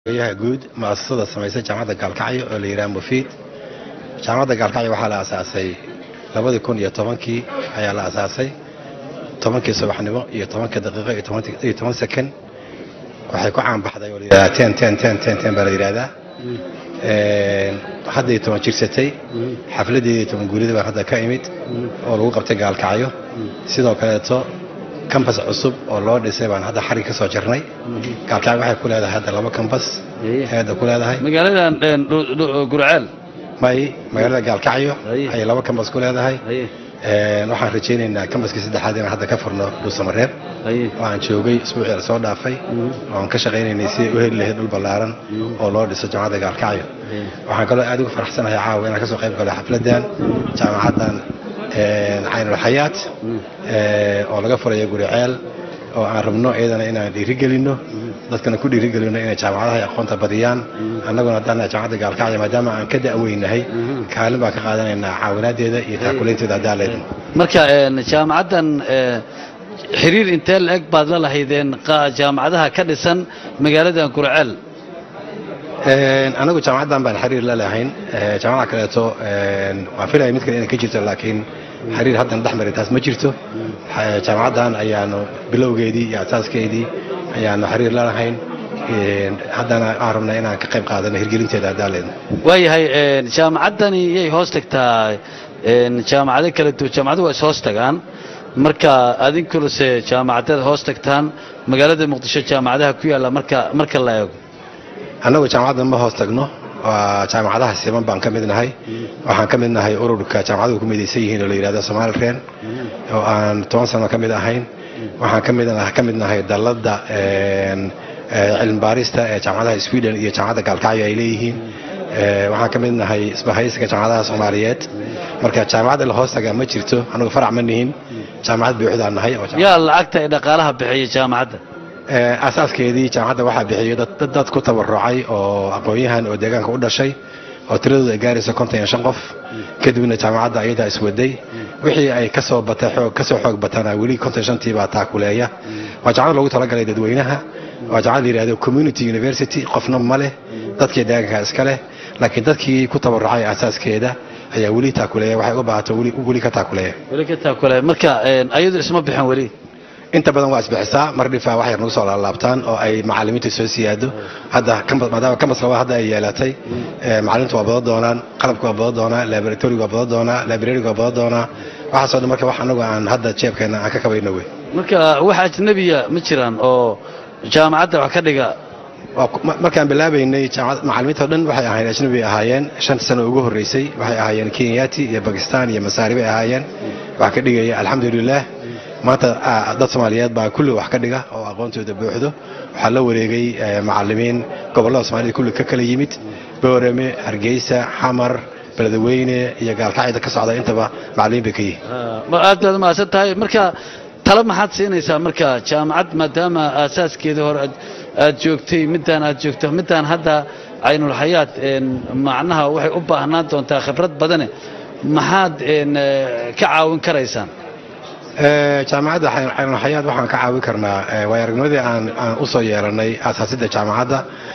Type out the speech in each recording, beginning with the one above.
yahay guud muasasada sameysay jaamacadda Gaalkacyo oo la yiraahdo Mufiid. Jaamacadda Gaalkacyo waxaa la aasaasay 2010 ayaa la aasaasay 10 subaxnimo iyo 10 daqiiqo iyo 10 second. waxay ku caan baxday oo la yiraahdo 10 baa la yiraahdaa. hadda 10 jirsatay xafladeedii 10 guurida baa hadda ka imid oo lagu qabtay Gaalkacyo. sidoo kale campus cusub oo loo dhisay baan hadda xarig ka soo jirnay. Gaalkacyo waxay ku leedahay hadda 2 campus hadda ku leedahay magaaladan Gurceel magaalada Gaalkacyo ay 2 campus ku leedahay. waxaan rajaynaynaa campuska saddexaad in hadda ka furno Dhuusamareeb. waxaan joogay isbuucii la soo dhaafay oo ka shaqaynaynay si u heli lahayd dhul ballaaran oo loo dhiso jaamacadda Gaalkacyo. waxaan kaloo aad ugu faraxsanahay caawa inaan ka soo qayb galo xafladan jaamacaddan Caynul Hayaat oo laga furayo Gurceel oo aan rabno iyadana inaan dhiirigelino dadkana ku dhiirigelino inay jaamacadaha aqoonta badiyaan. annaguna haddana jaamacadda Gaalkacyo maadaama aan ka da'weynahay kaalin baan ka qaadanaynaa caawinaadeeda iyo taakuleynteeda daaleedna. marka jaamacaddan xiriir intee la-eg baad la lahaydeen jaamacadaha ka dhisan magaaladan Gurceel? anagu jaamacaddan baan xiriir la lahayn. jaamacada kaleeto waan filayaa mid kale inay ka jirto laakiin xiriir haddana dhexmaray taas ma jirto. jaamacaddan ayaanu bilowgeedii iyo asaaskeedii ayaanu xiriir la lahayn. haddana aan rabnaa inaan ka qayb qaadano hirgelinteeda daaleedna. waayahay jaamacaddani yay hoos tagtaa jaamacado kala duwan. jaamacaduhu waa is hoos tagaan marka adinkulase jaamacadada hoos tagtaan magaalada Muqdisho jaamacadaha ku yaala marka la eego. annagu jaamacaddan ma hoos tagno. waa jaamacadaha siman baan ka mid nahay. waxaan ka mid nahay ururka jaamacaduhu ku midaysan yihiin oo la yiraahdo Somaliland oo aan 10 sano ka mid ahayn. waxaan ka mid nahay dalladda cilmi baarista ee jaamacadaha Sweden iyo jaamacadda Gaalkacyo ay leeyihiin. waxaan ka mid nahay isbahaysiga jaamacadaha Soomaaliyeed. marka jaamacadda la hoos tagaa ma jirto. anagu farac ma nihin jaamacad buuxdaan nahay oo yaa lacagta ee dhaqaalaha bixiya jaamacadda. asaaskeedii jaamacadda waxaa bixiyay dad ku tabarucay oo aqoon-yahan oo deegaanka u dhashay oo tiradooda ay gaarayso 55 qof. kadibna jaamacadda ayadaa iswaday wixii ay ka soo xoog batana weli 55 baa taakuleeya. waa jaamacad loogu talagalay dadweynaha. waa jaamacad la yiraahdo community university. qofna ma leh dadkii deegaanka iska leh laakiin dadkii ku tabarucay asaaskeeda ayaa weli taakuleeya. waxay u baahato weli ka taakuleeya. marka ayadu isma bixin weli. inta badan waa isbixisaa mar dhifaa wax yar nagu soo laabtaan oo ay macallimiinta soo siyaado. hadda maadaama campus laba hadda ay yeelatay macallimiintu waa badan doonaan, qalabku waa badan doonaa, laboratoriga waa badan doonaa, library-ga waa badan doonaa. waxaasoo dhan marka wax anagu aan hadda jeebkeena aan ka kabayno wey. marka wax ajnabiya ma jiraan oo jaamacadda wax ka dhiga? markaan bilaabaynay macallimiinta dhan waxay ahaayeen ajnabi ahaayeen. 5 sano ugu horeysay waxay ahaayeen Kenyaati iyo Pakistan iyo Masaari bay ahaayeen wax ka dhigaya. alxamdulillaah maanta dad Soomaaliyeed baa kulli wax ka dhiga oo aqoontooda buuxdo. waxaa la wareegay macallimiin gobollada Soomaaliya kulli ka kala yimid Boorame, Hargeysa, Xamar, Beledweyne iyo Gaalkacyo ka socda intaba macallimiin bay ka yihiin. aad baad mahadsan tahay. marka talo maxaad siinaysaa marka jaamacad maadaama asaaskeeda hore aad joogtay midaan aad joogto midaan hadda Caynul Hayaat macnaha waxay u baahnaan doontaa khibrad badane maxaad ka caawin karaysaan? jaamacadda Caynul Hayaat waxaan ka caawin karnaa waayaragnimadii aan u soo yeelanay asaasidda jaamacadda.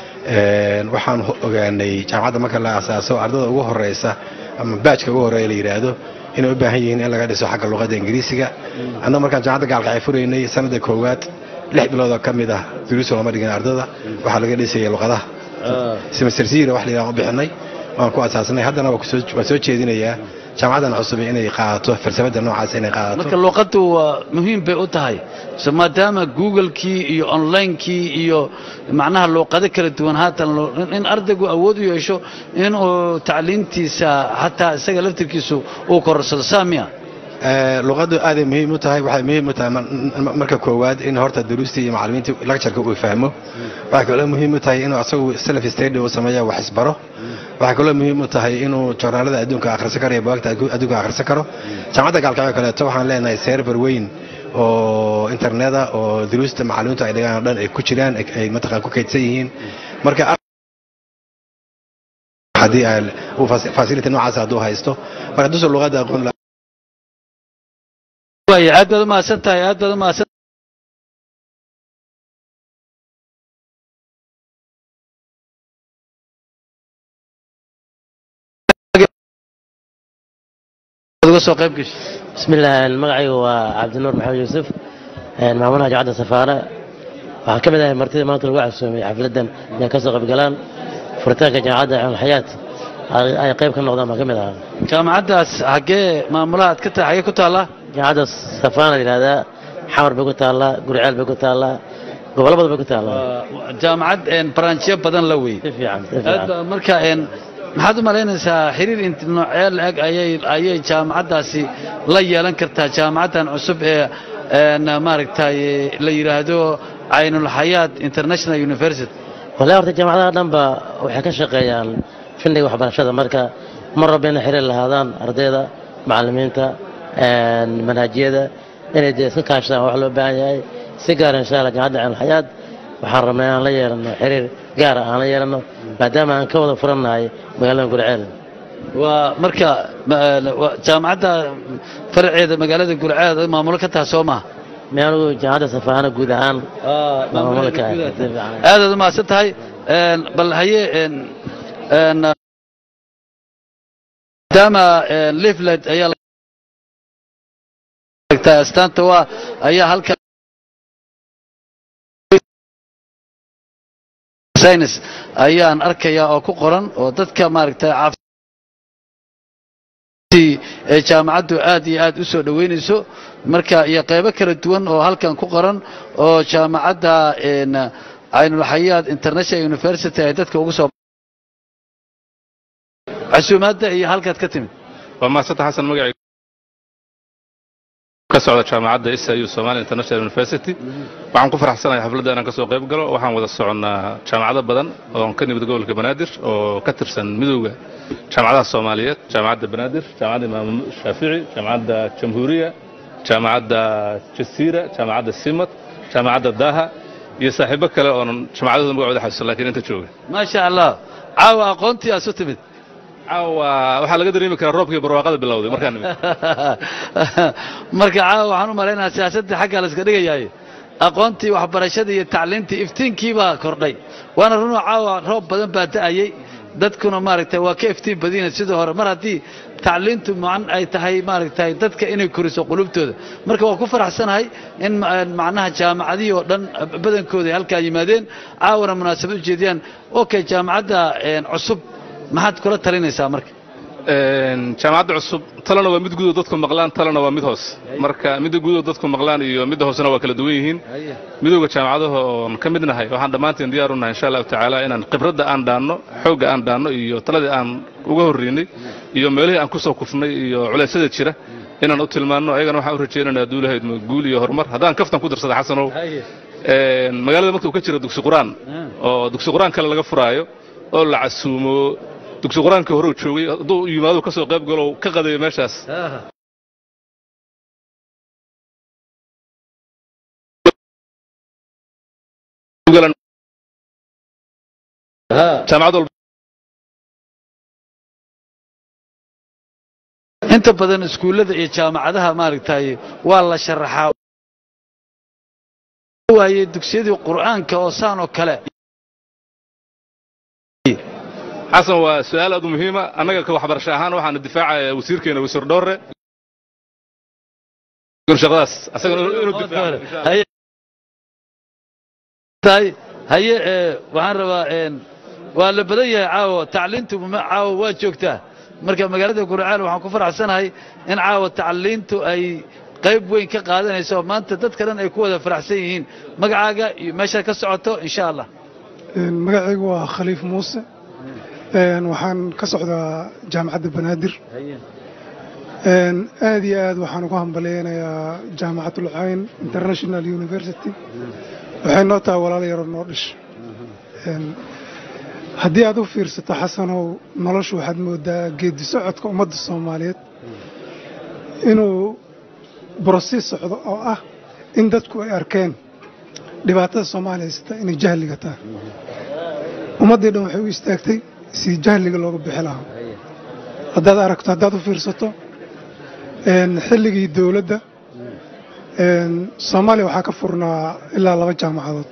waxaan ogaanay jaamacadda marka la asaaso ardada ugu horeysa ama baajka ugu horeeya la yiraahdo inay u baahan yihiin in laga dhiso xagga luqadda Ingiriisiga. annagu markaan jaamacadda Gaalkacyo furaynay sanadii koowaad 6 bilood oo ka mid ah duruus lama dhigin ardada. waxaa laga dhisayay luqadaha semester 0 wax la yiraahdo bixinay waan ku asaasnay. haddana waa soo jeedinayaa jaamacaddan cusub inay qaadato falsafada noocaas inay qaadato. marka luqaddu waa muhiim bay u tahay maadaama Google-kii iyo online-kii iyo macnaha luqado kala duwan haatan in ardaygu awood u yeesho inuu tacliintiisa hataa isaga laftirkiisu uu korsado saamiya. luqaddu aad ay muhiim u tahay. waxay muhiim u tahay marka koowaad in horta duruustii iyo macallimiinta lecture-ka uu fahmo. waxay kaloo muhiim u tahay inuu asagu self study uu sameeyo wax isbaro. waxay kaloo muhiim u tahay inuu joornaalada adduunka akhrisan karo iyo buugaagta adduunka akhrisan karo. jaamacadda Gaalkacyo kaleeto waxaan leenahay server weyn oo interneta oo duruusta macallimiintu ay dhigaan oo dhan ay ku jiraan ay mataqaan ku kaydsan yihiin. marka haddii uu facility noocaas hadduu haysto marka duso luqadda aqoon aad baad u mahadsan tahay. uga soo qayb gashay. بسم الله المقعي وعبد النور محمد يوسف معمولها جعادة سفارة وحكمت هذه مرتين ما طلعوا عسومي حفلة ينكسر بقلان فرتاك جعادة عن الحياة أي قيب كان نقدام حكمتها jaamacaddaas xaggee maamulahaad ka tahay xaggee ku taallaa جعادة سفارة هذا حمر بقولتها الله قرعال بقولتها الله قبل بدر بقولتها الله jaamacad branchyo badan la wey marka maxaad u malaynaysaa xiriir inta noocee la-eg ayay jaamacaddaasi la yeelan kartaa jaamacaddan cusub ee maaragtay la yidhaahdo caynul xayaat international university والله horta jaamacadaha dhanba waxay ka shaqeeyaan findhiga waxbarashada marka mar raba inay xiriir lahaadaan ardayda macallimiinta manhajiyada inay iska kaashadaan wax loo baahan yahay si gaar insha Allah jaamacadda caynul xayaat waxaan rabnaa aan la yeelano xiriir gaar ah aan la yeelano maadaama aan ka wada furannahay magaalada Gurceel waa marka jaamacadda farceeda magaalada Gurceel maamulo ka tahay Soomaa meelu jaamacadda safaana guud ahaan maamulka aad u maasan tahay bal haye dama leaflet ayaa astaanta waa ayaa halka science ayaan arkayaa oo ku qoran oo dadka maaragtay ee jaamacaddu aad iyo aad u soo dhaweynayso marka iyo qaybo kala duwan oo halkan ku qoran oo jaamacadda caynul xayaat international university ay dadka ugu soo casuumaadda iyo halkaad ka timid waa maasanta xasan magaci ka socda jaamacadda SIU Somali International University waxaan ku faraxsanahay xafladda inaan ka soo qayb galo waxaan wada soconaa jaamacado badan oo ka nimid gobolka Banaadir oo ka tirsan midowga jaamacadaha Soomaaliyeed jaamacadda Banaadir jaamacadda Imaam Shaafici jaamacadda Jamhuuriya jaamacadda Jasiira jaamacadda Simad jaamacadda Daha iyo saaxiibo kale oo jaamacadooda magacooda xasuusan laakiin inta jooga ma sha Allah caawa aqoontii aad soo timid waxaa laga dareemi karaa roobkii barwaaqada bilowday markaan nimid marka caawa waxaan u malaynayaa siyaasadda xagga la iska dhigayaay aqoontii waxbarashada iyo tacliintii iftiinkii baa kordhay waana runoo caawa roob badan baa da'ayay dadkuna maaragtay waa ka iftiin badina sidoo hore mar haddii tacliintu ay tahay maaragtay dadka inay koriso qulubtooda marka waa ku faraxsanahay in macnaha jaamacadihii oo dhan badankooda halkaa yimaadeen caawana munaasabad u jeediyaan okay jaamacadda cusub maxaad kula talinaysaa marka jaamacadda cusub talana waa mid guud oo dadku maqlaan talana waa mid hoos marka midda guud oo dadku maqlaan iyo midda hoosna waa kala duwan yihiin midowga jaamacadaha oo ka mid nahay waxaan dhammaanteen diyaar u nahay insha Allah tacaala inaan khibradda aan dhaanno xoogga aan dhaanno iyo taladii aan uga horreynay iyo meelihii aan ku soo kufnay iyo culaysyada jira inaan u tilmaanno ayagana waxaan u rajaynaynaa duulahayd guul iyo horumar haddaan kaftan ku darsada xasanow magaalada marka uu ka jiro dugsi quraan oo dugsi quraan kale laga furaayo oo la casuumo dugsi quraanka hore uu joogay hadduu yimaado ka soo qayb galo ka qadayo meeshaas inta badan iskuullada iyo jaamacadaha maaragtay waa la sharaxaa waaye dugsiyadii qur'aanka oo saan oo kale xasan waa su'aal aad u muhiim ah anaga ka waxbarasho ahaan waxaan difaacayaa wasiirkeena wasiir Dhoore shaqadaas asaga inuu difaaco haye waxaan rabaa waa la badan yahay caawa tacliintu caawa waa joogtaa marka magaalada Gurceel waxaan ku faraxsanahay in caawa tacliintu ay qayb weyn ka qaadanayso maanta dadka dhan ay ku wada faraxsan yihiin magacaaga iyo meesha ka socoto insha Allah magacaygu waa Khaliif Muuse waxaan ka socdaa jaamacadda Banaadir aad iyo aad waxaan ugu hambaleynayaa jaamacatul Cayn International University waxay noo tahay walaal yar oo noo dhish haddii aad u fiirsato xasanow noloshu waxaad moodaa geedi socodka ummadda Soomaaliyeed inuu process socdo oo ah in dadku ay arkeen dhibaatada Soomaaliya haysta inay jahliga tahay ummadii dhan waxay u istaagtay si jahliga looga bixi lahaa haddaad aragto haddaad u fiirsato xilligii dawladda Soomaaliya waxaa ka furnaa ilaa 2 jaamacadood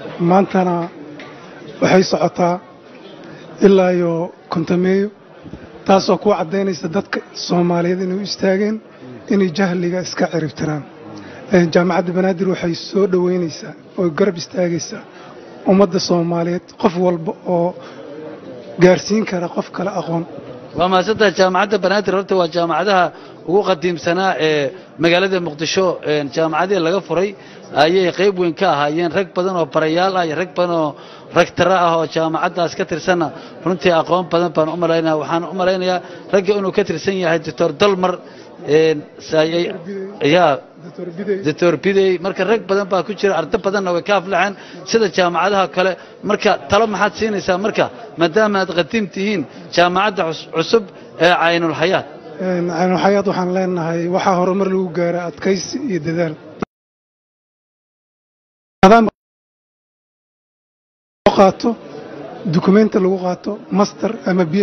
maantana waxay socotaa ilaa iyo kontameeyo taasoo ku caddaynaysa dadka Soomaaliyeed inay u istaageen inay jahliga iska ciribtiraan jaamacadda banaadir waxay soo dhaweynaysaa oo garab istaagaysaa ummadda Soomaaliyeed qof walba oo gaarsiin kara qof kale aqoon waa mahadsantahay jaamacadda banaadir horta waa jaamacadaha ugu qadiimsanaa ee magaalada muqdisho jaamacadii laga furay ayay qayb weyn ka ahaayeen rag badan oo barayaal ah iyo rag badan oo ragtara ah oo jaamacadaas ka tirsan runtii aqoon badan baan u malaynayaa waxaan u malaynayaa ragga inuu ka tirsan yahay Dr. Dalmar Dr. Bidey marka rag badan baa ku jira arday badanna way ka aflaxeen sida jaamacadaha kale marka talo maxaad siinaysaa marka maadaama aad qadiim tihiin jaamacadda cusub ee Caynul Hayaat Caynul Hayaat waxaan leenahay waxa horumar lagu gaaray adkaysi iyo dadaal qaato dukumeenti lagu qaato master ama B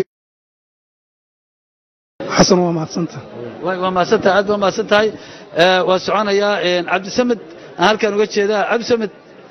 حسن ومحسنته ومحسنته عاد ومحسنته وسعنا عبد السمد هل كان وجه ذا عبد السمد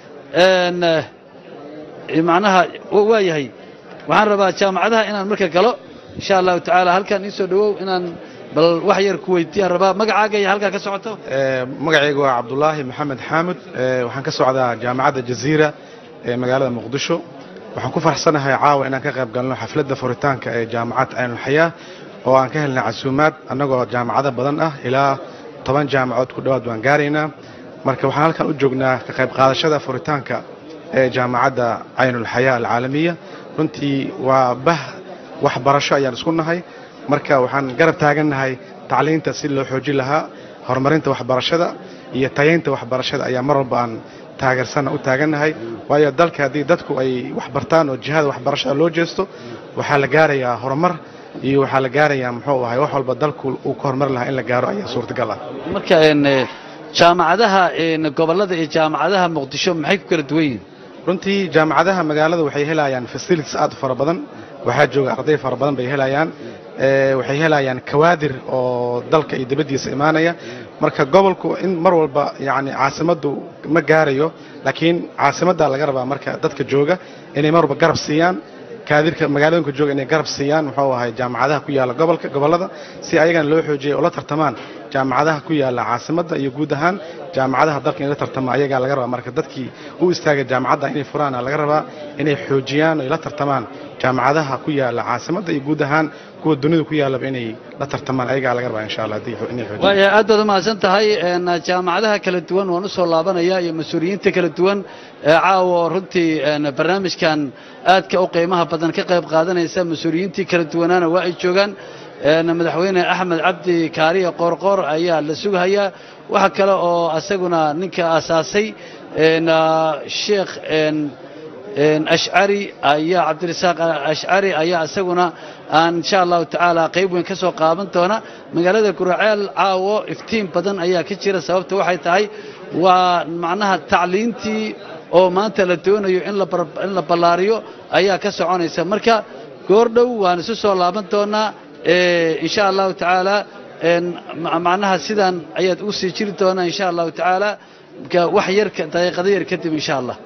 معناها وايهي وعن ربا جامعتها إن الملك قالوا إن شاء الله تعالى هل كان يسودوا إن بل وحير كويتي الربا مقعاقي هل كان كسعته مقعيق عبد الله محمد حامد وحن كسعدا جامعة الجزيرة مقالة مقدشو وحن كفر حسنها عاوة إن كقب قالوا حفلة فورتان كجامعة عين الحياة oo aan ka helnay casuumaad anagoo jaamacada badan ah ilaa 10 jaamacadood ku dhawaad waan gaarayna marka waxaan halkan u joognaa ka qayb qaadashada furitaanka ee jaamacada Caynul Hayaa Alcaalamiya runtii waa waxbarasho ayaan isku nahay marka waxaan garab taaganahay tacliinta si loo xoojin lahaa horumarinta waxbarashada iyo tayeynta waxbarashada ayaa mar walba aan taageersan u taaganahay waayo dalka hadii dadku ay wax bartaan oo jihada waxbarashada loo jeesto waxa la gaarayaa horumar iyo waxa la gaarayaa muxuu ahay wax walba dalku uu ka hormar lahaa in la gaaro ayaa suurtagal ah marka jaamacadaha gobolada iyo jaamacadaha muqdisho maxay ku kala duwan yihiin runtii jaamacadaha magaalada waxay helayaan facilities aad fara badan waxa jooga arday fara badan bay helayaan waxay helayaan kawaadir oo dalka iyo dibadiisa imaanaya marka gobolku in mar walba yaani caasimadu ma gaarayo laakiin caasimada laga rabaa marka dadka jooga inay mar walba garab siiyaan kaadirka magaalooyinka jooga inay garab siiyaan wuxuu ahay jaamacadaha ku yaala gobolada si ayagana loo xoojiyo oo la tartamaan jaamacadaha ku yaala caasimada iyo guud ahaan jaamacadaha dalka in la tartamo ayaga laga rabaa marka dadkii u istaagay jaamacada inay furaan laga rabaa inay xoojiyaan oo la tartamaan jaamacadaha ku yaala caasimada iyo guud ahaan kuwa dunida ku yaala inay la tartamaan ayaga laga rabaa insha Allah inay xoojiyaan way aad baad mahadsan tahay jaamacadaha kala duwan waan u soo laabanaya iyo mas'uuliyiinta kala duwan caawo runtii barnaamijkan aadka u qiimaha badan ka qayb qaadanaysa mas'uuliyiintii kala duwanaana waa ay joogaan madaxweyne Axmed Cabdi Kaariye Qorqor ayaa la sugayaa waxa kale oo asaguna ninka asaasay Sheikh Ash'ari ayaa Cabdirasaaq Ash'ari ayaa asaguna insha Allah taala qayb weyn ka soo qaaban doona magaalada Guraceel caawo iftiin badan ayaa ka jira sababta waxay tahay waa macnaha tacliintii oo maanta la doonayo in la ballaariyo ayaa ka soconaysa marka goor dhow waan isu soo laaban doonaa insha Allah taala macnaha sidan ayaad u sii jiri doonaa insha Allah taala wax yar daqiiqado yar kadib insha Allah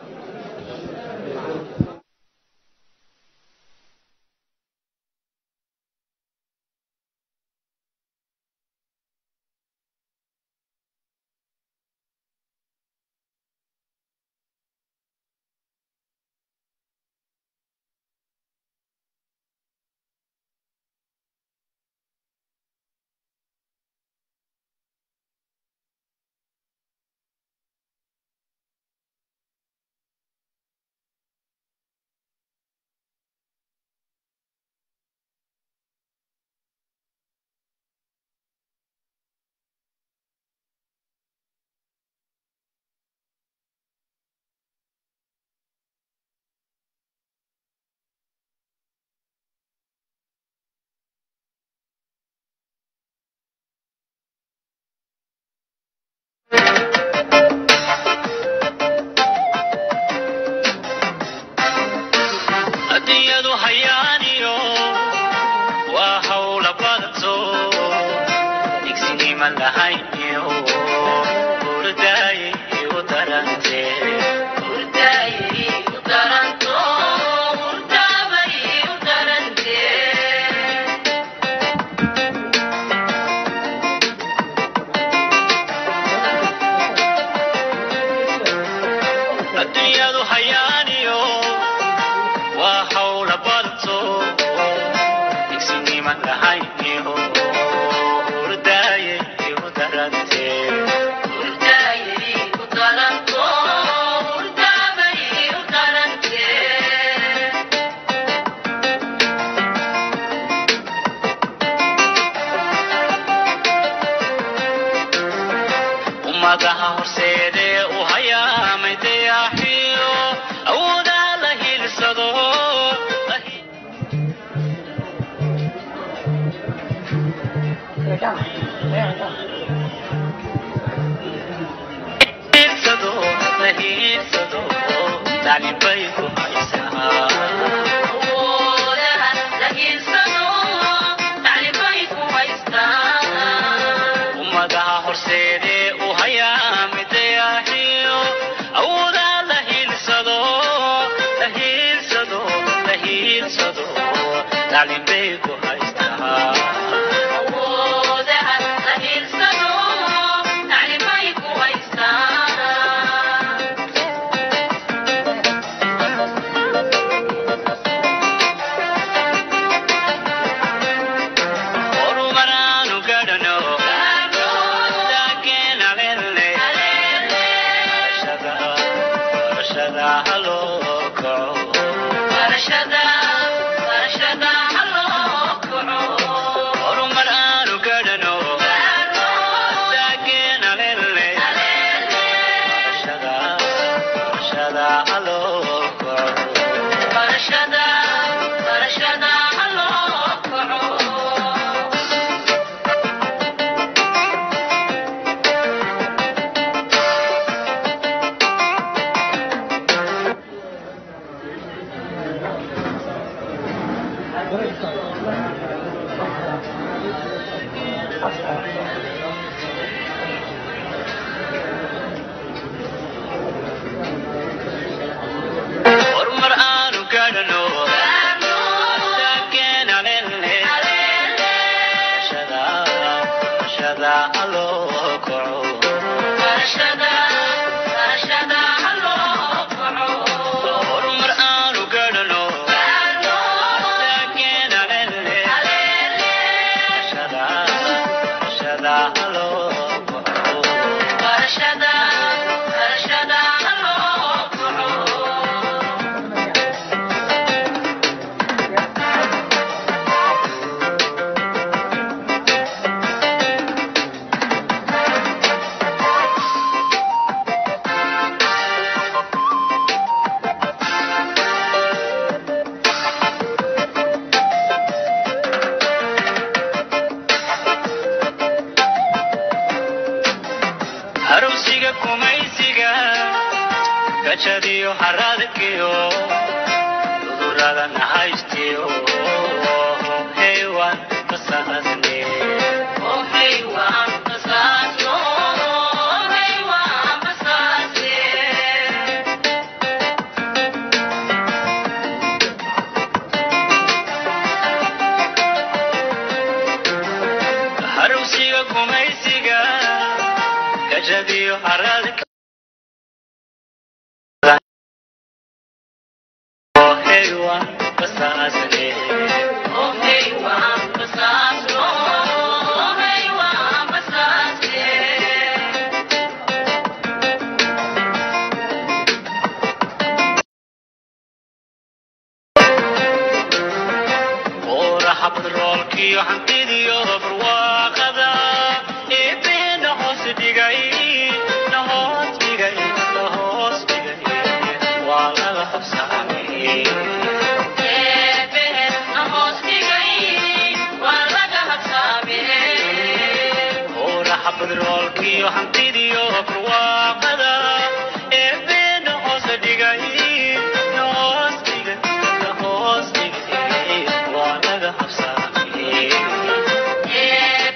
Yeah.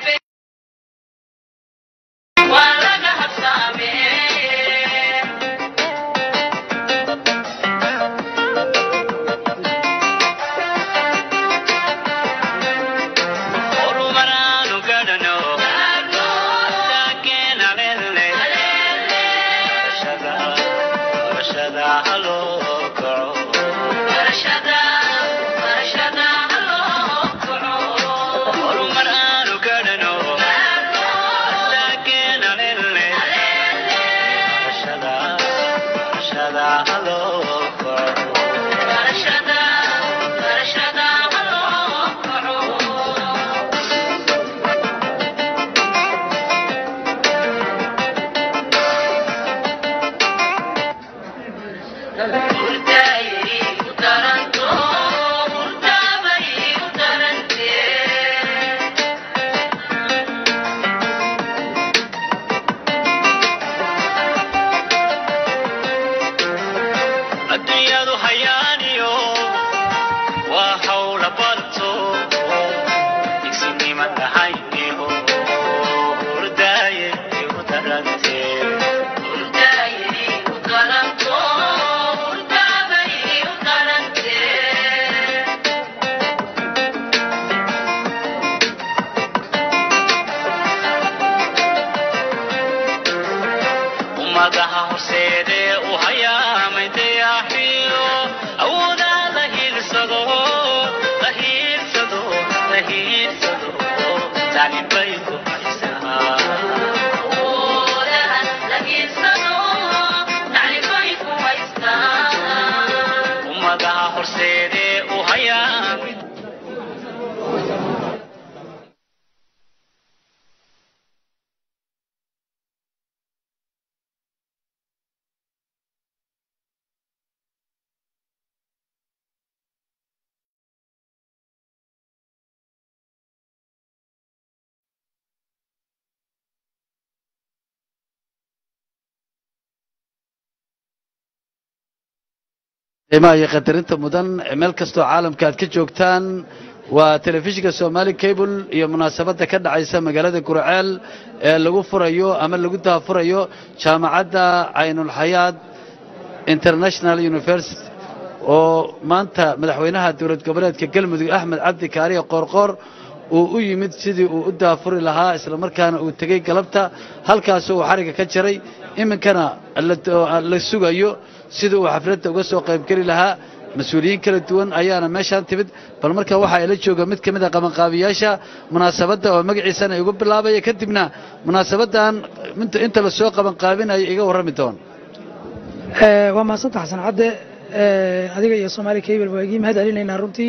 qiimaha iyo qadarinta mudan meel kastoo caalamka aad ka joogtaan waa telefishinka Somali Cable iyo munaasabada ka dhacaysa magaalada Gurceel ee lagu furayo ama lagu daafurayo jaamacadda Aynul Hayaat International University oo maanta madaxweynaha dowlad goboleedka Galmudug Axmed Cabdi Kaariye Qorqor uu u yimid sidii uu u daafuri lahaa isla markaana uu tagay galabta halkaas oo xariga ka jiray iminkana la sugayo sidii uu xafladda uga soo qayb gali lahaa mas'uuliyiin kala duwan ayaana meeshaan timid bal marka waxa ay la jooga mid kamid ah qabanqaabiyaasha munaasabadda oo magaciisana ugu bilaabay kadibna munaasabadan inta la soo qabanqaabinayo iga warrami doon waa maasanta xasan cadde adiga iyo Somali Cable waa igii mahad celinaynaa runtii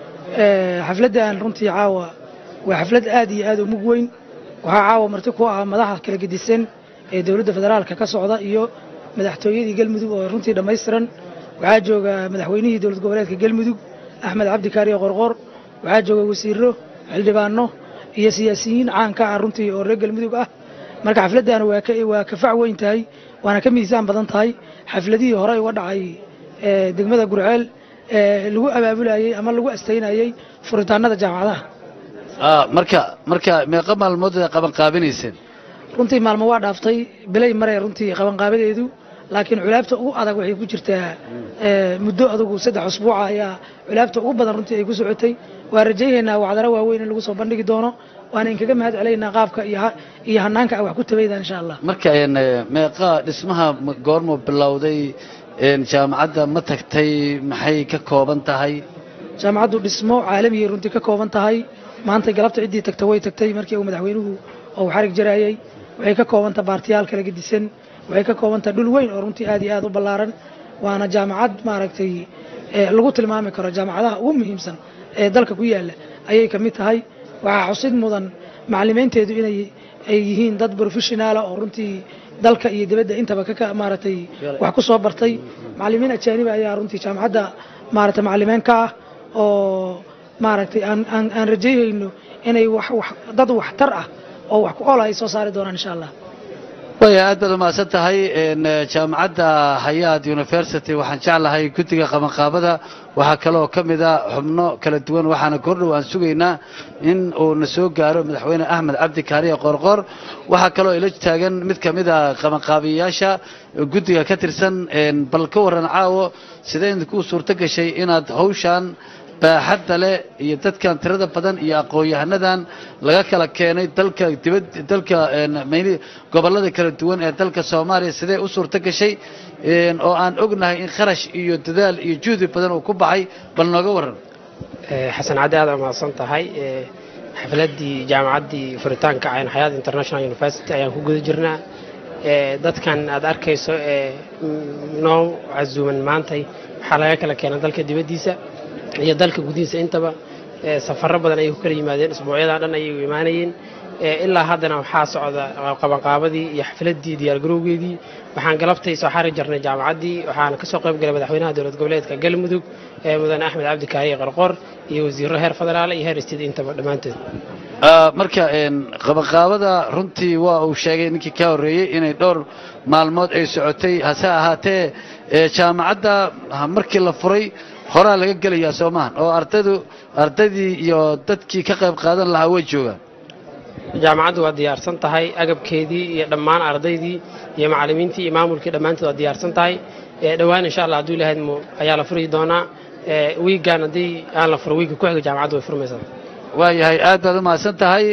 xafladdan runtii caawa waa xaflad aad iyo aad u mug weyn waxaa caawa marti ku ah madaxda kala gedisan ee dowladda federaalka ka socda iyo madaxtooyadii Galmudug oo runtii dhameystiran waxaa jooga madaxweynihii dowlad goboleedka Galmudug Axmed Cabdi Kaariye Qorqor waxaa jooga wasiirro xildhibaano iyo siyaasiyiin caan ka ah runtii oo reer Galmudug ah marka xafladdan waa ka fac weyn tahay waana ka miisaan badan tahay xafladihii hore uga dhacay degmada Gurceel lagu abaabulayay ama lagu asteynayay furitaanada jaamacadaha marka meeqa maalmood ay qabanqaabinayseen runtii maalmo waa dhaaftay bilay maray runtii qabanqaabadeedu laakiin culaabta ugu adag waxay ku jirtaa muddo adugu 3 usbuuc ayaa culaabta ugu badan runtii ay ku socotay waa rajaynaynaa wacdara waaweyn in lagu soo bandhigi doono waana inkaga mahad celaynaa qaabka iyo hanaanka wax ku tabayda insha Allah marka meeqa dhismaha goormo bilowday jaamacadda ma tagtay maxay ka kooban tahay jaamacaddu dhismo caalami ah runtii ka kooban tahay maanta galabta cidii tagtay way tagtay markii uu madaxweynuhu oo xarig jarayay waxay ka kooban tahay baartiyaal kala gedisan waxay ka kooban tahay dhul weyn oo runtii aad iyo aad u ballaaran waana jaamacad maaragtay lagu tilmaami karo jaamacadaha ugu muhiimsan ee dalka ku yaala ayay ka mid tahay waxa xusid mudan macallimiinteedu inay yihiin dad professional oo runtii dalka iyo dibadda intaba ka maaragtay wax ku soo bartay macallimiin ajaanib ayaa runtii jaamacadda maaragtay macallimiin ka ah oo maaragtay aan rajayayno inay dad waxtar ah oo wax ku oolay soo saari doonaan insha Allah way aad baad umaasan tahay jaamacadda Hayaat University waxaan jeclahay guddiga qabanqaabada waxa kale oo kamid ah xubno kala duwan waxaana kordhow aan sugaynaa in uu na soo gaaro madaxweyne Axmed Cabdi Kaariye Qorqor waxa kale oo ila taagan mid kamid ah qabanqaabiyaasha guddiga ka tirsan bal ka waran caawo sideen ku suurta gashay inaad hawshan baaxadda leh iyo dadkan tirada badan iyo aqoon-yahanadan laga kala keenay dalka gobollada kala duwan ee dalka Soomaaliya sidee u suurta gashay oo aan ognahay in kharash iyo dadaal iyo juhdi badan uu ku baxay bal nooga waran xasan cadde aad umahadsan tahay xafladii jaamacaddii furitaanka Aynul Hayaat International University ayaan ku guda jirnaa dadkan aad arkayso noo casuuman maantay waxaa laga kala keenay dalka dibaddiisa iyo dalka gudihiisa intaba safarro badan ay ku kala yimaadeen isbuucyadan dhan ayay u imaanayeen ilaa haddana waxaa socda qabanqaabadii iyo xafladii diyaargarowgeedii waxaan galabtay soo xari jarnay jaamacaddii waxaana ka soo qayb galay madaxweynaha dowlad goboleedka Galmudug mudane Axmed Cabdi Kaariye Qorqor iyo wasiirro heer federaal iyo heer isteed intaba dhammaantood marka qabanqaabada runtii waa uu sheegay ninkii ka horeeyay inay dhowr maalmood ay socotay hase ahaatee jaamacadda markii la furay horaa laga gelayaa Soomaan oo ardaydii iyo dadkii ka qayb qaadan lahaa way joogaan jaamacaddu waa diyaarsan tahay agabkeedii iyo dhammaan ardaydii iyo macallimiintii iyo maamulkii dhammaantood waa diyaarsan tahay dhawaan insha Allah hadduu ilaahay ayaa la furi doonaa wiigan haddii aan la furo wiiga ku xiga jaamacaddu way furmaysaa waayahay aad baad u mahadsan tahay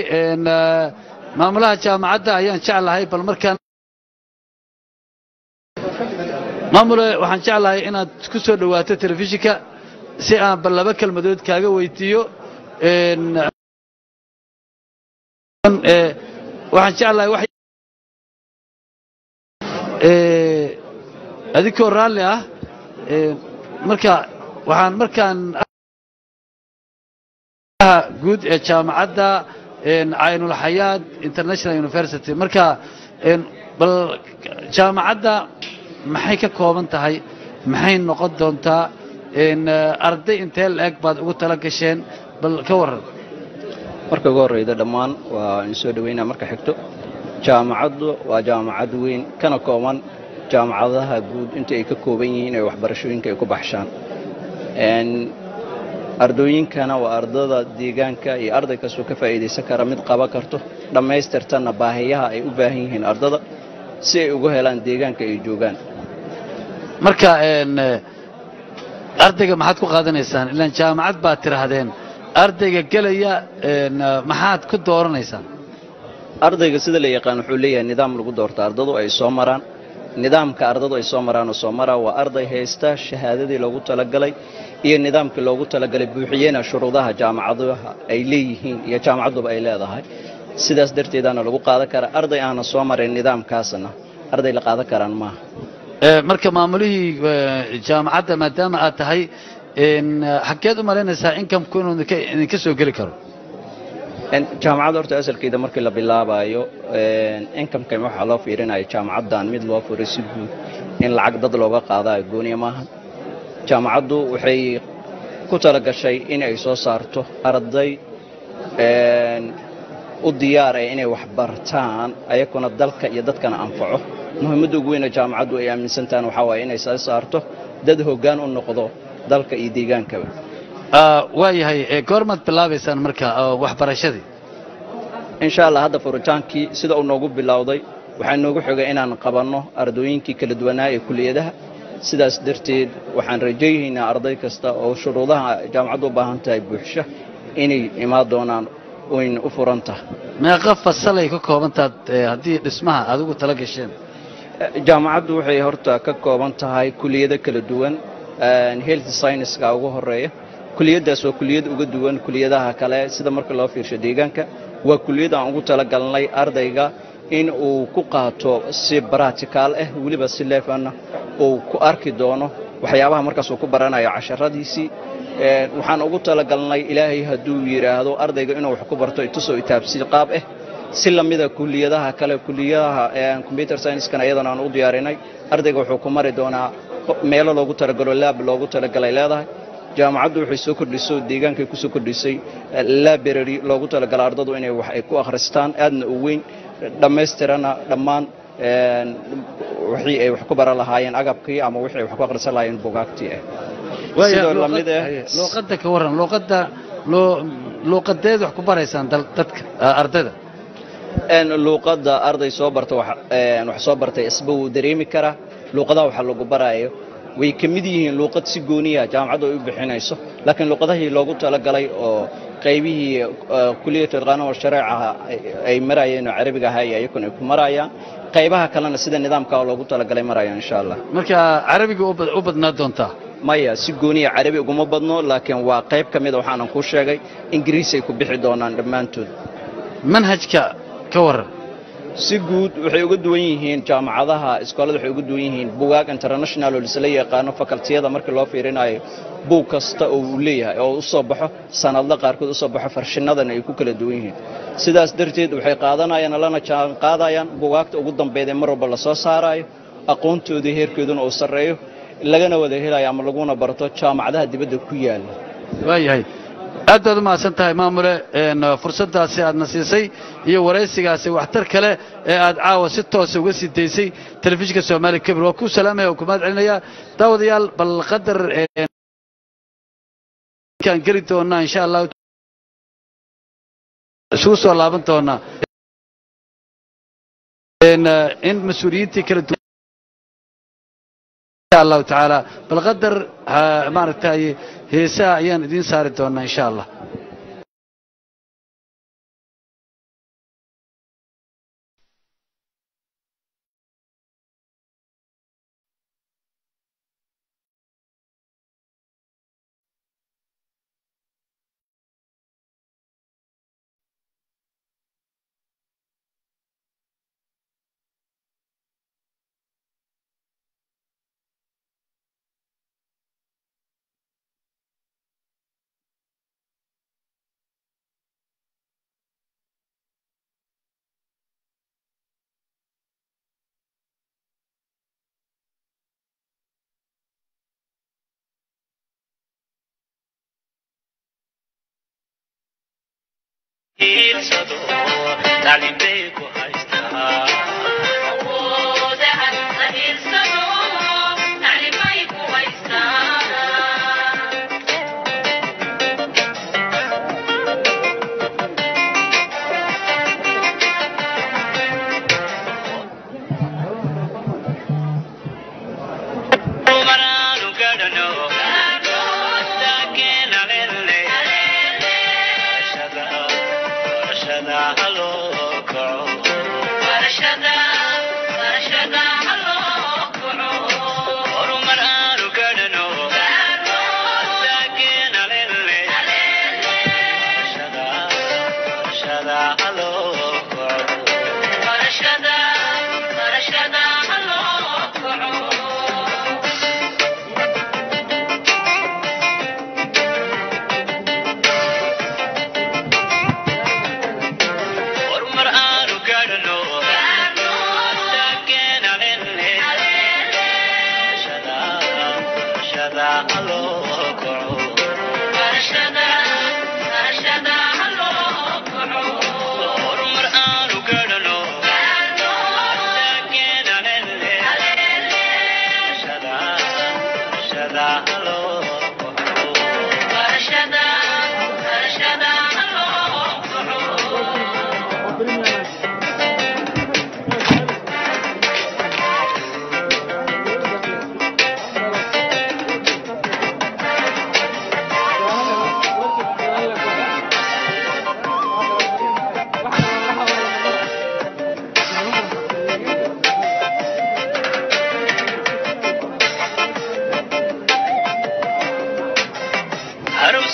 maamulaha jaamacadda ayaan jeclahay bal markaan maamule waxaan jeclahay inaad ku soo dhawaato telefishinka si aan bal laba kelmadood kaaga weydiiyo waxaan jeclahay adigoo raalli ah markaan guud ee jaamacadda Aynul Hayaat International University marka bal jaamacadda maxay ka kooban tahay maxay noqon doontaa arday intee la-eg baad ugu tala gasheen bal ka waran marka ugu horreyda dhammaan waa in soo dhaweynaa marka xigto jaamacaddu waa jaamacad weyn kana kooban jaamacadaha guud inta ay ka kooban yihiin ee waxbarashooyinka ay ku baxshaan ardooyinkana waa ardada deegaanka iyo arday kastoo ka faa'iidaysan kara mid qaban karto dhammaystirtana baahiyaha ay u baahan yihiin ardada si ay ugu helaan deegaanka ay joogaan marka ardayga maxaad ku qaadanaysaan ilaan jaamacad baad tidhaahdeen ardayga gelaya maxaad ku dooranaysaan ardayga sida la yaqaan wuxuu leeyahay nidaam lagu doorto ardadu ay soo maraan nidaamka ardadu ay soo maraan oo soo maraa waa arday haysta shahaadadii loogu talagalay iyo nidaamkii loogu talagalay buuxiyena shuruudaha jaamacadaha ay leeyihiin iyo jaamacaduba ay leedahay sidaas darteedana lagu qaadan karaa arday aana soo marin nidaamkaasna arday la qaadan karaan maaha marka maamulihii jaamacadda maadaama aad tahay xageed u malaynaysaa inkamku inuu idinka soo geli karo jaamacadda horta asalkeeda markii la bilaabayo inkamkan waxaa loo fiirinaya jaamacaddan mid loo furay si guud in lacag dad looga qaadayo gooniya maaha jaamacaddu waxay ku talagashay in ay soo saarto arday u diyaar ah inay wax bartaan ayaguna dalka iyo dadkana anfaco muhiimadda ugu weyn ee jaamacaddu ay aaminsantahan waxaa waaye inay soo saarto dad hoggaan u noqdo dalka iyo deegaankaba waayahay goormaad bilaabaysaan marka waxbarashadii insha allah hadda furitaankii sida uu noogu bilowday waxaa noogu xigay inaan qabanno ardooyinkii kala duwanaa ee kuliyadaha sidaas darteed waxaan rajaynaynaa arday kasta oo shuruudaha jaamacaddu u baahan tahay buuxsha inay imaan doonaan wayna u furan tahay meeqa fasalay ka koobantaad haddii dhismaha aad ugu tala gasheen jaamacaddu waxay horta ka kooban tahay kuliyado kala duwan health science-ka ugu horeeya kuliyadaas waa kuliyad uga duwan kuliyadaha kale sida marka loo fiirsho deegaanka waa kuliyad aan ugu talagalnay ardayga in uu ku qaato si practical ah waliba si leefana uu ku arki doono waxyaabaha markaas uu ku baranayo casharadiisii waxaan ugu talagalnay ilaahay hadduu yiraahdo ardayga inuu wax ku barto itusoo itaabsi qaab ah si lamida kuliyadaha kale kuliyadaha computer science-kana iyadana aan u diyaarinay ardayga wuxuu ku mari doonaa meelo loogu talagalo lab loogu talagalay leedahay jaamacaddu waxay soo kordhisay deegaankay ku soo kordhisay library loogu talagalay ardadu inay wax ay ku akhristaan aadna u weyn dhammaystirana dhammaan wixii ay wax ku baran lahaayeen agabkii ama wixii ay wax ku akhrisan lahaayeen buugaagtii sidoo lamid luuqadda ka warran luuqadeed wax ku baraysaan dadka ardayda luuqadda arday soo barta wax soo bartay isba wuu dareemi karaa luuqadaha waxa lagu baraayo way ka mid yihiin luuqad si gooniya jaamacaddu ay u bixinayso laakiin luuqadahii loogu talagalay oo qaybihii kuliyatul qaanuun wa shariicaha ay marayeen oo carabiga ahaa ayakuna ay ku marayaan qaybaha kalena sida nidaamka loogu talagalay marayaan insha Allah marka carabiga u badnaa doontaa maya si gooniya carabi uguma badno laakiin waa qayb ka mid ah waxaan ku sheegay ingiriisi ay ku bixi doonaan dhammaantood manhajka ka waran si guud waxay uga duwan yihiin jaamacadaha iskoolada waxay uga duwan yihiin buugaag international oo la yaqaano facultiyada markii loo fiirinayo buug kasta oo uu leeyahay oo u soo baxo sanadla qaarkood u soo baxo farshinadana ay ku kala duwan yihiin sidaas darteed waxay qaadanayaan lana jaan qaadayaan buugaagta ugu dambeeyay mar walba la soo saarayo aqoontoodii heerkooduna uu sareeyo lagana wada helayo ama laguna barto jaamacadaha dibadda ku yaal waayahay aad baad u mahadsan tahay maamule fursaddaasi aadna siisay iyo waraysigaasi waxtar kale ee aad caawa si toosa uga sii daysay telefishinka soomaaliya kabir waa ku salaamaya oo ku mahad celinaya daawadayaal bal qadar kaan geli doonaa insha allahu isugu soo laaban doonaa in mas-uuliyiintii kala duwan insha allahu tacaala bal qadar maaragtay heesaha ayaan idiin saari doonaa insha allah تعليم بيك وهايستها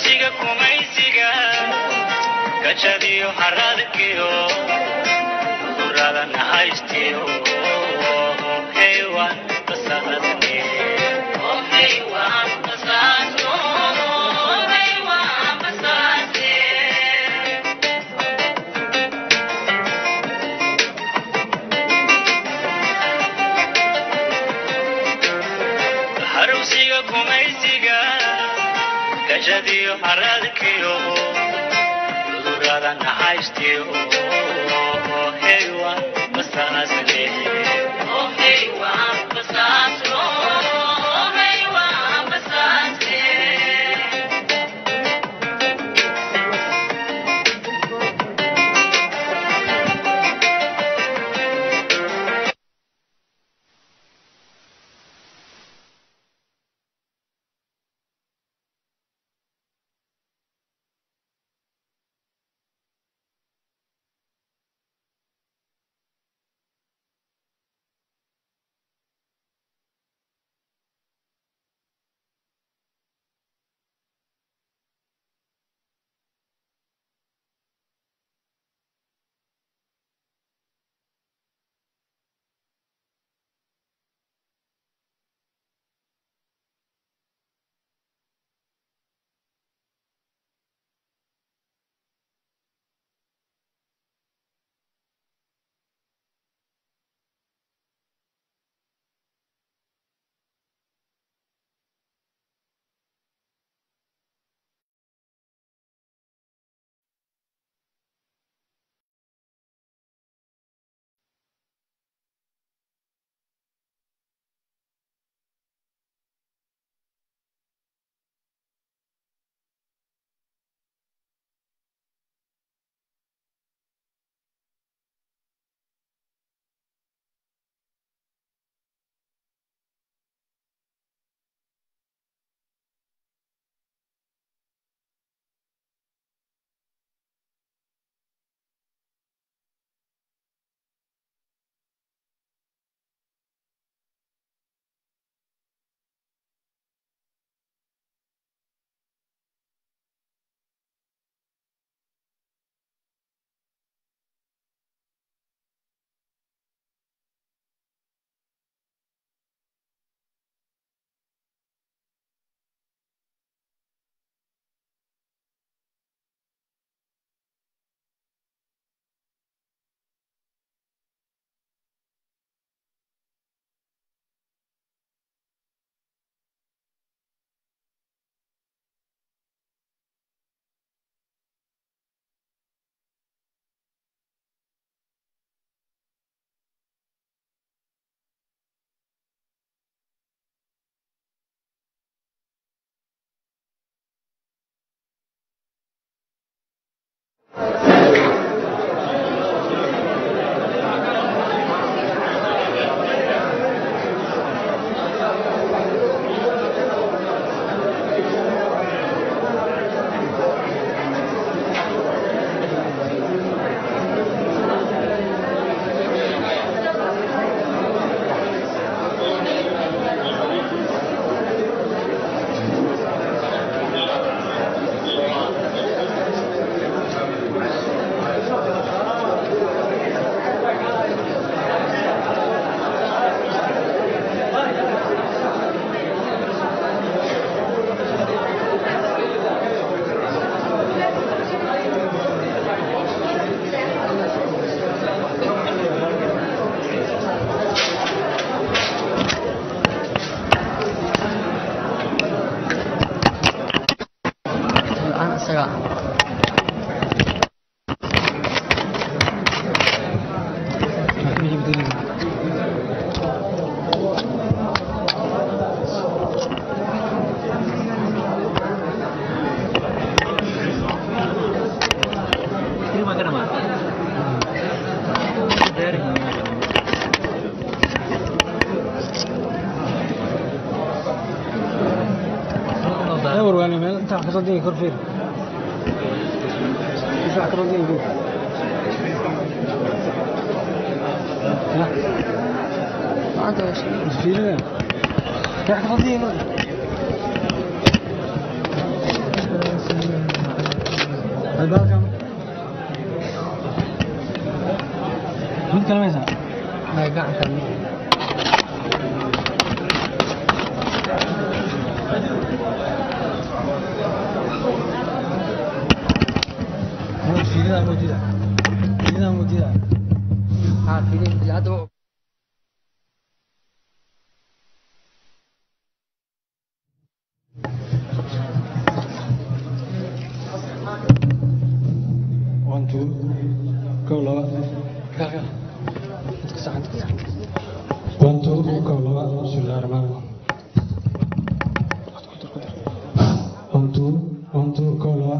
harowsiga kumaysiga gajadiyo haradkiyo uduradan haystiyo heywan basaadne heywan basaadno heywan basaadne harowsiga kumaysiga gajadiyo haradkiyo uduradan haystiyo heywan basaadne heywan basaadno heywan basaadne كردين كرفير يدفع كردين يقول ها ما عنده شيء فينا يدفع كردين البالكم مين كلمة ما يقع كلمة موجودة موجودة عارفين العدو وانتو كولا كاكا وانتو كولا بسم الله الرحمن الرحيم وانتو كولا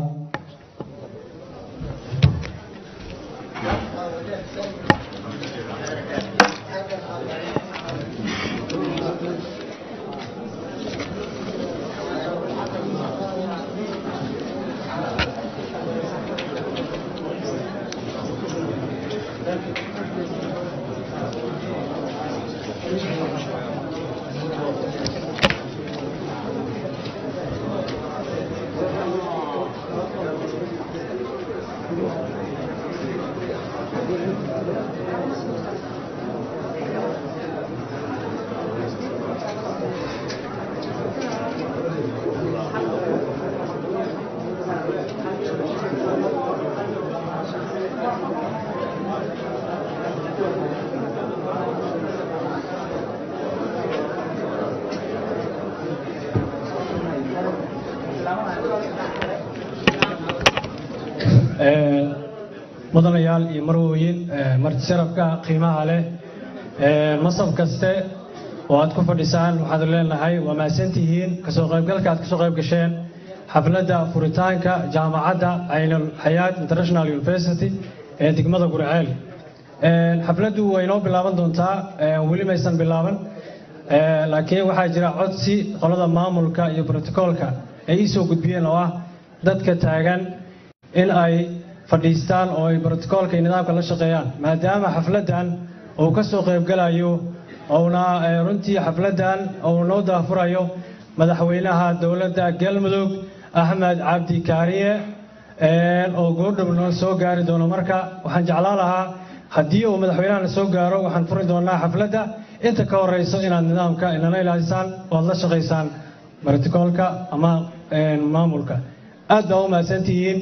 mudanayaal iyo marwooyin marti sharafka qiimaha leh masab kaste oo aad ku fadhisaan waxaad leenahay waa mahadsantihiin kasoo qaybgalka aad kasoo qayb gasheen xafladda furitaanka jaamacadda Aynul Hayaat International University ee degmada Gurceel xafladdu way inoo bilaaban doontaa weli maysan bilaaban laakiin waxaa jira codsi qolada maamulka iyo protocolka ay soo gudbiyeen oo ah dadka taagan in ay fadhiistaan oo ay protocolka iyo nidaamka la shaqeeyaan maadaama xafladan uu ka soo qayb galayo oona runtii xafladan uu noo daafurayo madaxweynaha dowladda Galmudug Axmed Cabdi Kaariye oo goordhow noo soo gaari doono marka waxaan jeclaan lahaa haddii uu madaxweynaha soo gaaro waxaan furi doonaa xafladda inta ka horeyso inaad nidaamka inana ilaalisaan oo la shaqeysaan protocolka ama maamulka aad baa u mahadsantihiin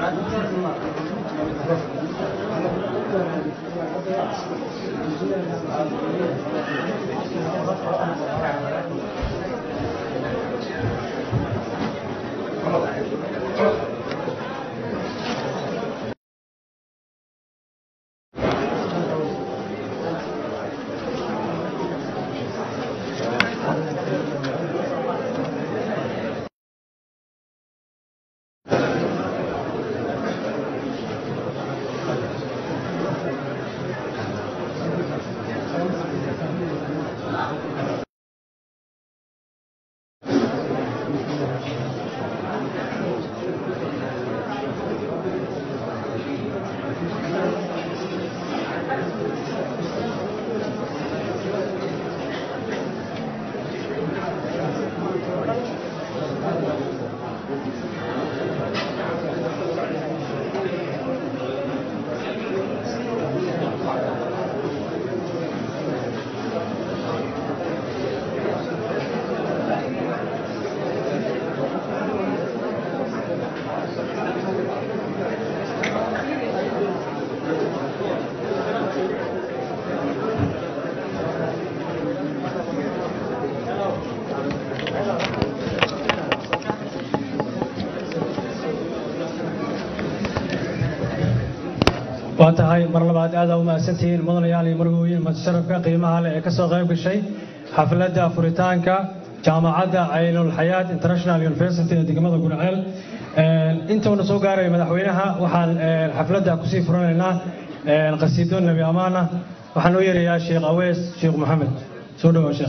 وانتهي مرلبات هذا وما سنتين مدن يالي مرغوين متشرف قيمها لك كسو قيب شيء حفلة فوريتانكا جامعة عين الحياة انترناشونال يونيفرسيتي دقمة قرعيل انت ونسو قاري مدحوينها وحال حفلة كسي فرونينا قصيدون نبي أمانة وحنو يري يا شيخ أويس شيخ محمد سودو شيخ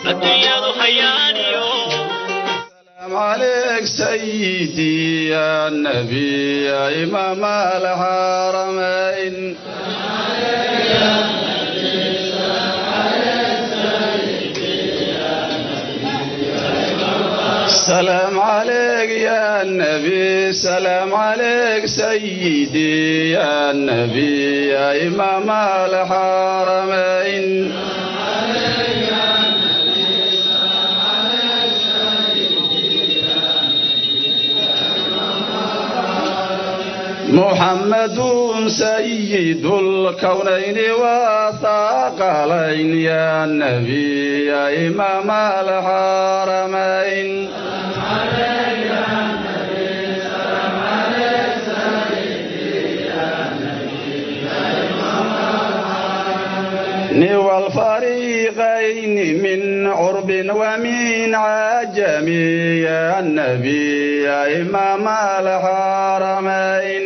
الدنيا ضحيانيو سلام عليك سيدي يا النبي يا إمام الحرمين سلام عليك يا النبي سلام عليك سيدي يا النبي يا إمام الحرمين محمد سيد الكونين والثقلين يا النبي يا إمام الحرمين نوى الفريقين من عرب ومن عجم يا النبي يا إمام الحرمين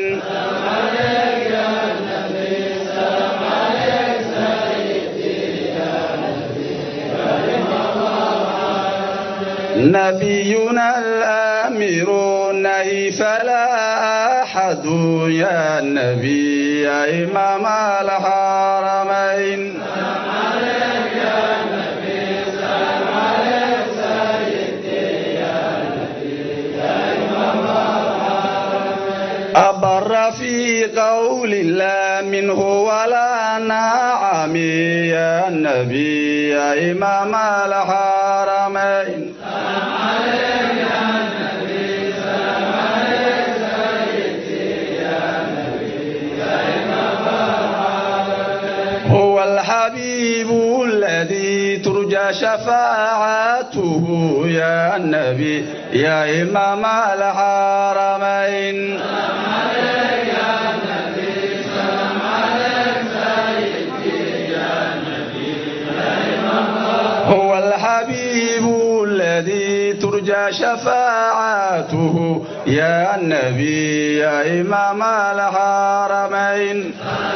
نبينا الأمير النهي فلا أحد يا النبي يا إمام الحرمين أبر في قول الله منه ولا نعم يا النبي يا إمام الحرمين هو الحبيب الذي ترجى شفاعته يا النبي يا إمام الحرمين هو الحبيب الذي ترجى شفاعته يا النبي يا إمام الحرمين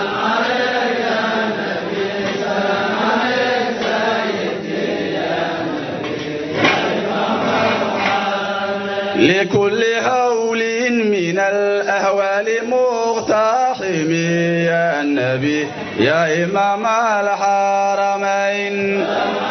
لكل هول من الأهوال مقتحم يا النبي يا إمام الحرمين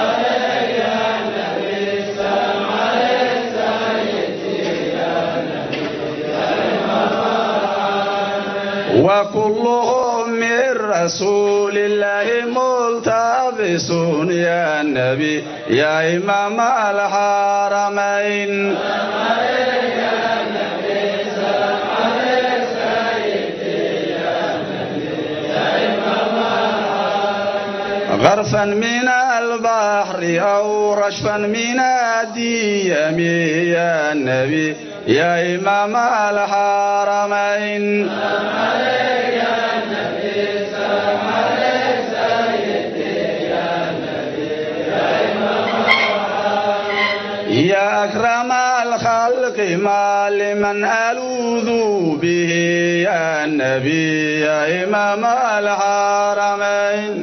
وكلهم من رسول الله ملتبس يا النبي يا إمام الحرمين غرفا من البحر أو رشفا من الديم يا النبي يا إمام الحرمين يا أكرم الخلق ما لمن ألوذ به يا النبي يا إمام الحرمين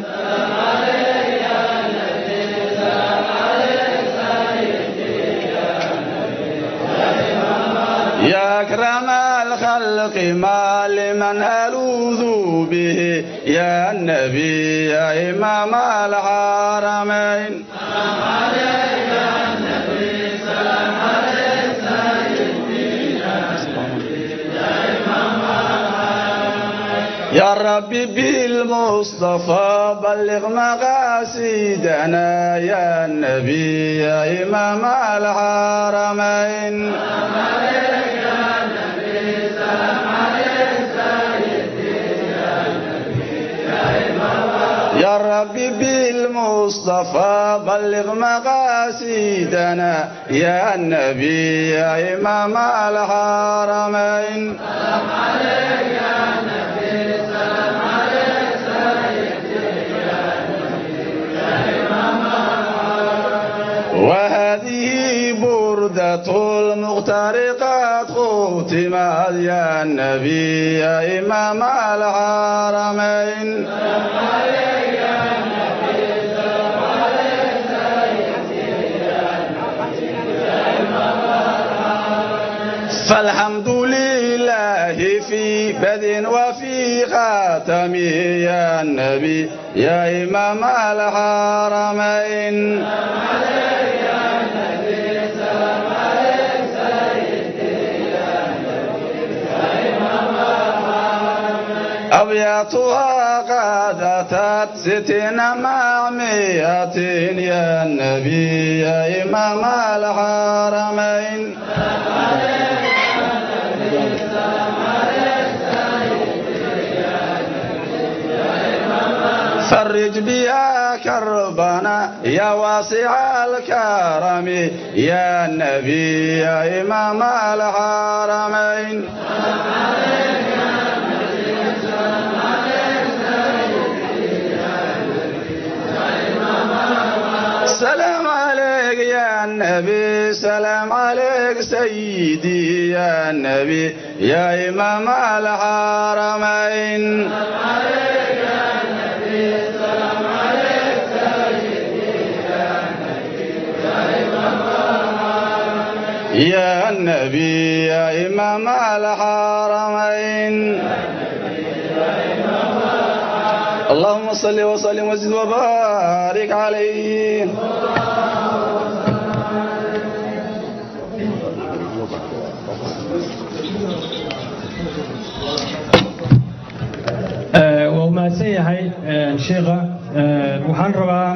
يا أكرم الخلق ما لمن ألوذ به يا النبي يا إمام الحرمين يا ربي بالمصطفى بلغ مقاصدنا يا النبي يا إمام الحرمين يا ربي بالمصطفى بلغ مقاصدنا يا النبي يا إمام الحرمين وهذه بردة المغترقات ختمت يا النبي يا إمام الحرمين فالحمد لله في بدء وفي خاتم يا النبي يا إمام الحرمين أبياتها قد أتت 60 مع 100 يا النبي يا إمام الحرمين فرج بها كربنا يا واسع الكرم يا النبي يا إمام الحرمين سلام عليك يا النبي سلام عليك سيدي يا النبي يا إمام الحرمين يا النبي يا إمام الحرمين اللهم صل وسلم وزد وبارك عليه وما سيحي شيخة وحان ربا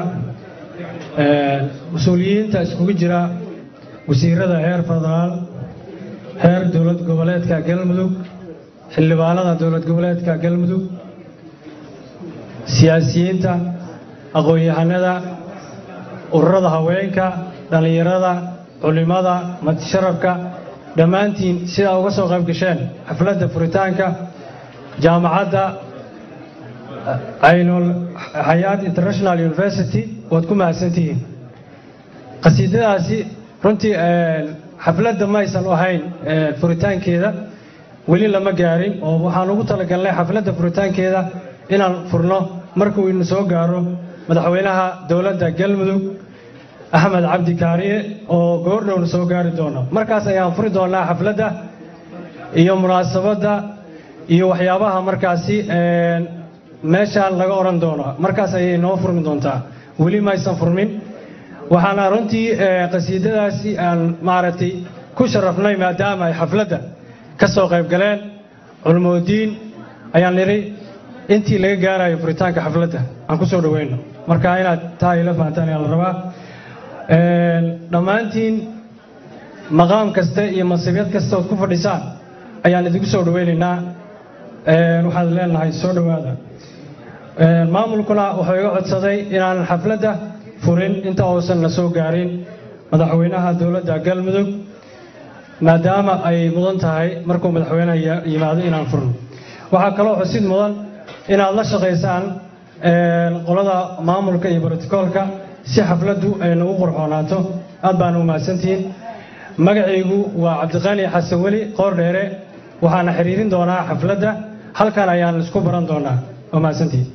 مسؤولين تأسكو جرا وسيرة هير فضلال هير دولة قبلات كاقلمدو حلبالة دولة قبلات كاقلمدو siyaasiyiinta aqoon-yahanada ururada haweenka dhalinyarada culimada madsharafka dhammaantiin sidaa uga soo qayb gasheen xafladda furitaanka jaamacadda Aynul Hayat International University waad ku mahadsantihiin qasiidadaasi runtii xafladda ma aysan ahayn furitaankeeda weli lama gaarin oo waxaan ugu talagalnay xafladda furitaankeeda inaan furno markuu ina soo gaaro madaxweynaha dowladda galmudug axmed cabdi kaariye oo goordhowna soo gaari doono markaas ayaan furi doonaa xafladda iyo munaasabadda iyo waxyaabaha markaasi meeshaan laga oran doono markaas ayay noo furmi doontaa weli ma aysan furmin waxaana runtii qasiidadaasi aan maaragtay ku sharafnay maadaama ay xafladda ka soo qayb galeen culmoodiin ayaan nidhi intii laga gaarayo furitaanka xafladda aan ku soo dhaweyno marka inaad taa ila fahantaan ayaa la rabaa dhammaantiin maqaam kasta iyo masiibiyad kasta ood ku fadhisaan ayaan idinku soo dhaweynaynaa waxaad leenahay soo dhowaada maamulkuna wuxuu iga codsaday inaan xafladda furin inta uusan la soo gaarin madaxweynaha dowladda galmudug maadaama ay mudan tahay markuu madaxweynaha yimaado inaan furno waxaa kaloo xusid mudan inaad la shaqaysaan qolada maamulka iyo brotokoolka si xafladdu ay nagu qurxoonaato aad baan u mahadsantihiin magacaygu waa cabdiqaani xasan weli qoor dheere waxaana xiriirin doonaa xafladda halkan ayaan isku baran doonaa waa mahadsantihiin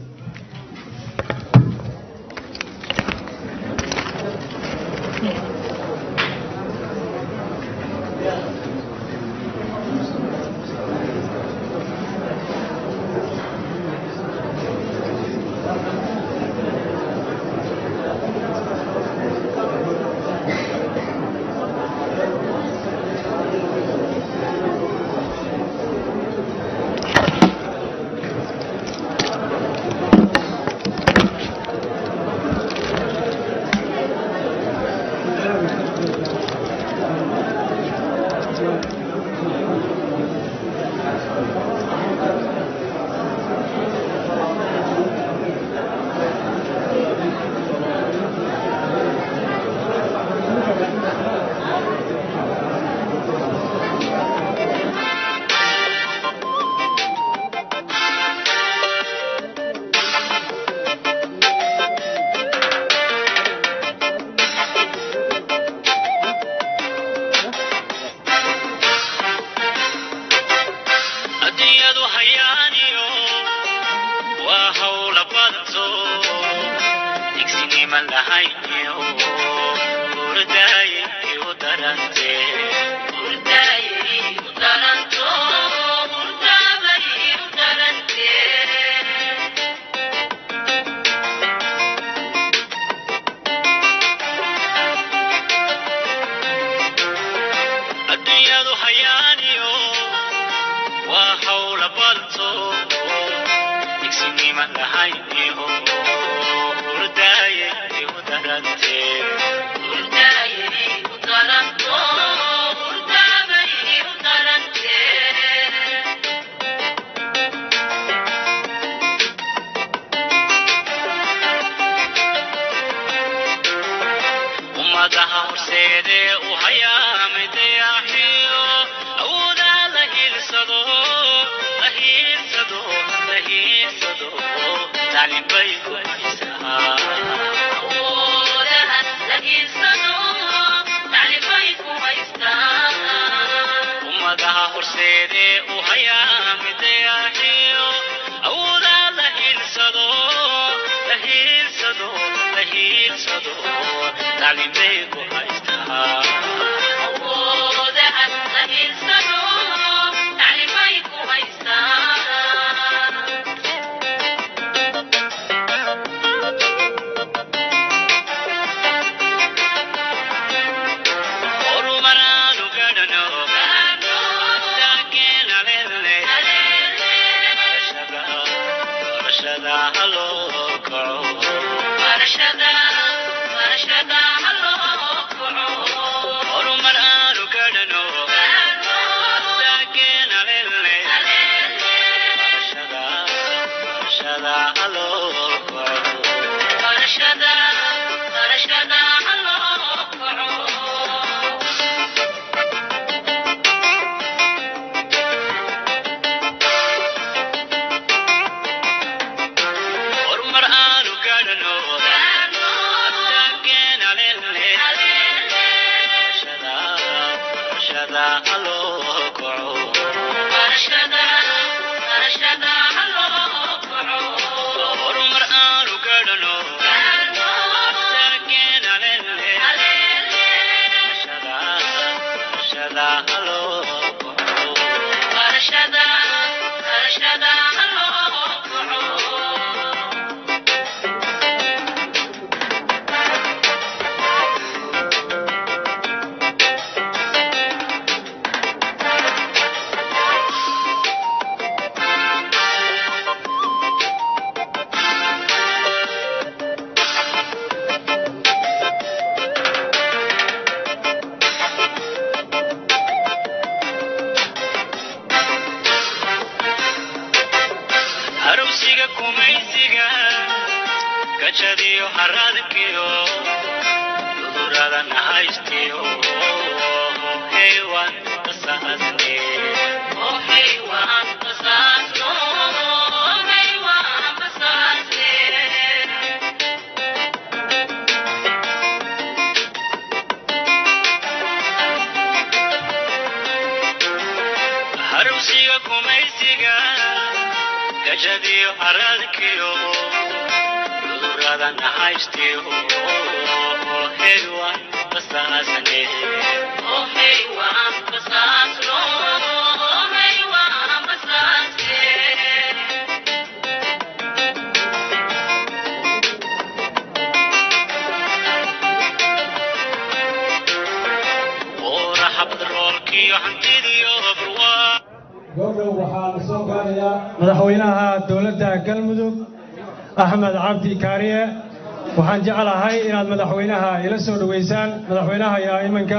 madaxweynaha dowladda galmudug axmed cabdi kaariye waxaan jeclahay inaad madaxweynaha ila soo dhaweysaan madaxweynaha ayaa iminka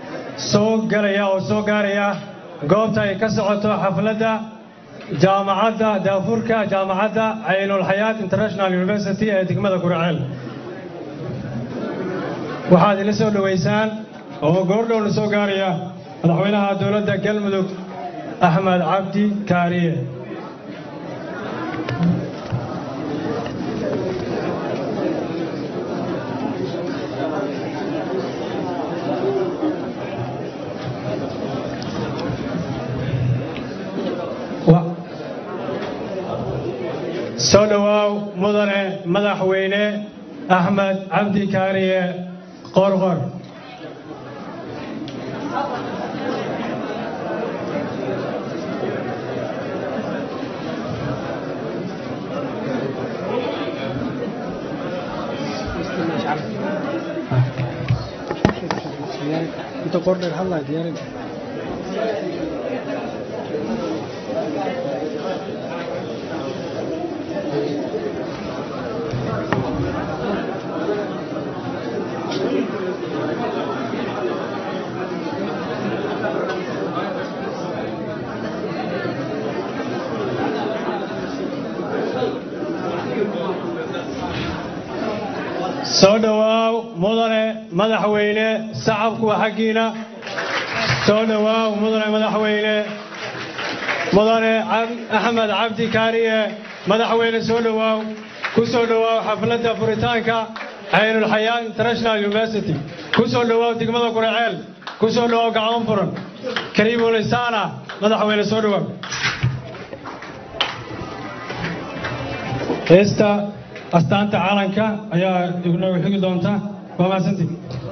soo galaya oo soo gaaraya goobta ay ka socoto xafladda jaamacadda daafurka jaamacadda caynul xayaat international university ee degmada Gurceel waxaad ila soo dhaweysaan oo goordhow la soo gaaraya madaxweynaha dowladda galmudug axmed cabdi kaariye soo dhawaaw mudane madaxweyne axmed cabdi kaariye qorqor انت قرر هلا ديارك soo dhawaaw mudane madaxweyne shacabku xaqiina soo dhawaaw mudane madaxweyne mudane Axmed Cabdi Kaariye madaxweyne soo dhawaaw ku soo dhawaaw xafladda furitaanka Aynul Hayaa International University ku soo dhawaaw degmada Guraceel ku soo dhawaaw gacan furan Kariim Lisana madaxweyne soo dhawaaw heesta astaanta caalanka ayaa inagu xigi doonta waa mahadsantihiin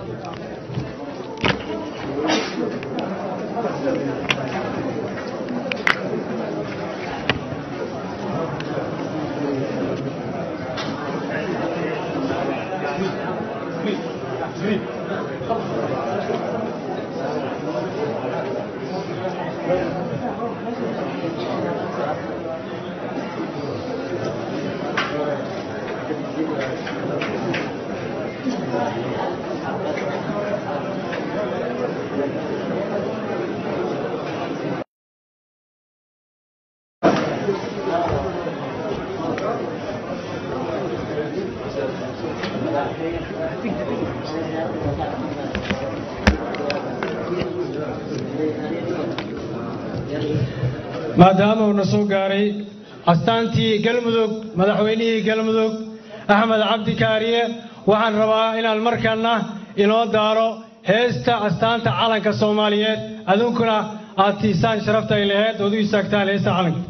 maadaama uu soo gaaray astaantii galmudug madaxweynihii galmudug Axmed Cabdi Kaariye waxaan rabaa inaan markana inoo daaro heesta astaanta calanka Soomaaliyeed adunkuna aad tiisaan sharafta ay leeyahay oo u istaagtaan heesta calanka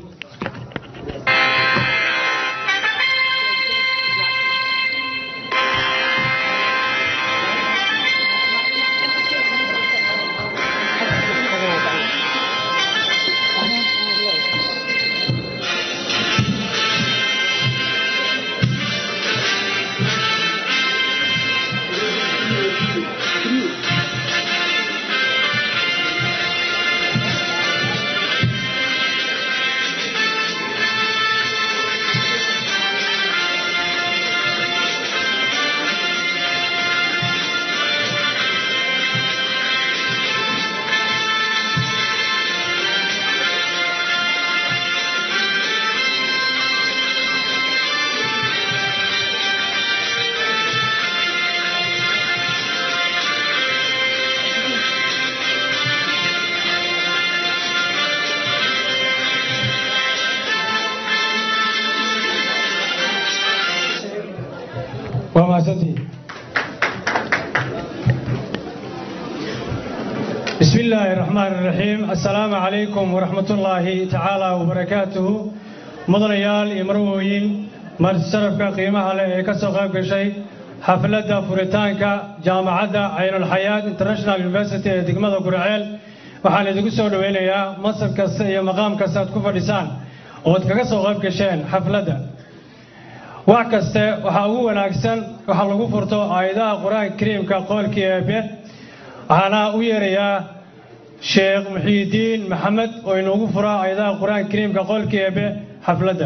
بسم الله الرحمن الرحيم السلام عليكم ورحمة الله تعالى وبركاته مدنيال إمروين مرسرفك قيمة على كسوغاب شيء حفلة فوريتانكا جامعة عين الحياة انترناشنال يونيفرسيتي دقمة قرعيل وحال يدقسوا لوينيا مصر كسية مقام كسات كفر لسان وتكسوغاب كشين حفلة وعكسته وحاوه وناكسن وحالوه فرطو آيدا قرآن كريم كقول كيابه أنا ويريا شيخ محي الدين محمد وينوه فرا آيدا قرآن كريم كقول كيابه حفلة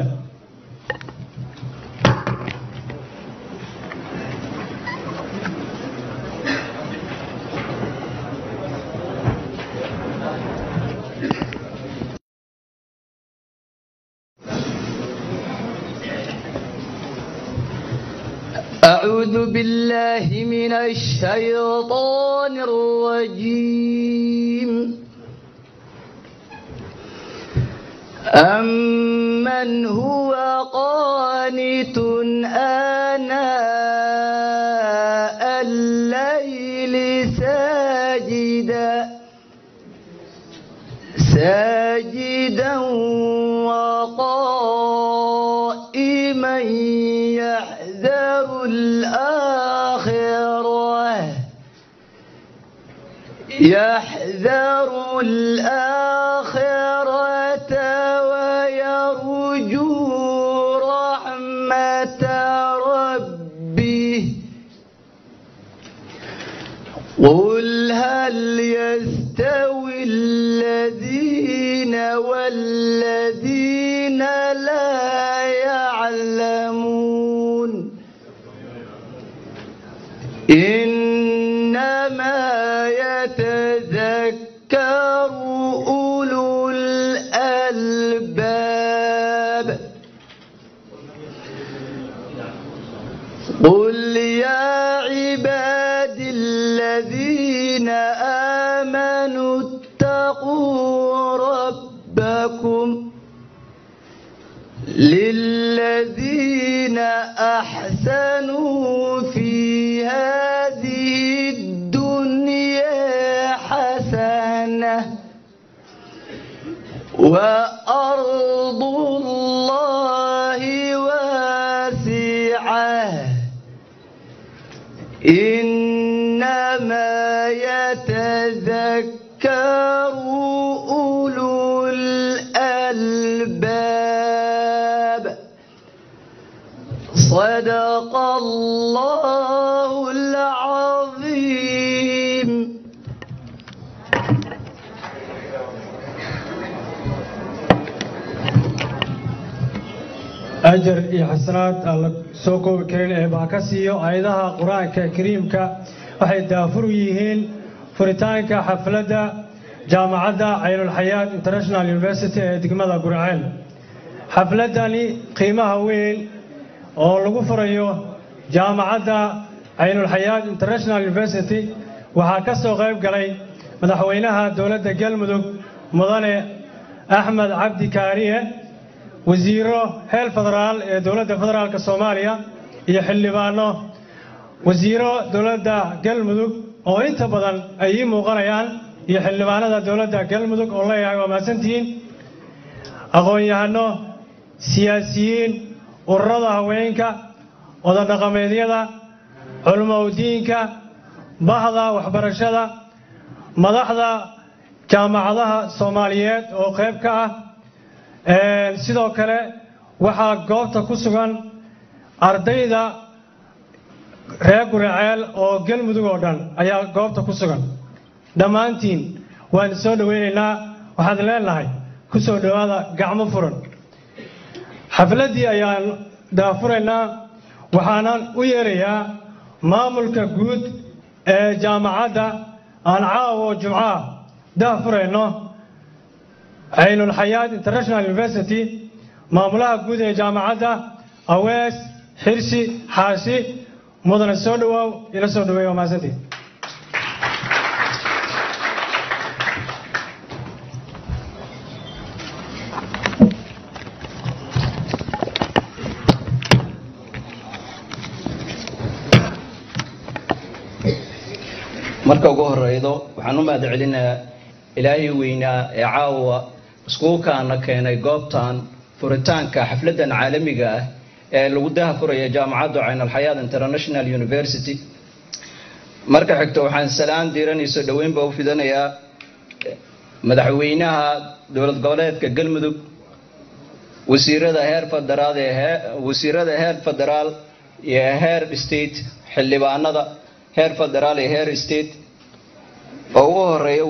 أعوذ بالله من الشيطان الرجيم أمن هو قانت آناء الليل ساجدا وقائما يحذر الآخرة ويرجو رحمة ربه قل هل يستوي الذين والذين لا يعلمون إنما يتذكر أولو الألباب قل يا أرض الله واسعة إنما يتذكر أولو الألباب صدق الله العظيم. أجر iyo xasanaad alla soo koobi karin ee baa ka siiyo aayadaha quraanka kariimka waxay daafur u yihiin furitaanka xafladda jaamacadda Aynul Hayaat International University ee degmada Gurceel. xafladani qiimaha weyn oo lagu furayo jaamacadda Aynul Hayaat International University waxaa ka soo qayb galay madaxweynaha dowladda Galmudug mudane Axmed Cabdi Kaariye wasiiro heer federaal ee dowladda federaalka Soomaaliya iyo xildhibaano wasiiro dowladda Galmudug oo inta badan ay muuqanayaan iyo xildhibaanada dowladda Galmudug oo leeyahay waa maasantiin aqoon-yahano siyaasiyiin ururada haweenka wada dhaqameedyada culimo diinka bahda waxbarashada madaxda jaamacadaha Soomaaliyeed oo qayb ka ah sidoo kale waxaa goobta ku sugan ardayda reer Gurceel oo Galmudug oo dhan ayaa goobta ku sugan dhammaantiin waan soo dhaweynaynaa waxaad leenahay ku soo dhawaada gacmo furan xafladii ayaan daafuraynaa waxaana u yeerayaa maamulka guud ee jaamacadda aan caawo Jumca daafurayno Aynul Hayaat International University maamulaha guud ee jaamacadda Awees Xirsi Xaashi mudane soo dhawow ila soo dhaweeyo maasantii marka ugu horeydo waxaan u mahadcelinayaa ilaahay weynaa ee caawa iskuulkaana keenay goobtan furitaanka xafladan caalamiga ah ee lagu daahfurayo jaamacadda Aynul Hayaat International University. marka xigta waxaan salaan diiranayso dhaweynba u fidanayaa madaxweynaha dowlad goboleedka Galmudug wasiirada heer federaal iyo heer state xildhibaanada heer federaal iyo heer state oo ugu horeeya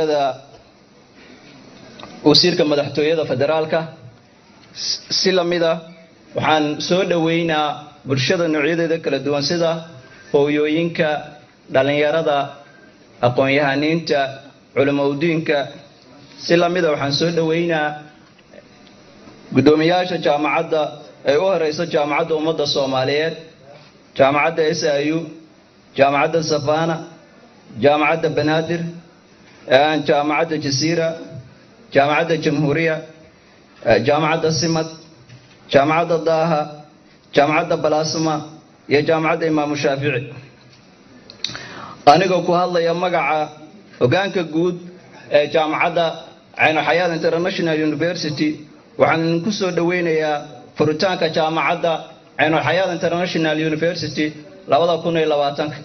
wasiirka madaxtooyada federaalka si lamida waxaan soo dhaweynaa bulshada noocyadeeda kala duwan sida hooyooyinka dhalinyarada aqoon-yahaniinta culimo diinka si lamida waxaan soo dhaweynaa gudoomiyaasha jaamacadda ay u horeyso jaamacadda ummadda Soomaaliyeed jaamacadda SIU jaamacadda Safana jaamacadda Banaadir jaamacadda Jasiira jaamacadda Jamhuuriya jaamacadda Simad jaamacadda Daaha jaamacadda Balaasma iyo jaamacadda Imaamu Shaafici anigoo ku hadlaya magaca hogaanka guud ee jaamacadda Aynul Hayaat International University waxaan ku soo dhaweynayaa furitaanka jaamacadda Aynul Hayaat International University 2020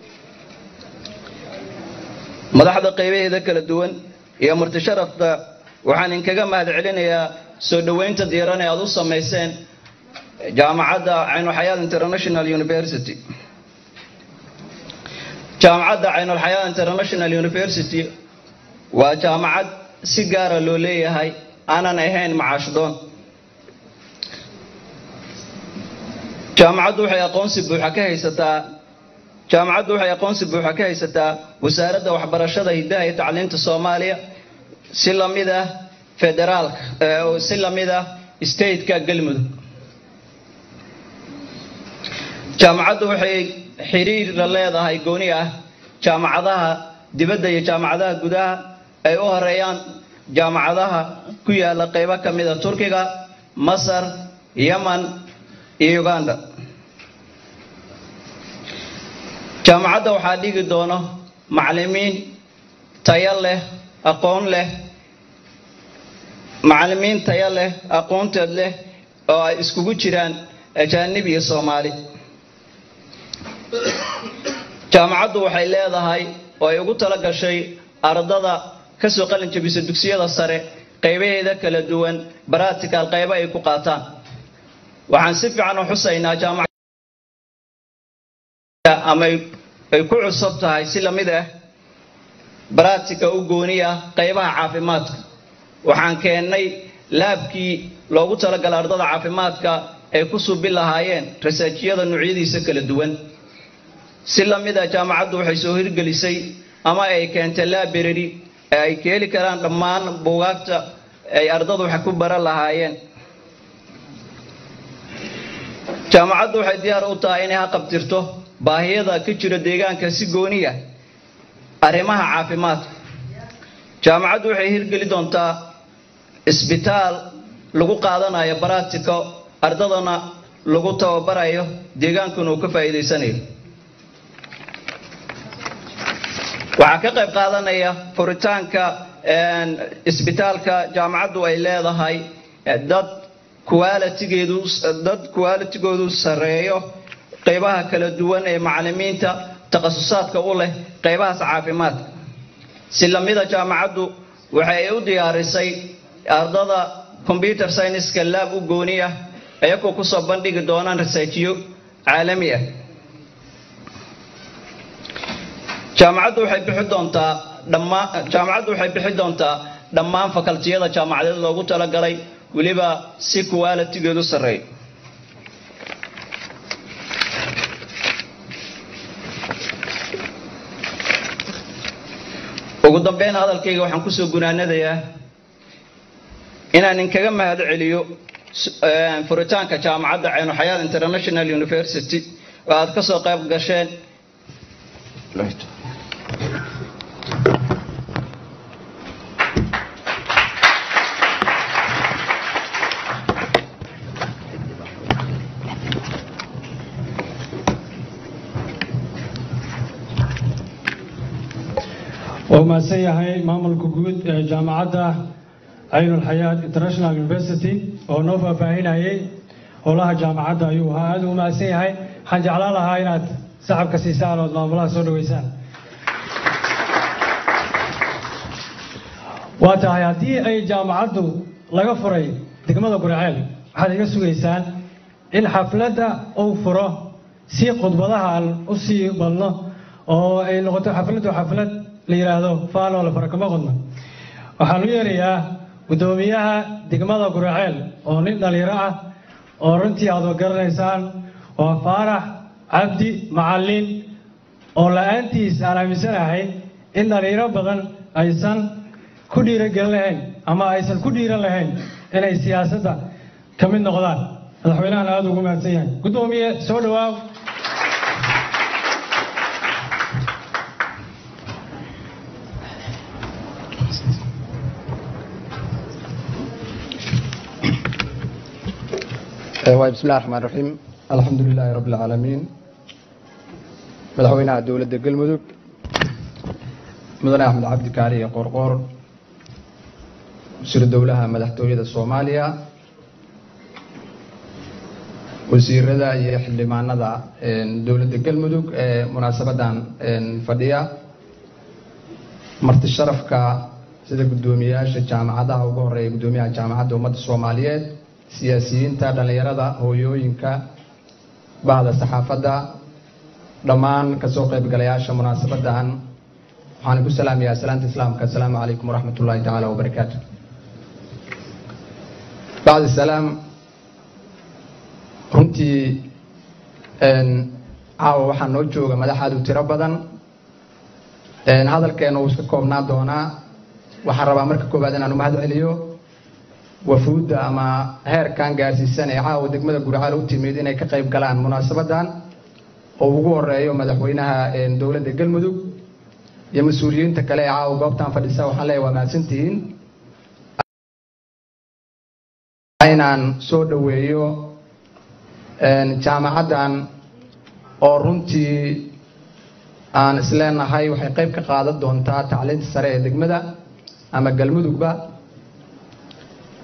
madaxda qaybaheeda kala duwan iyo marti sharafta waxaan inkaga mahadcelinayaa soo dhaweynta diiran ee aad u sameyseen jaamacadda Aynul Hayaat International University. jaamacadda Aynul Hayaat International University waa jaamacad si gaar ah loo leeyahay aanan ahayn macaash doon. jaamacaddu waxay aqoonsi buuxa ka haysataa wasaaradda waxbarashada hidaha iyo tacliinta Soomaaliya si lamid ah federaalka oo si lamid ah state-ka Galmudug. jaamacaddu waxay xiriir la leedahay gooni ah jaamacadaha dibadda iyo jaamacadaha gudaha ay u horeeyaan jaamacadaha ku yaala qaybo ka mid ah Turkiga, Masar, Yemen iyo Uganda. jaamacadda waxaa dhigi doono macallimiin tayo leh aqoon leh macallimiin tayo leh aqoonteed leh oo ay iskugu jiraan ajaanib iyo Soomaali. jaamacaddu waxay leedahay oo ay ugu tala gashay ardada ka soo qalin jabisay dugsiyada sare qaybaheeda kala duwan practical qaybo ay ku qaataan. waxaan si fiican u xusaynaa jaamacadda ama ay ku cusub tahay si la mid ah practical u gooni ah qaybaha caafimaadka. waxaan keennay laabkii loogu talagalay ardada caafimaadka ay ku suubi lahaayeen research-yada noocyadiisa kala duwan. si la mid ah jaamacaddu waxay soo hirgelisay ama ay keentay library ay ka heli karaan dhammaan buugaagta ay ardadu wax ku baran lahaayeen. jaamacaddu waxay diyaar u tahay inay qabtirto baahiyada ka jira deegaanka si gooni ah arrimaha caafimaadka. jaamacaddu waxay hirgeli doontaa isbitaal lagu qaadanayo practical ardadana lagu tababarayo deegaankuna uu ka faa'iideysanayo. waxaa ka qayb qaadanaya furitaanka isbitaalka jaamacaddu ay leedahay dad quality-goodu sareeyo qaybaha kala duwan ee macallimiinta takhasusaadka u leh qaybahaas caafimaadka. si la mid ah jaamacaddu waxay u diyaarisay ardada computer science-ka lab u gooni ah ayagoo ku soo bandhigi doonaan research-yo caalami ah. jaamacaddu waxay bixi doontaa dhammaan fakaltiyada jaamacadeed loogu talagalay waliba si quality-goodu sareeyo. ugu dambeyn hadalkayga waxaan ku soo gunaanadayaa inaan inkaga mahad celiyo furitaanka jaamacadda Aynu Xayaat International University oo aad ka soo qayb gasheen. وما سيهاي مامل كوجود جامعة عين الحياة International University أو نوفا فاهينا هي والله جامعة أيوها هذا وما سيهاي حنجعل لها هاي سحب كسيسان والله سودو ويسان وتهيأتي أي جامعة لغفري دكما قرعيل هذا يسوع ويسان إن حفلة أو فرة سي قطبها الأسي بالله أو أي نقطة حفلة ليرادو فالو لفركما قدنا waxaan u yeerayaa gudoomiyaha degmada Guraceel oo nin dhalinyaro ah oo runtii aad garanaysaan waa Faarax Cabdi Macallin oo la'aantiis aan aaminsanahay in dhalinyaro badan aysan ku dhiirigelin lahayn ama aysan ku dhiiran lahayn inay siyaasadda ka mid noqdaan. madaxweynaha aad ugu mahadsan yahay. gudoomiye soo dhawaaw. بسم الله الرحمن الرحيم الحمد لله رب العالمين مدحوينها دولة قلمدك مدن أحمد عبد كاري قرقور وزير الدولة مدحتوية الصومالية وزير رضا يحل معنا دولة قلمدك مناسبة فدية مرت الشرف كسيدة قدومية جامعة وقوري قدومية جامعة أمة الصوماليات siyaasiyiinta dhalinyarada hooyooyinka bahda saxaafadda dhammaan ka soo qaybgalayaasha munaasabadan waxaan ku salaamayaa salaanta islaamka assalaamu calaykum waraxmatullaahi tacaala wabarakaatu. bacda salaam runtii caawa waxaa noo jooga madaxaad u tiro badan hadalkeena uu iska koobnaa doonaa. waxaan rabaa marka koowaad inaan u mahad celiyo wafuudda ama heerkan gaarsiisan ee caawa degmada Guraceel u timid inay ka qayb galaan munaasabadan oo ugu horeeyo madaxweynaha dowladda Galmudug iyo mas'uuliyiinta kale ee caawa goobtan fadhisa. waxaan leeyahay waa mahadsantihiin. inaan soo dhaweeyo jaamacaddan oo runtii aan isleenahay waxay qayb ka qaadan doontaa tacliinta sare ee degmada ama Galmudugba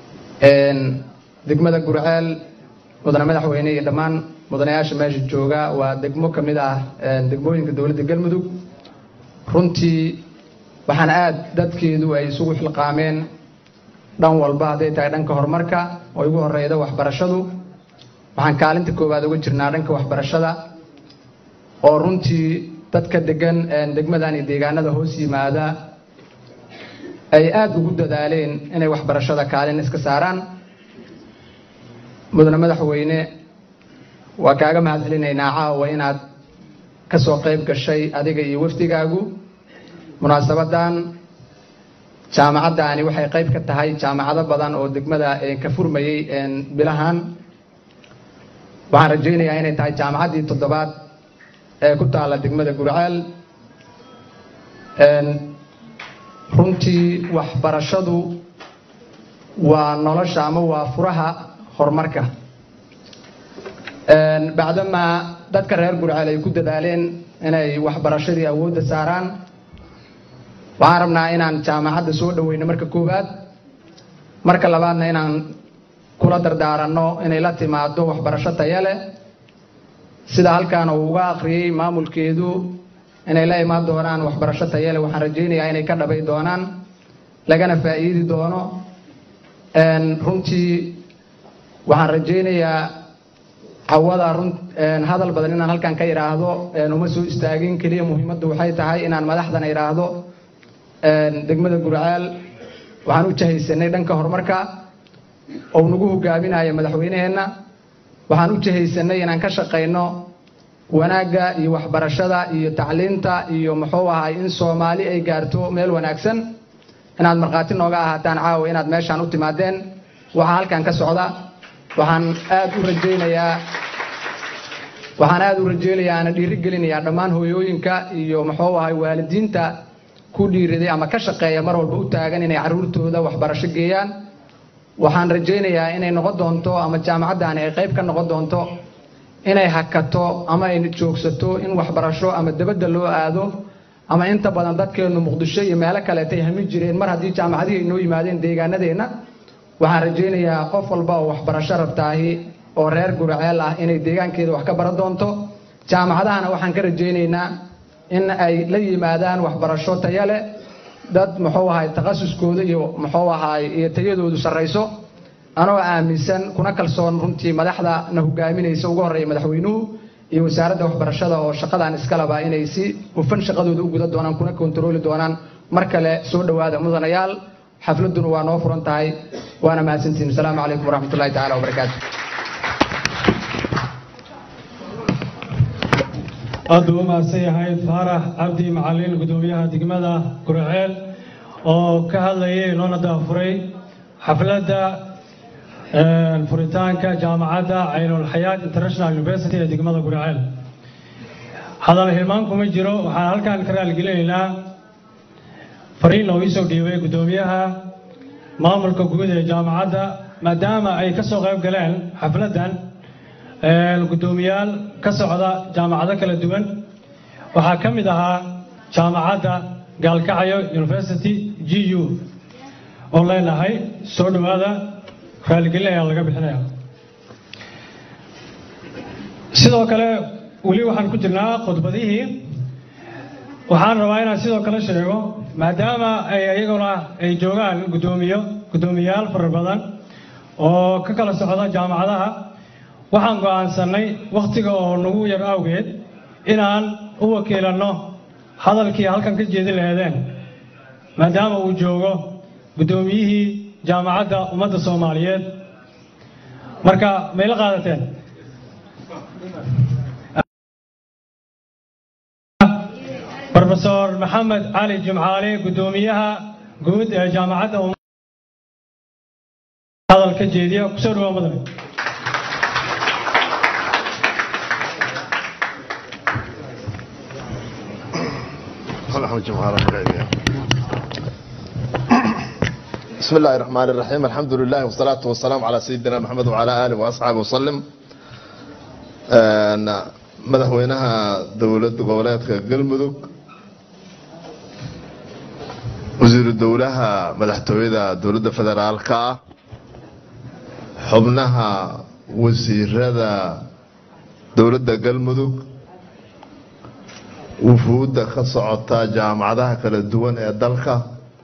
degmada Gurceel mudane madaxweyne iyo dhammaan mudanayaasha meesha jooga waa degmo ka mid ah degmooyinka dowladda Galmudug runtii waxaan aad dadkeedu ay isugu xilqaameen dhan walba haday tahay dhanka horumarka oo ugu horeeyda waxbarashadu waxaan kaalinta koowaad uga jirnaa dhanka waxbarashada oo runtii dadka degan degmadan iyo deegaanada hoos yimaada ay aad ugu dadaaleen inay waxbarashada kaalin iska saaraan mudane madaxweyne waa kaaga mahadcelinaynaa caawa inaad ka soo qayb gashay adiga iyo wafdigaagu munaasabadan jaamacaddaani waxay qayb ka tahay jaamacado badan oo degmada ka furmayay bilahan waxaan rajaynayaa inay tahay jaamacaddii 7aad ee ku taala degmada Gurceel runtii waxbarashadu waa nolosha ama waa furaha horumarka bacdama dadka reer Gurceel ay ku dadaaleen inay waxbarashadii awoodda saaraan waxaan rabnaa inaan jaamacadda soo dhaweyno marka koowaad marka labaadna inaan kula dardaaranno inay la timaado waxbarasho tayo leh sida halkaan uu uga akhriyay maamulkeedu inay la imaan doonaan waxbarasho tayo leh waxaan rajaynayaa inay ka dhabay doonaan lagana faa'iidi doono runtii waxaan rajaynayaa cawada hadal badan inaan halkaan ka yiraahdo uma soo istaagin kaliya muhiimaddu waxay tahay inaan madaxdana yiraahdo degmada Gurceel waxaan u jahaysanay dhanka horumarka oo nagu hogaaminayo madaxweynaheena waxaan u jahaysanay inaan ka shaqeyno wanaaga iyo waxbarashada iyo tacliinta iyo muxuu ahay in Soomaali ay gaarto meel wanaagsan inaad marqaati nooga ahaataan caawa inaad meeshaan u timaadeen waxa halkaan ka socda waxaan aad u rajaynayaa ana dhiirigelinayaa dhammaan hooyooyinka iyo muxuu ahay waalidiinta ku dhiiriday ama ka shaqeeya mar walba u taagan inay caruurtooda waxbarasho geeyaan waxaan rajaynayaa inay noqon doonto ama jaamacaddaani ay qayb ka noqon doonto inay hakato ama ay joogsato in waxbarasho ama dabadda loo aado ama inta badan dadkeenu Muqdisho iyo meelo kale ay hami jireen mar haddii jaamacadihii inoo yimaadeen deegaanadeena waxaan rajaynayaa qof walba oo waxbarasho rabtaahi oo reer Gurceel ah inay deegaankeeda wax ka baran doonto jaamacadahana waxaan ka rajaynaynaa in ay la yimaadaan waxbarasho tayo leh dad muxuu ahay takhasuskooda iyo muxuu ahay iyo tayadoodu sareyso anoo aaminsan kuna kalsoon runtii madaxda na hogaaminaysa ugu horeeya madaxweynuhu iyo wasaaradda waxbarashada oo shaqadan iska laba inay si hufan shaqadooda u guda doonaan kuna kontrooli doonaan mar kale soo dhawaada mudanayaal xafladuna waa noo furan tahay waana mahadsantiin assalaamu calaykum waraxmatullaahi tacaala wabarakaatu aad buu u mahadsan yahay Faarax Cabdi Macalin gudoomiyaha degmada Gurceel oo ka hadlayay loona daafuray xafladda furitaanka jaamacadda Aynul Hayaat International University ee degmada Gurceel hadal hilmaan kuma jiro waxaan halkaan ka raaligelinaynaa fariin oo isoo dhiibay gudoomiyaha maamulka guud ee jaamacadda maadaama ay ka soo qayb galeen xafladdan gudoomiyaal ka socda jaamacado kala duwan waxaa ka mid ahaa jaamacadda Gaalkacyo University GU oo leenahay soo dhawaada raaligelin ayaa laga bixinayaa sidoo kale weli waxaan ku jirnaa khudbadihii waxaan rabaa inaan sidoo kale sheego maadaama ay iyaguna ay joogaan gudoomiyaal fara badan oo ka kala socda jaamacadaha waxaan go'aansanay waqtiga oo nagu yar awgeed inaan u wakiilanno hadalkii halkan ka jeedin lahaydeen maadaama uu joogo gudoomiyihii jaamacadda ummadda Soomaaliyeed marka may la qaadateen Professor Maxamed Ali Jimcaale gudoomiyaha guud ee jaamacadda hadalka jeediya ku soo dhawaada mudane بسم الله الرحمن الرحيم الحمد لله والصلاة والسلام على سيدنا محمد وعلى آله وأصحابه وسلم مدحوينها دولة goboleedka Galmudug wasiir dawlaha madaxtooyada dawladda federaalka xubnaha wasiirada dowladda galmudug wufuudda ka socota jaamacadaha kala duwan ee dalka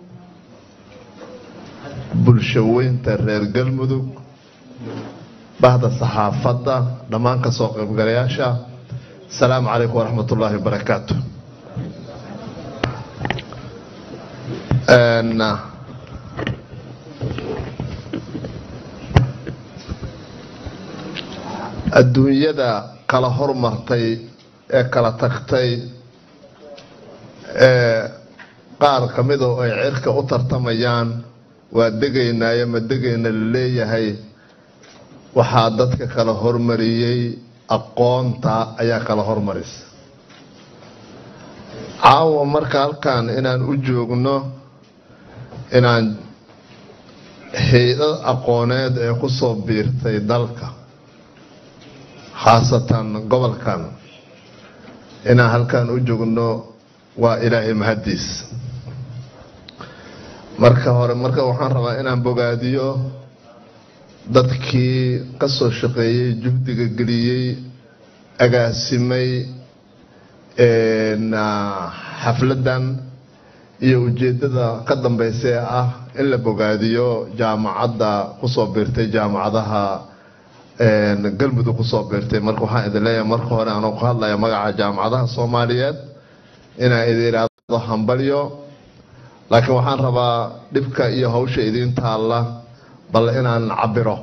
bulshaweynta reer galmudug bahda saxaafadda dhammaan ka soo qaybgalayaasha asalaamu calaykum waraxmatullaahi wabarakaatu adduunyada kala hormartay ee kala tagtay qaar ka mid oo ay cirka u tartamayaan waa degaynaayo ma degayna la leeyahay waxaa dadka kala hormariyey aqoonta ayaa kala hormarisa caawa marka halkan inaan u joogno inaan hay-ad aqooneed ee ku soo biirtay dalka khaasatan gobolkan inaan halkan u joogno waa ilaahay mahadiis marka waxaan rabaa inaan bogaadiyo dadkii ka soo shaqeeyey juhdiga geliyey agaasimay xafladan iyo ujeedada ka dambaysa ee ah in la bogaadiyo jaamacadda kusoo biirtay jaamacadaha galmudug kusoo biirtay marka waxaan idin leeyahay marka hore anoo ku hadlaya magaca jaamacadaha soomaaliyeed inaan idin iraado hambalyo laakiin waxaan rabaa dhibka iyo hawsha idiin taalla bal inaan cabiro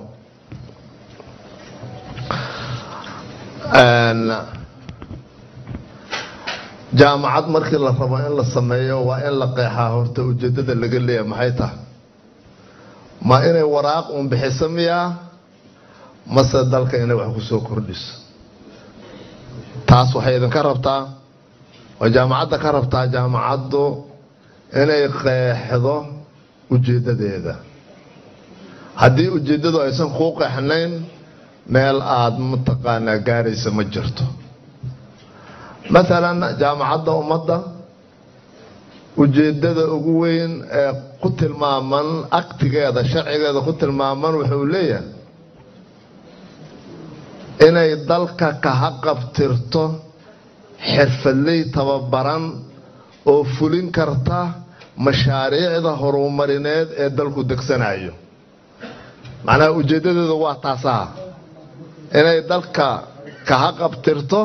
jaamacad markii la rabo in la sameeyo waa in la qeexaa horta ujeedada laga leeyahay maxay tahay ma inay waraaq uun bixiso miyaa mase dalka inay wax ku soo kordhiso taas waxay idinka rabtaa oo jaamacadda ka rabtaa jaamacaddu inay qeexdo ujeedadeeda haddii ujeeddadu aysan kuu qeexnayn meel aad mataqaanaa gaaraysa ma jirto maalan jaamacadda ummadda ujeeddada ugu weyn ee ku tilmaaman aktigeeda sharcigeeda ku tilmaaman wuxuu leeyahay inay dalka ka haqabtirto xirfadley tababaran oo fulin karta mashaariicda horumarineed ee dalku degsanayo macnaha ujeeddadeedu waa taasaa inay dalka ka haqabtirto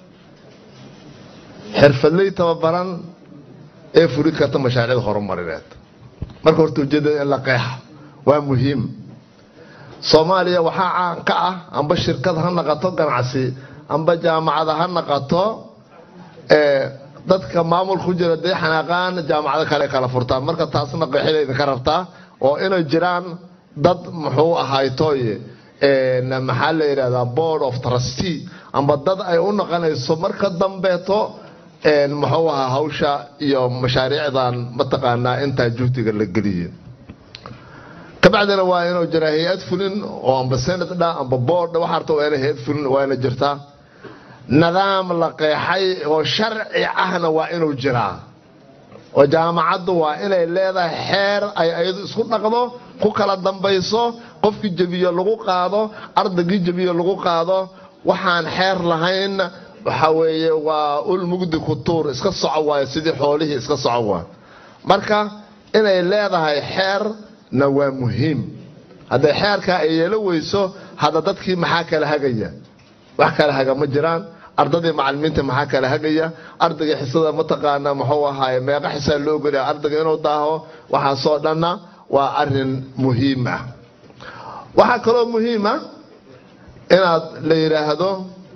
xirfadley tababaran ee fulin karta mashaariicda horumarineed marka horta ujeeddada in la qeexa waa muhiim soomaaliya waxaa caan ka ah amba shirkad ha naqato ganacsi amba jaamacada ha naqato dadka maamul ku jira dee xanaaqaan jaamacado kale kala furtaan marka taasna qeexida idinka rabtaa oo inay jiraan dad muxuu ahaytoy maxaa la yidhahdaa board of trustee amba dad ay u noqonayso marka dambeeto muxuu ahaa hawsha iyo mashaariicdan mataqaanaa intaa juhdiga la geliyay kabacdina waa inuu jira hay-ad fulin oo amba senate dha amba board waxa harta waa inay hay-ad fulin waa ina jirtaa nidaam la qeexay oo sharci ahna waa inuu jiraa oo jaamacaddu waa inay leedahay xeer ay ayadu isku dhaqdo ku kala dambayso qofkii jabiyo lagu qaado ardaygii jabiyo lagu qaado waxaan xeer lahayn waxa weeye waa ul mugdi ku tuur iska soco waayo sidii xoolihii iska soco waa marka inay leedahay xeer na waa muhiim hadday xeerka ay yeelo weyso hadda dadkii maxaa kala hagaya wax kala haga ma jiraan ardadii macallimiinta maxaa kala hagaya ardayga xisada mataqaanaa muxuu ahaaye meeqa xisaa loo geliya ardayga inuu daaho waxaasoo dhanna waa arin muhiim ah waxaa kaloo muhiim ah inaad la yidhaahdo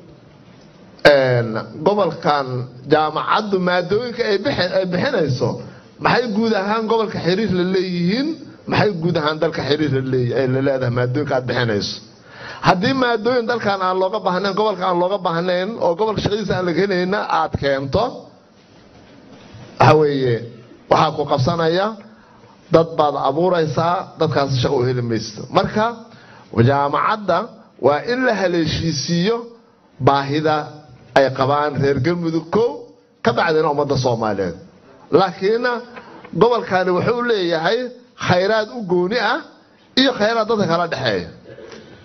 gobolkan jaamacaddu maadooyinka ay bixinayso maxay guud ahaan gobolka xiriir la leeyihiin maxay guud ahaan dalka xiriir la leedahay maadooyinka aad bixinayso haddii maadooyin dalkan aan looga baahnayn gobolka aan looga baahnayn oo gobolka shaqadiisa aan laga helayna aad keento waxa weeye waxaa ku qabsanaya dad baad abuuraysaa dadkaas shaqo u heli maysto marka jaamacadda waa in la haleeshiisiiyo baahida ay qabaan reer galmudug kow ka bacdina ummadda soomaaliyeed laakiin gobolkani wuxuu leeyahay khayraad u gooni ah iyo khayraad dadka kala dhexeeya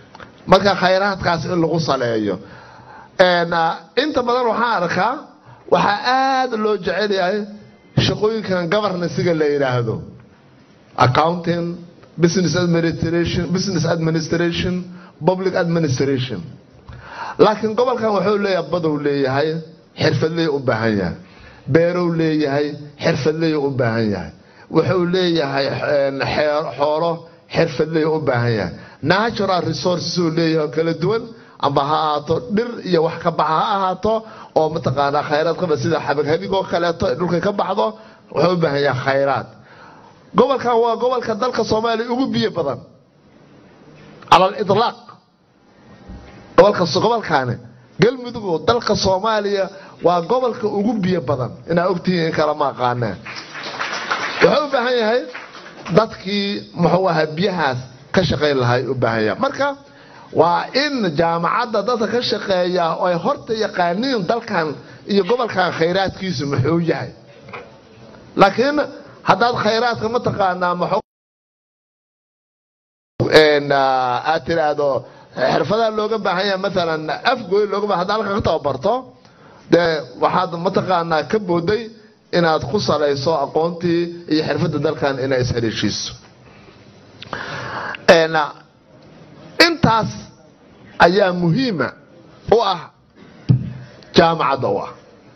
marka khayraadkaas in lagu saleeyo inta badan waxaan arkaa waxaa aad loo jecel yahay shaqooyinkan governance-ga la yiraahdo accounting business administration public administration laakiin gobolkan wuxuu leeyahay badow leeyahay xirfadley u baahan yahay beerow leeyahay xirfadley u baahan yahay wuxuu leeyahay xoolo xirfadley u baahan yahay natural resources uu leeyahay kala duwan amba ha ahaato dhir iyo wax ka baxa ha ahaato oo mataqaanaa khayraad qaba sida xabag habigoo kaleeto dhulka ka baxdo wuxuu u baahan yahay khayraad gobolkan waa gobolka dalka Soomaaliya ugu biyo badan على الإطلاق gobolkan galmudug dalka Soomaaliya waa gobolka ugu biyo badan ina ogtiin kala ma qaanaa wuxuu u baahan yahay dadkii muxuu ahaa biyahaas ka shaqeyn lahay u baahan yahay marka waa in jaamacadda dadka ka shaqeeya oo ay horta yaqaaniin dalkan iyo gobolkan khayraadkiisu muxuu yahay laakiin haddaad khayraadka ma taqaanaa muxuu aatiraado xirfadaha looga baahan yahay مثلا afgooy looga baahan halka ka tababarto de waxaad ma taqaanaa ka booday inaad ku salayso aqoontii iyo xirfadda dalkan inay isxiriishiiso intaas ayaa muhiima u ah jaamacadda u ah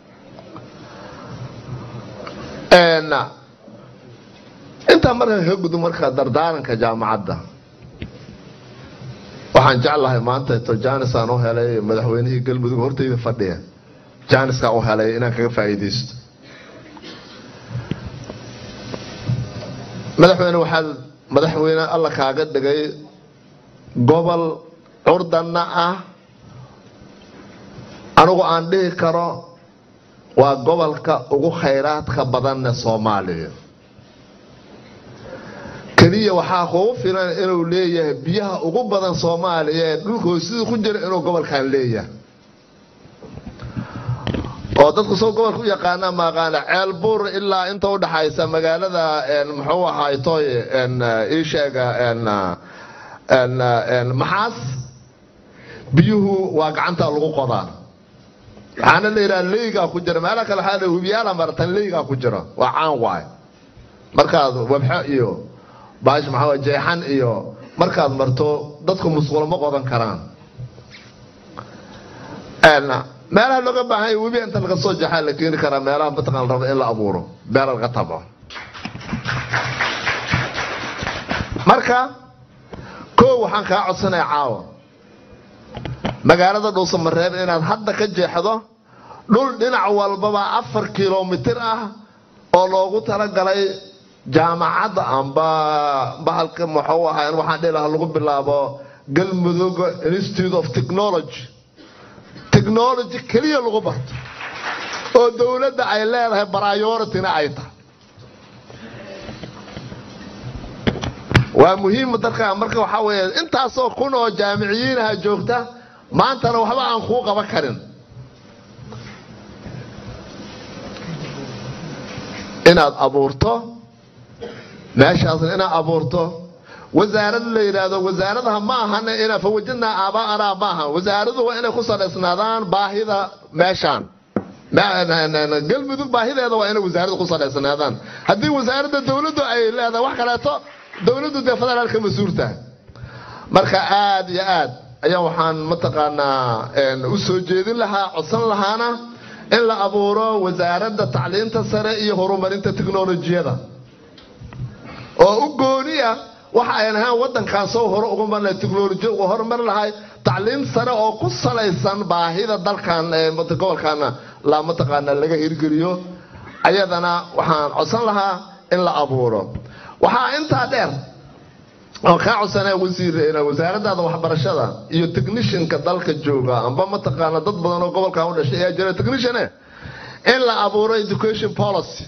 inta marka ka gudo marka dardaaranka jaamacadda waxaan jeclahay maanta Jaanis aan u helay madaxweynihii galmudug hortayda fadhiya Jaaniska u helay inaan kaga faa'iideysto madaxweyne alla kaaga dhigay gobol curdana ah anigu aan dhihi karo waa gobolka ugu khayraadka badan Soomaaliya kaliya waxaa ugu filan inuu leeyahay biyaha ugu badan Soomaaliya dhulka hoostiisa ku jira inuu gobolkan leeyahay oo dadku soo gobolka u yaqaana maaqaana ceelbuur ilaa inta u dhaxaysa magaalada muxuu ahaa tooy ii sheega maxaas biyuhu waa gacanta lagu qodaa waxaana la yiraahdaa leeyga ku jira meelo kale xaal hubiyaala martan leeyga ku jira waa caan waay markaad wabxa iyo baash maxaa jeexan iyo markaad marto dadku musqulo ma qodan karaan meelaha looga baahan yahay webi inta laga soo jaxaa la keeni karaa meelaha mataqaan rabo in la abuuro beer laga tabo marka waxaan ka codsanayaa caawa magaalada Dhuusamareeb inaad hadda ka jeexdo dhul dhinac walbaba 4 kiiloomitir ah oo loogu talagalay jaamacadda amba bahalka muxuu ahaa waxaan dhilaha lagu bilaabo Galmudug Institute of Technology kaliya lagu barto oo dawladda ay leedahay priority-na ay tahay waa muhiim dadka marka waxa weeye intaas oo kun oo jaamiciyiinaha joogta maantana waxba aan ku qaban karin inaad abuurto meeshaas inaad abuurto wasaarad la yiraahdo wasaaradaha ma ahana ina fawajina aabaana ma aha wasaaradu waa inay ku saleysnaadaan baahida meeshaan galmudug baahideeda waa inay wasaaradu ku saleysnaadaan hadii wasaaradda dawladdu ay leedahay wax kaleeto dawladdu de federaalka mas'uulta marka aad iyo aad ayaa waxaan mataqaanaa u soo jeedin lahaa codsan lahaana in la abuuro wasaaradda tacliinta sare iyo horumarinta tiknoolajiyada oo u gooniya waxa ay ahaan wadankan soo hor ugu marnay tiknoolajiyada oo horumar lahay tacliin sare oo ku salaysan baahida dalkan ee gobolkan la mataqaanaa laga hirgeliyo ayadana waxaan codsan lahaa in la abuuro waxa inta dheer oo ka codsanay wasiirada wasaaradda waxbarashada iyo technician-ka dalka jooga amba mataqaanaa dad badan oo gobolkan u dhashay ayaa jira technician in la abuuro education policy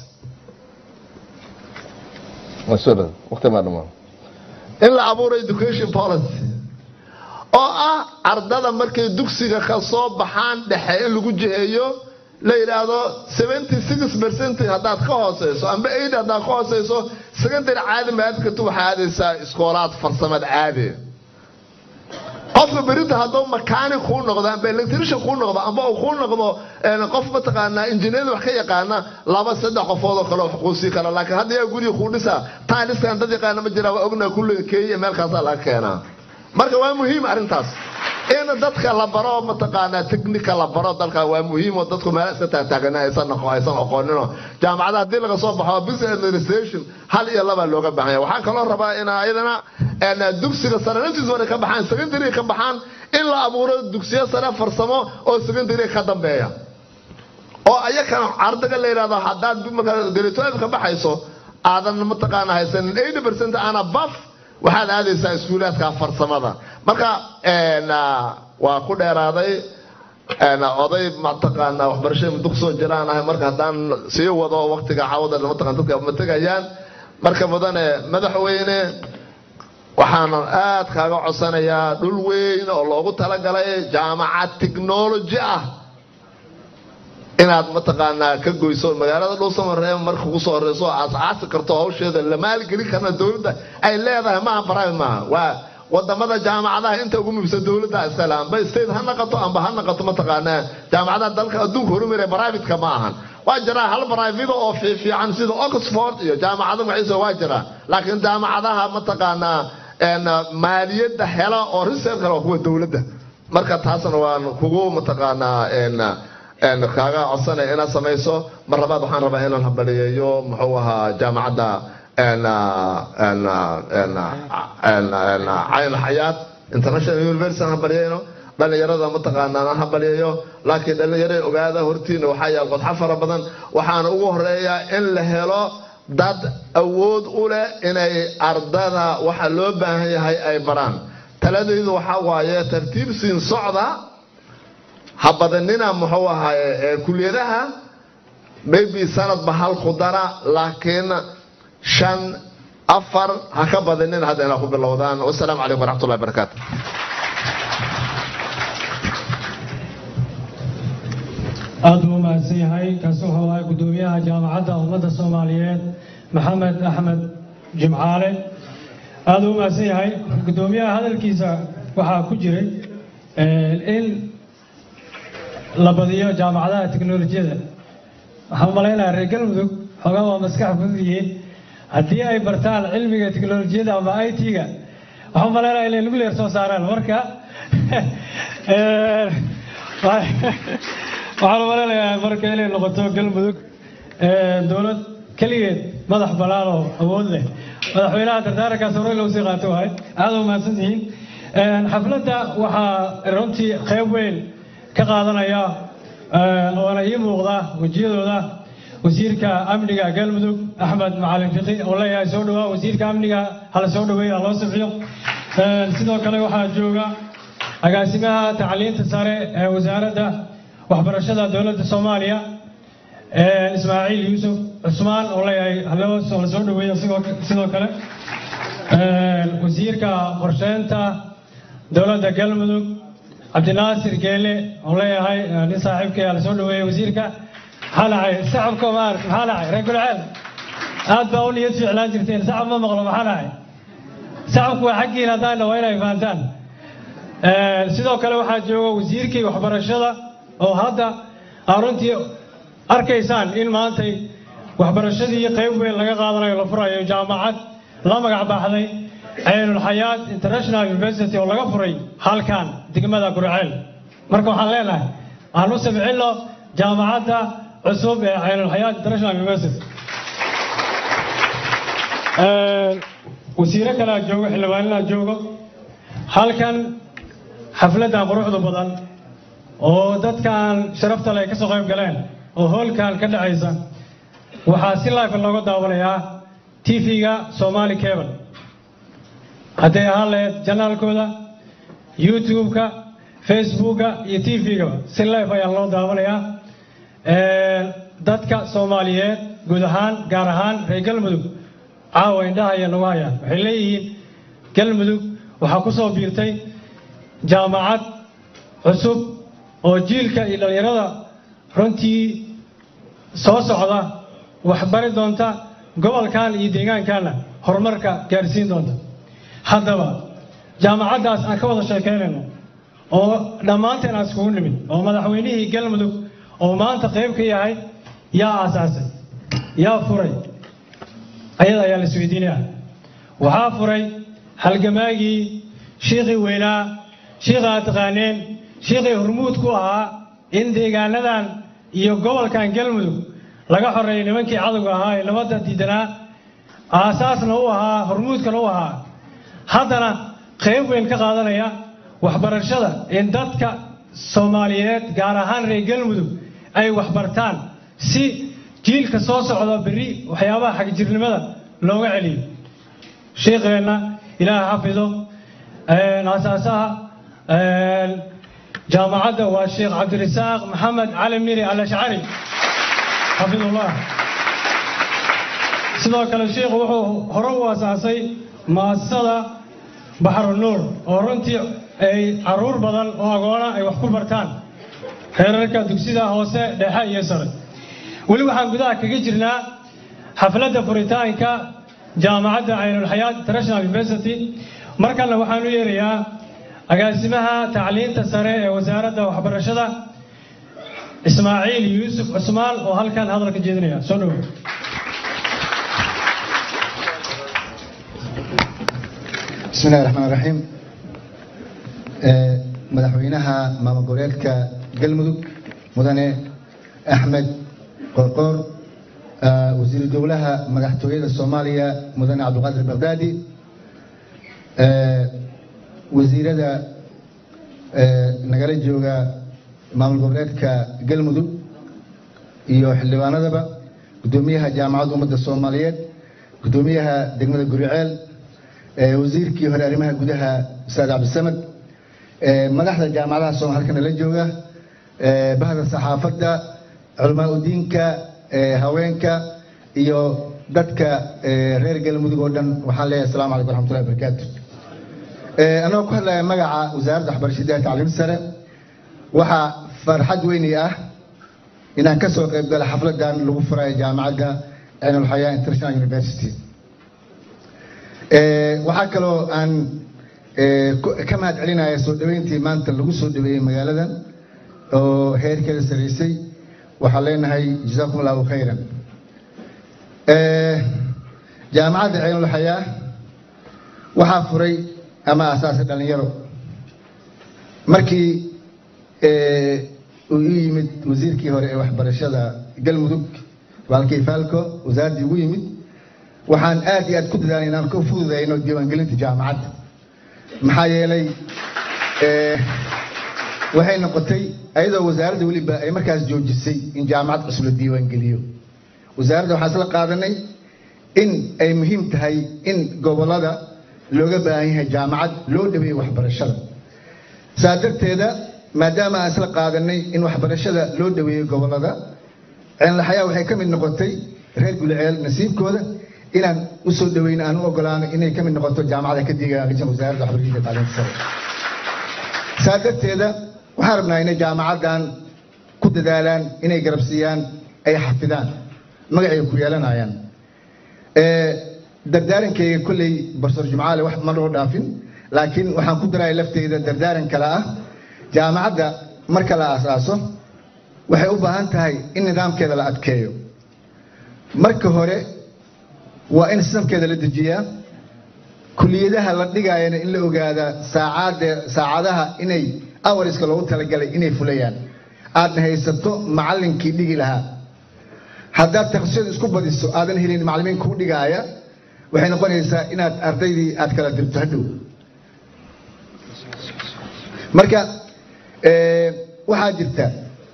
mas'uulad waqti ma dhamo in la abuuro education policy oo ah ardada markay dugsiga ka soo baxaan dhexe in lagu jiheeyo la yiraahdo 76% hadaad ka hooseyso amba 8 hadaad ka hooseyso secondary caadi maadka tu waxaadaysa iskoolaad farsamad caadi qofka berita hadduu makaani kuu noqdo amba electrician kuu noqdo amba uu kuu noqdo qof mataqaanaa injineer wax ka yaqaana 2-3 qofood oo kale wax kuu sii kara laakiin hadda yaa guriga kuu dhisaa taaniskan dad yaqaana ma jira waa ognaa kulli keeyay meelkaas la keenaa marka waa muhiim arintaas in dadka la baro mataqaanaa technical la baro dalka waa muhiim oo dadku meel iska taagtaagana aysan aqoonino jaamacadaha hadii laga soo baxo business administration hal iyo laba looga baahan yahay waxaan kaloo rabaa in ayadana dugsiga sare naftiisa ka baxaan secondary ka baxaan in la abuuro dugsiyo sare farsamo oo secondary ka dambeeya oo ayakana ardayga la yiraahdo haddaad grade 12 ka baxayso aadan mataqaanaa haysan 80% ana buff waxaad aadaysaa iskuulaadka farsamada marka waa ku dheeraaday oday mataqaanaa waxbarashada muddo soo jiraan ah marka hadaan sii wado waqtiga caawada mataqaanaa dadka ma tagayaan marka mudane madaxweyne waxaan aad kaaga codsanayaa dhul weyn oo loogu talagalay jaamacad technology ah inaad mataqaanaa ka goyso magaalada Dhuusamareeb marka ugu soo horeyso aas karto hawsheeda la maalgelin karna dawladda ay leedahay ma private ma waa wadamada jaamacadaha inta ugu muhiimsan dawladda islaam bay state ha naqato amba ha naqato mataqaanaa jaamacadaha dalka adduunka horumaray private ka ma ahan waa jira hal private oo fiican sida Oxford iyo jaamacadaha waxay waa jira laakiin jaamacadaha mataqaanaa maaliyadda hela oo research kale kuwa dawladda marka taasna waan kugu mataqaanaa kaaga codsanay inaad samayso mar labaad waxaan rabaa inaan habaliyeeyo muxuu ahaa jaamacadda Ayn Hayat International University habaliyeeno dhalinyarada mataqaanaa habaliyeeyo laakiin dhalinyarada ogaada hortiina waxa yaal qodxa fara badan waxaan ugu horeeyaa in la helo dad awood u leh inay ardada waxa loo baahan yahay ay baraan taladaydu waxa waaye tartiib siin socda habadanina muxuu ahaa kuliyadaha maybe sanad bahal khudara laakiin 5-4 ha ka badanina hadda inaa ku bilowdaan wassalaamu calaykum waraxmatullahi wabarakaatu aad u mahadsan yahay kaasi wuxuu ahaa gudoomiyaha jaamacadda ummadda Soomaaliyeed Maxamed Axmed Jimcaale aad u mahadsan yahay gudoomiyaha hadalkiisa waxa ku jiray in la badiyo jaamacadaha tiknoolajiyada waxaan malaynayaa reer galmudug xogaa waa maskax fududyihiin haddii ay bartaan cilmiga tiknoolajiyada ama IT-ga waxaan malaynayaa inay nuclear soo saaraan marka waxaan malaynayaa marka inay noqoto galmudug dowlad keligeed madax bannaan oo awood leh madaxweynaha dardaarankaas hore loo sii qaato waay aad u mahadsantihiin xafladda waxaa runtii qayb weyn ka qaadanaya oo ii muuqda wajiyadooda wasiirka amniga galmudug Axmed Macalin Fiqi oo leeyahay soo dhawaa wasiirka amniga hala soo dhaweeyo loo saxiyo sidoo kale waxaa jooga agaasimaha tacliinta sare ee wasaaradda waxbarashada dowladda Soomaaliya Ismaaciil Yuusuf Cusmaan oo leeyahay hala soo dhaweeyo sidoo kale wasiirka qorsheynta dowladda galmudug Abdinaasir Geele oo leeyahay nin saaxiibkay la soo dhaweeyay wasiirka xalacay shacabka maar xalacay ragul ceel aad baa u niyad fiicnaan jirteen shacab ma maqlo xalacay shacabku waa xaqiin hadaan waa inay faantaan sidoo kale waxaa jooga wasiirkii waxbarashada oo hadda runtii arkaysaan in maanta waxbarashadii qayb weyn laga qaadanayo la furayo jaamacad la magac baxday Aynul Hayat International University oo laga furay halkan degmada Gurceel marka waxaan leenahay aan u sabcino jaamacadda cusub ee Aynul Hayat International University wasiirka kala jooga xilwaanina joogo halkan xafladda quruxda badan oo dadkan sharafta leh ka soo qayb galeen oo hoolkan ka dhacaysa waxaa si live looga daawanayaa TV-ga Somali Cable hadday ahaan lahayd janaalkooda YouTube-ka Facebook-ka iyo TV-ga si live ayaa loo daawanayaa dadka Soomaaliyeed guud ahaan gaar ahaan reer galmudug caawa indhaha ay nagu hayaan waxay leeyihiin galmudug waxaa ku soo biirtay jaamacad cusub oo jiilka iyo dhalinyarada runtii soo socda wax bari doonta gobolkan iyo deegaankaana horumarka gaarsiin doonta haddaba jaamacaddaas aan ka wada sheekaynayno oo dhammaanteen aan iskugu nimid oo madaxweynihii galmudug oo maanta qayb ka yahay yaa aasaasay yaa furay ayada ayaa la isweydiinaya waxaa furay halgamaagii shiikhii weynaa shiikha aad taqaaneen shiikhii hormuud ku ahaa in deegaanadan iyo gobolkan galmudug laga xoreeyay nimankii cadowga ahaa ee nabadda diidanaa aasaasna u ahaa hormuudkana u ahaa haddana qayb weyn ka qaadanaya waxbarashada in dadka Soomaaliyeed gaar ahaan reer galmudug ay waxbartaan si jiilka soo socda berri waxyaabaha xagjirnimada looga celiyo sheekheena ilaaha xafido asaasaha jaamacadda waa sheekh cabdirasaaq maxamed cali miri al-ashcari xafidullah sidoo kale sheekhu wuxuu hore u asaasay mu'asasada baxru nuur oo runtii ay caruur badan oo agoona ay wax ku bartaan heerarka dugsida hoose dhexe iyo sare weli waxaan gudaha kaga jirnaa xafladda furitaanka jaamacadda Aynul Hayaat International University markana waxaan u yeerayaa agaasimaha tacliinta sare ee wasaaradda waxbarashada Ismaaciil Yuusuf Cusmaan oo halkan hadalka jeedinaya soo dhawaad بسم الله الرحمن الرحيم مدحوينها ماما غوريلكا galmudug mudane Axmed Qorqor wasiir dawlaha madaxtooyada Soomaaliya mudane Cabduqaadir Baghdadi wasiirada nagala jooga maamul goboleedka galmudug iyo xildhibaanadaba gudoomiyaha jaamacadda ummadda Soomaaliyeed gudoomiyaha degmada Guriceel wasiirkii hore arrimaha gudaha Saad Cabdisamad madaxda jaamacadaha Soomaaliya halkan la jooga bahda saxaafadda culamaad diinka haweenka iyo dadka reer galmudug oo dhan waxaan leeyahay assalaamu calaykum waraxmatullaahi wabarakaatuh anoo ku hadlaya magaca wasaaradda waxbarashada iyo tacliinta sare waxa farxad weyn ah inaan ka soo qayb galo xafladan lagu furayo jaamacadda Aynul Hayaat International University waxa kaloo aan ka mahad celinayaa soo dhaweyntii maanta lagu soo dhaweeyay magaaladan oo heerkeeda sareysay waxaan leenahay jazakumullahu khayran jaamacadda Aynul Hayaat waxaa furay ama asaasay dhalinyaro markii uu yimid wasiirkii hore ee waxbarashada galmudug walkii falko wasaaradii ugu yimid waxaan aad iyo aad ku dadaalay inaan ku fududeyno diiwaangelinta jaamacadda maxaa yeelay waxay noqotay ayadoo wasaaradda waliba ay markaas joojisay in jaamacad cusub la diiwaangeliyo wasaaradda waxaan isla qaadanay in ay muhiim tahay in gobolada looga baahan yahay jaamacad loo dhaweeyo waxbarashada saa darteeda maadaama aan isla qaadanay in waxbarashada loo dhaweeyo gobolada Aynul Hayaat waxay ka mid noqotay reer Gulceel nasiibkooda inaan u soo dhaweyno aan u ogolaano inay ka mid noqoto jaamacadda ka diiwaangashan wasaaradda waxbarashada iyo tacliinta sare saa darteeda waxaan rabnaa inay jaamacaddan ku dadaalaan inay garabsiiyaan ay xafidaan magacay ku yeelanayaan dardaarankayga kulley Professor Jumcaale wax ma loo dhaafin laakiin waxaan ku daray lafteeda dardaaran kale ah jaamacadda marka la asaaso waxay u baahan tahay in nidaamkeeda la adkeeyo marka hore waa in sistamkeeda la dejiyaa kulliyadaha la dhigayana in la ogaada saacadaha inay hourska loogu talagalay inay fulayaan aad haysato macallinkii dhigi lahaa haddaad takhassus isku badiso aadan helin macallimiin ku dhigaya waxay noqonaysaa inaad ardaydii aad kala dirto hadhow marka waxaa jirta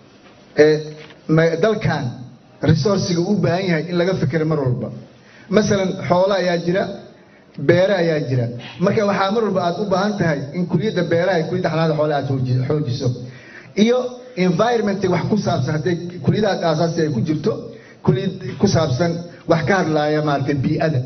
dalkan resourciga u baahan yahay in laga fikiro mar walba masalan xoolo ayaa jira beere ayaa jira marka waxaa mar walba aad u baahan tahay in kuliyadda beeraha kuliyadda xanaanada xoolaha aad xoojiso iyo environment wax ku saabsan haddii kuliyadaha aasaasi ay ku jirto kuliyad ku saabsan wax ka hadlaaya maaragtay bii'ada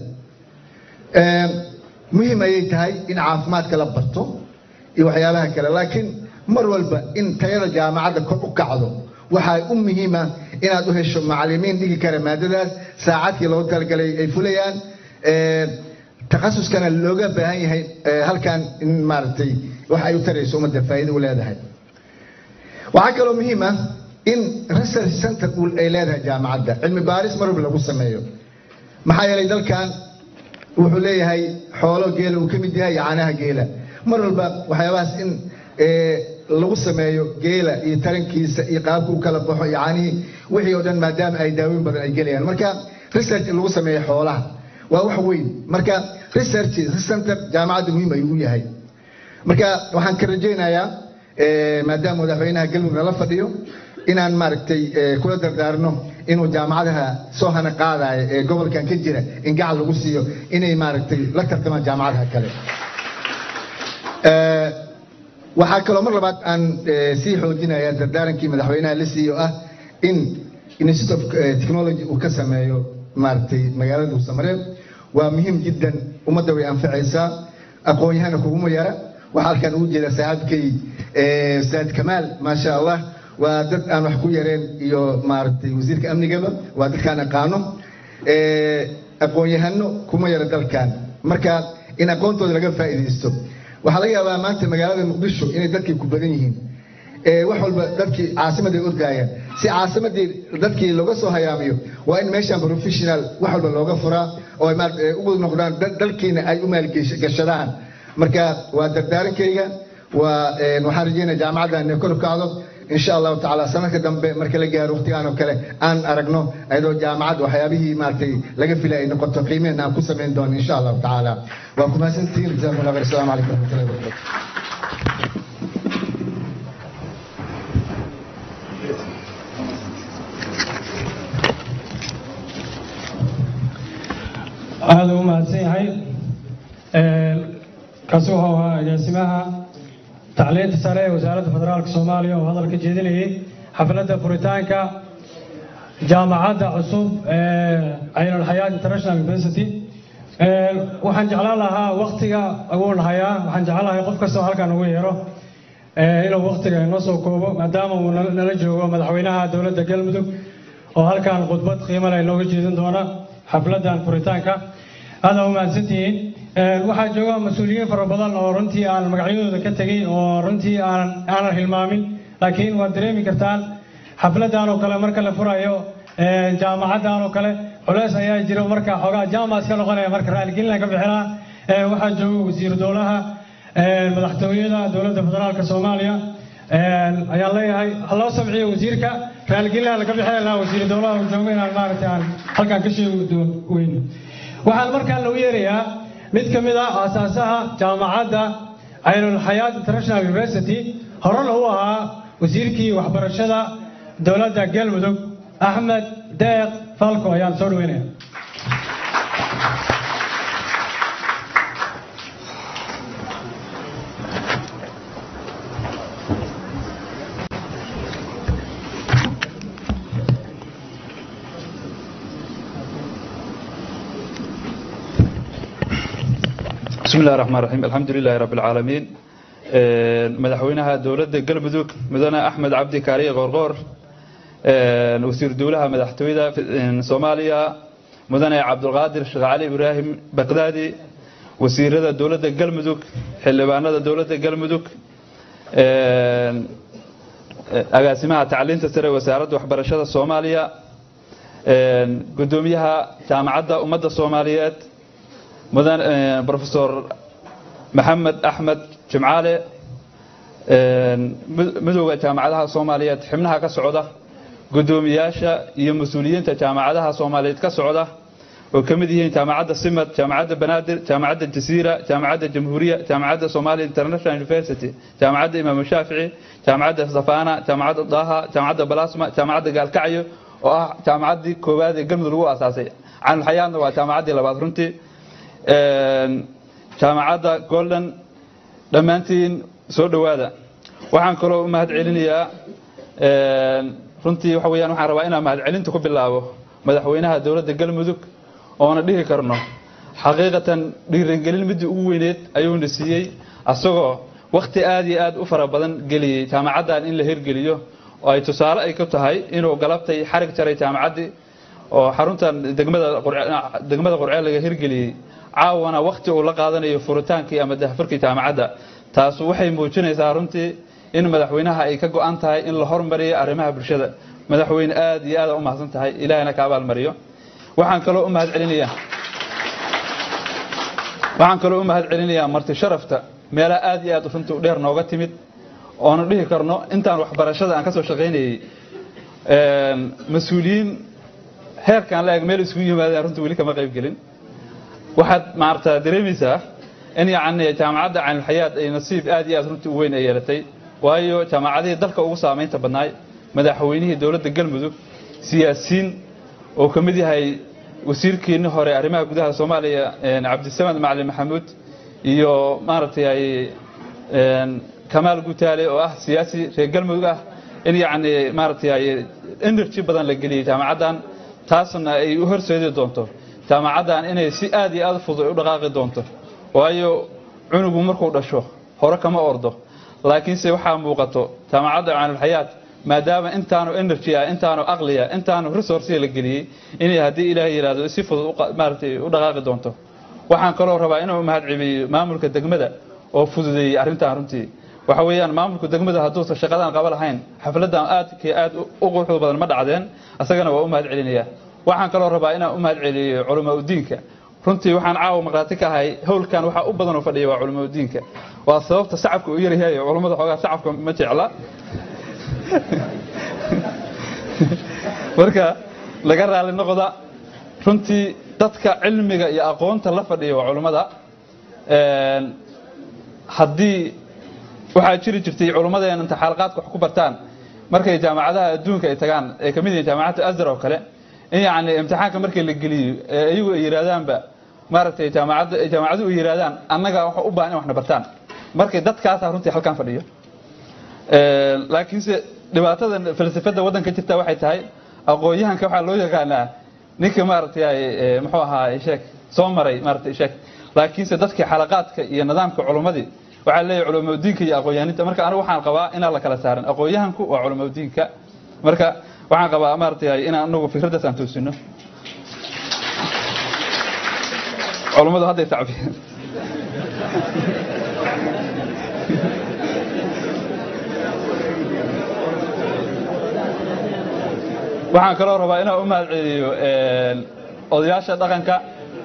muhiim ayay tahay in caafimaadka la barto iyo waxyaabaha kale laakiin mar walba in tayada jaamacadda kor u kacdo waxaa u muhiim ah inaad u hesho macallimiin dhigi kara maadadaas saacadkii loogu talagalay ay fulayaan takhasuskana looga baahan yahay halkan in maaragtay wax ay u tarayso ummadda faa'iido u leedahay waxaa kaloo muhiim ah in research center ay leedahay jaamacadda cilmi baaris mar walba lagu sameeyo maxaa yeelay dalkan wuxuu leeyahay xoolo geela uu ka mid yahay caanaha geela mar walba waxyaabahaas in lagu sameeyo geela iyo tarankiisa iyo qaabka u kala baxo iyo caanihii wixii oo dhan maadaama ay daawooyin badan ay gelayaan marka research in lagu sameeyo xoolaha waa wax weyn marka research center jaamacadda muhiim ayuu u yahay marka waxaan ka rajaynayaa maadaama madaxweynaha galmudug nala fadhiyo inaan maaragtay kula dardaarno inuu jaamacadaha soo hana qaadaayo ee gobolkan ka jira in gacan lagu siiyo inay maaragtay la tartamaan jaamacadaha kale waxaa kaloo mar labaad aan sii xoojinayaa dardaarankii madaxweynaha la siiyo ah in institute of technology uu ka sameeyo maaragtay magaalada dhuusamareeb waa muhiim jiddan ummadda way anfacaysaa aqoon-yahana kuguma yara waxaa halkan ugu jeeda saaxiibkay ustaad kamaal maasha allah waa dad aan wax ku yareen iyo maaragtay wasiirka amnigaba waa dadkaan aqaano aqoon-yahano kuma yara dalkan marka in aqoontooda laga faa'iidaysto waxaa laga yaabaa maanta magaalada muqdisho inay dadkii ku badan yihiin wax walba dadkii caasimadda ay ordaayaan si caasimadii dadkii looga soo hayaamiyo waa in meeshan professional wax walba looga furaa oo ay maaragtay ugu noqdaan dalkiina ay u maalgashadaan marka waa dardaarankayga waxaan rajeynaya jaamacadda inay kor u kacdo insha allahu tacaala sanadka dambe marka la gaaro waqtigaan oo kale aan aragno ayadoo jaamacadda waxyaabihii maaragtay laga filay ay noqoto qiimeen aan ku samayn doono insha allahu tacaala waa ku mahadsantihiin jazakumullahu khayr assalaamu calaykum waraxmatullahi wabarakaatu aada u mahadsan yahay kaasi wuxuu ahaa agaasimaha tacliinta sare ee wasaaradda federaalka soomaaliya oo hadal ka jeedinayay xafladda furitaanka jaamacadda cusub ee caynulxayaat international university waxaan jeclaan lahaa waktiga ugu nahayaa waxaan jeclaan lahay qof kastoo halkan ugu yeero inuu waktiga inoo soo koobo maadaama uu nala joogo madaxweynaha dowladda galmudug oo halkan khudbad qiimo leh inooga jeedin doona xafladdan furitaanka aada u mahadsantihiin waxaa jooga mas-uuliyiin fara badan oo runtii aan magacyadooda ka tegay oo runtii aanan hilmaamin laakiin waad dareemi kartaan xafladdan oo kale marka la furayo jaamacaddan oo kale culeys ayaa jira marka xoogaa jaamac iska noqonaya marka raaligelin ka bixinaa waxaa jooga wasiir dowlaha madaxtooyada dowladda federaalka soomaaliya ayaan leeyahay haloo samciyo wasiirka raaligelin laga bixinaa wasiir dowlaha uu joogo inaan maaragtay aan halkaan ka sheegi weyn waxaan markaan lagu yeerayaa mid ka mid ah aasaasaha jaamacadda caynulxayaat international university horena u ahaa wasiirkii waxbarashada dowladda galmudug axmed deeq falco ayaan soo dhaweynaya بسم الله الرحمن الرحيم الحمد لله رب العالمين مدحوينها دولة قلبدوك مدنا أحمد عبدي كاري غرغور وزير دولها مدحتويدا في صوماليا مدنا عبد القادر شغالي إبراهيم بغدادي وزير دولة قلبدوك حلبانا دولة قلبدوك أقاسمها تعليم تسرى وسارة وحبرشة الصوماليا قدوميها جامعة أمد الصوماليات مدن بروفيسور محمد أحمد جمعالي مدوغة جامعة الصومالية حمنها كسعودة قدومياشا يمسؤولين جامعة الصومالية كسعودة وكمديين جامعة السمت جامعة بنادر جامعة الجزيرة جامعة الجمهورية جامعة الصومالي انترناشونال يونيفرسيتي جامعة الإمام الشافعي جامعة صفانة جامعة ضاها جامعة بلاسما جامعة قالكعيو وجامعة كوبادي قلم ذو أساسية عن الحياة وجامعة لبادرنتي jaamacadda golden dhammaantiin soo dhawaada waxaan kaloo mahad celinayaa runtii waxa weeyaan waxaan rabaa inaan mahad celinta ku bilaabo madaxweynaha dowladda galmudug oona dhihi karno xaqiiqatan dhiirigelin midii ugu weyneed ayuuna siiyey asagoo waqti aad iyo aad u fara badan geliyay jaamacaddan in la hirgeliyo oo ay tusaale ay ku tahay inuu galabtay xarig jaray jaamacaddii oo xaruntan degmada Qurceel laga hirgeliyay caawana waqti uu la qaadanayo furitaankii ama daahfurkii jaamacadda taas waxay muujinaysaa runtii in madaxweynaha ay ka go'an tahay in la hormariyo arrimaha bulshada madaxweyne aad iyo aad u mahadsan tahay ilaahayna ka abaal mariyo waxaan kaloo u mahad celinayaa marti sharafta meelaha aad iyo aad runtii u dheer nooga timid oonu dhihi karno intaan waxbarashada aan ka soo shaqaynayay mas'uuliyiin heerkan la eg meel isugu yimaadeen runtii weli kama qayb gelin waxaad maartaa dareemaysaa in yacni jaamacadda Caynul Hayaat ay nasiib aad iyo aad runtii u weyn ay yeelatay waayo jaamacadii dalka ugu saameynta badnaay madaxweynihii dawladda Galmudug siyaasiin oo ka mid yahay wasiirkeenii hore arrimaha gudaha Soomaaliya Cabdisamed Macalin Maxamuud iyo maartay Kamaal Gutaale oo ah siyaasi reer Galmudug ah in yacni maartay energy badan la geliyay jaamacaddan taasna ay u horseedi doonto jaamacaddan inay si aad iyo aad fudud u dhaqaaqi doonto waayo cunugu markuu dhasho hore kama ordo laakiin se waxa muuqato jaamacadda Caynul Hayaat maadaama intaanu energy intaanu aqliya intaanu resource la geliyay inay hadii Ilaahay yiraahdo si fudud maartay u dhaqaaqi doonto waxaan kaloo rabaa inuu mahad celiyo maamulka degmada oo fududeeyay arrintan runtii waxa weeyaan maamulka degmada hadduu shaqadan qaba lahayn xafladan aad u qurux badan ma dhacdeen asagana waa u mahad celinayaa waxaan kaloo rabaa inaan u mahad celiyo culimada diinka runtii waxaan caaw maqraati ka ahay howlkan waxa u badan oo fadhiya waa culimada diinka waa sababta shacabka u yaryahay culimada xogaa shacabka ma jecla marka laga raali noqda runtii dadka cilmiga iyo aqoonta la fadhiya waa culimada haddii waxaa jiri jirtay culimadeena inta xalaqaadka wax ku bartaan markay jaamacadaha adduunka ay tagaan ee kamid yihiin jaamacadda Azhar oo kale in yacni imtixaanka markii la geliyo ayagu ay yiraahdaan maartay jaamacadu ay yiraahdaan annaga waxa u baahan in waxna bartaan markay dadkaas runtii halkan fadhiyo laakiin dhibaatada falsafada wadanka jirta waxay tahay aqoonyahanka waxa loo yaqaanaa ninka maartay muxuu ahaa sheek soo maray maartay sheek laakiin dadkii xalaqaadka iyo nidaamka culimadii waxa leeyahay culimada diinka iyo aqoonyahanka marka anigu waxaan qabaa in la kala saaran aqoonyahanku waa culimada diinka marka waxaan qabaa maartay in anagu fikradaas aan toosino culimadu hadday tacbiin waxaan kaloo rabaa inaan u mahad celiyo odayaasha dhaqanka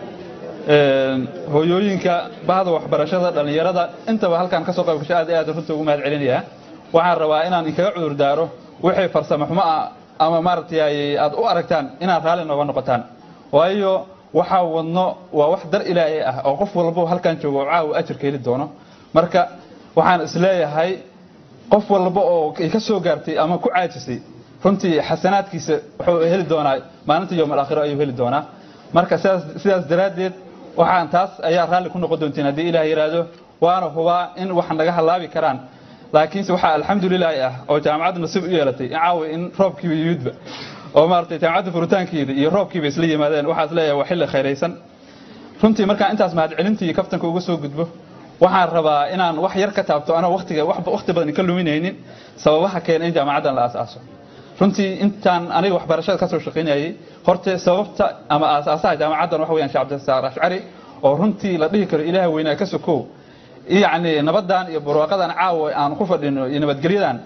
hooyooyinka bahda waxbarashada dhalinyarada intaba halkan ka soo qayb gashay aad iyo aad runtii ugu mahad celinayaa waxaan rabaa inaan inkaga cudur daaro wixii farsamo xumo ah ama maartay aad u aragtaan inaad raali nooga noqotaan waayo waxa wadno waa wax dar Ilaahay ah oo qof walba halkan joogo caaw ajirka heli doono marka waxaan isleeyahay qof walba oo ka soo gaartay ama ku caajisay runtii xasanaadkiisa wuxuu heli doonaa maalinta yawmal aakhiro ayuu heli doonaa marka sidaas daraadeed waxaan taas ayaa raali ku noqon doontiin hadii Ilaahay yiraahdo waana hubaa in wax naga halaabi karaan laakiin waxa alxamdulillah ah oo jaamacadda nasiib u yeelatay caawi in roobkii yidba oo maartay jaamacadda furitaankeeda iyo roobkii isla yimaadeen waxa isleeyahay wax xilli khayreysan runtii marka intaas mahad celintii kaftanka uga soo gudbo waxaan rabaa inaan wax yar ka taabto ana waqti badan ka luminaynin sababaha keenay jaamacaddan la asaaso runtii intaan aniga waxbarashada ka soo shaqeynayay horta sababta ama asaasaha jaamacaddan waxa weeyaan Sheekh Cabdisaar Ashcari oo runtii la dhihi karo Ilaahay weynaa ka sokow yacni nabadan iyo barwaaqadan caawa aan ku fadhino iyo nabadgelyadan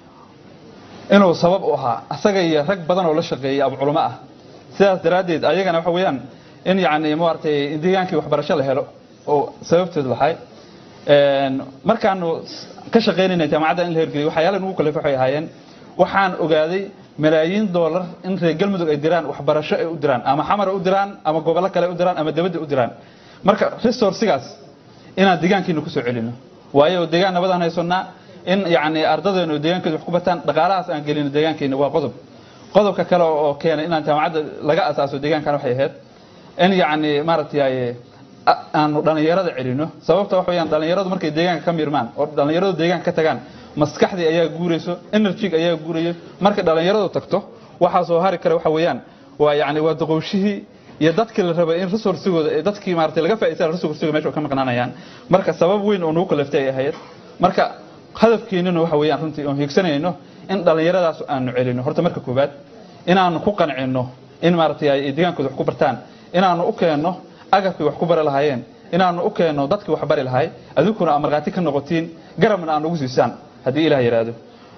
inuu sabab u ahaa asaga iyo rag badan oo la shaqeeyay ab culimo ah sidaas daraadeed ayagana waxa weeyaan in yacni maartay deegaankii waxbarasho la helo oo sababteed lahay markaanu ka shaqeynayna jaamacadda in la hirgeliyo waxyaalaha ugu kale waxay ahaayeen waxaan ogaaday malaayiin dollar in reer Galmudug ay diraan waxbarasho ay u diraan ama xamar u diraan ama gobollo kale u diraan ama dibadda u diraan marka resource-gaas inaan deegaankeena ku soo celino waayo deegaan nabadaan haysannaa in yacni ardadeenu deegaankooda wax ku bataan dhaqaalahaas aan gelino deegaankeena waa qodobka kale oo keenay inaan jaamacadda laga asaaso deegaankan waxay ahayd in yacni maartay aanu dhalinyarada celino sababta wax weeyaan dhalinyaradu markay deegaanka ka mirmaan oo dhalinyaradu deegaanka ka tagaan maskaxdii ayaa guurayso energy ayaa guurayo marka dhalinyaradu tagto waxa soo hari kara waxa weeyaan waa yacni waa daqowshihii iyo dadkii la rabay in resource-gooda ee dadkii maartay laga faa'iideysan resource-gooda meesha ka maqnaanayaan marka sabab weyn oo nagu kaleftay ahayd marka hadafkeenuna waxa weeyaan runtii oo hiigsanayno in dhalinyaradaas aanu celino horta marka koobaad inaanu ku qancino in maaragtay ay deegaankooda wax ku bartaan inaanu u keenno agabkii wax ku bari lahaayeen inaanu u keenno dadkii wax bari lahaay adinkuna aad markhaati ka noqotiin garabna aan ugu siisaan haddii ilaah yidhaahdo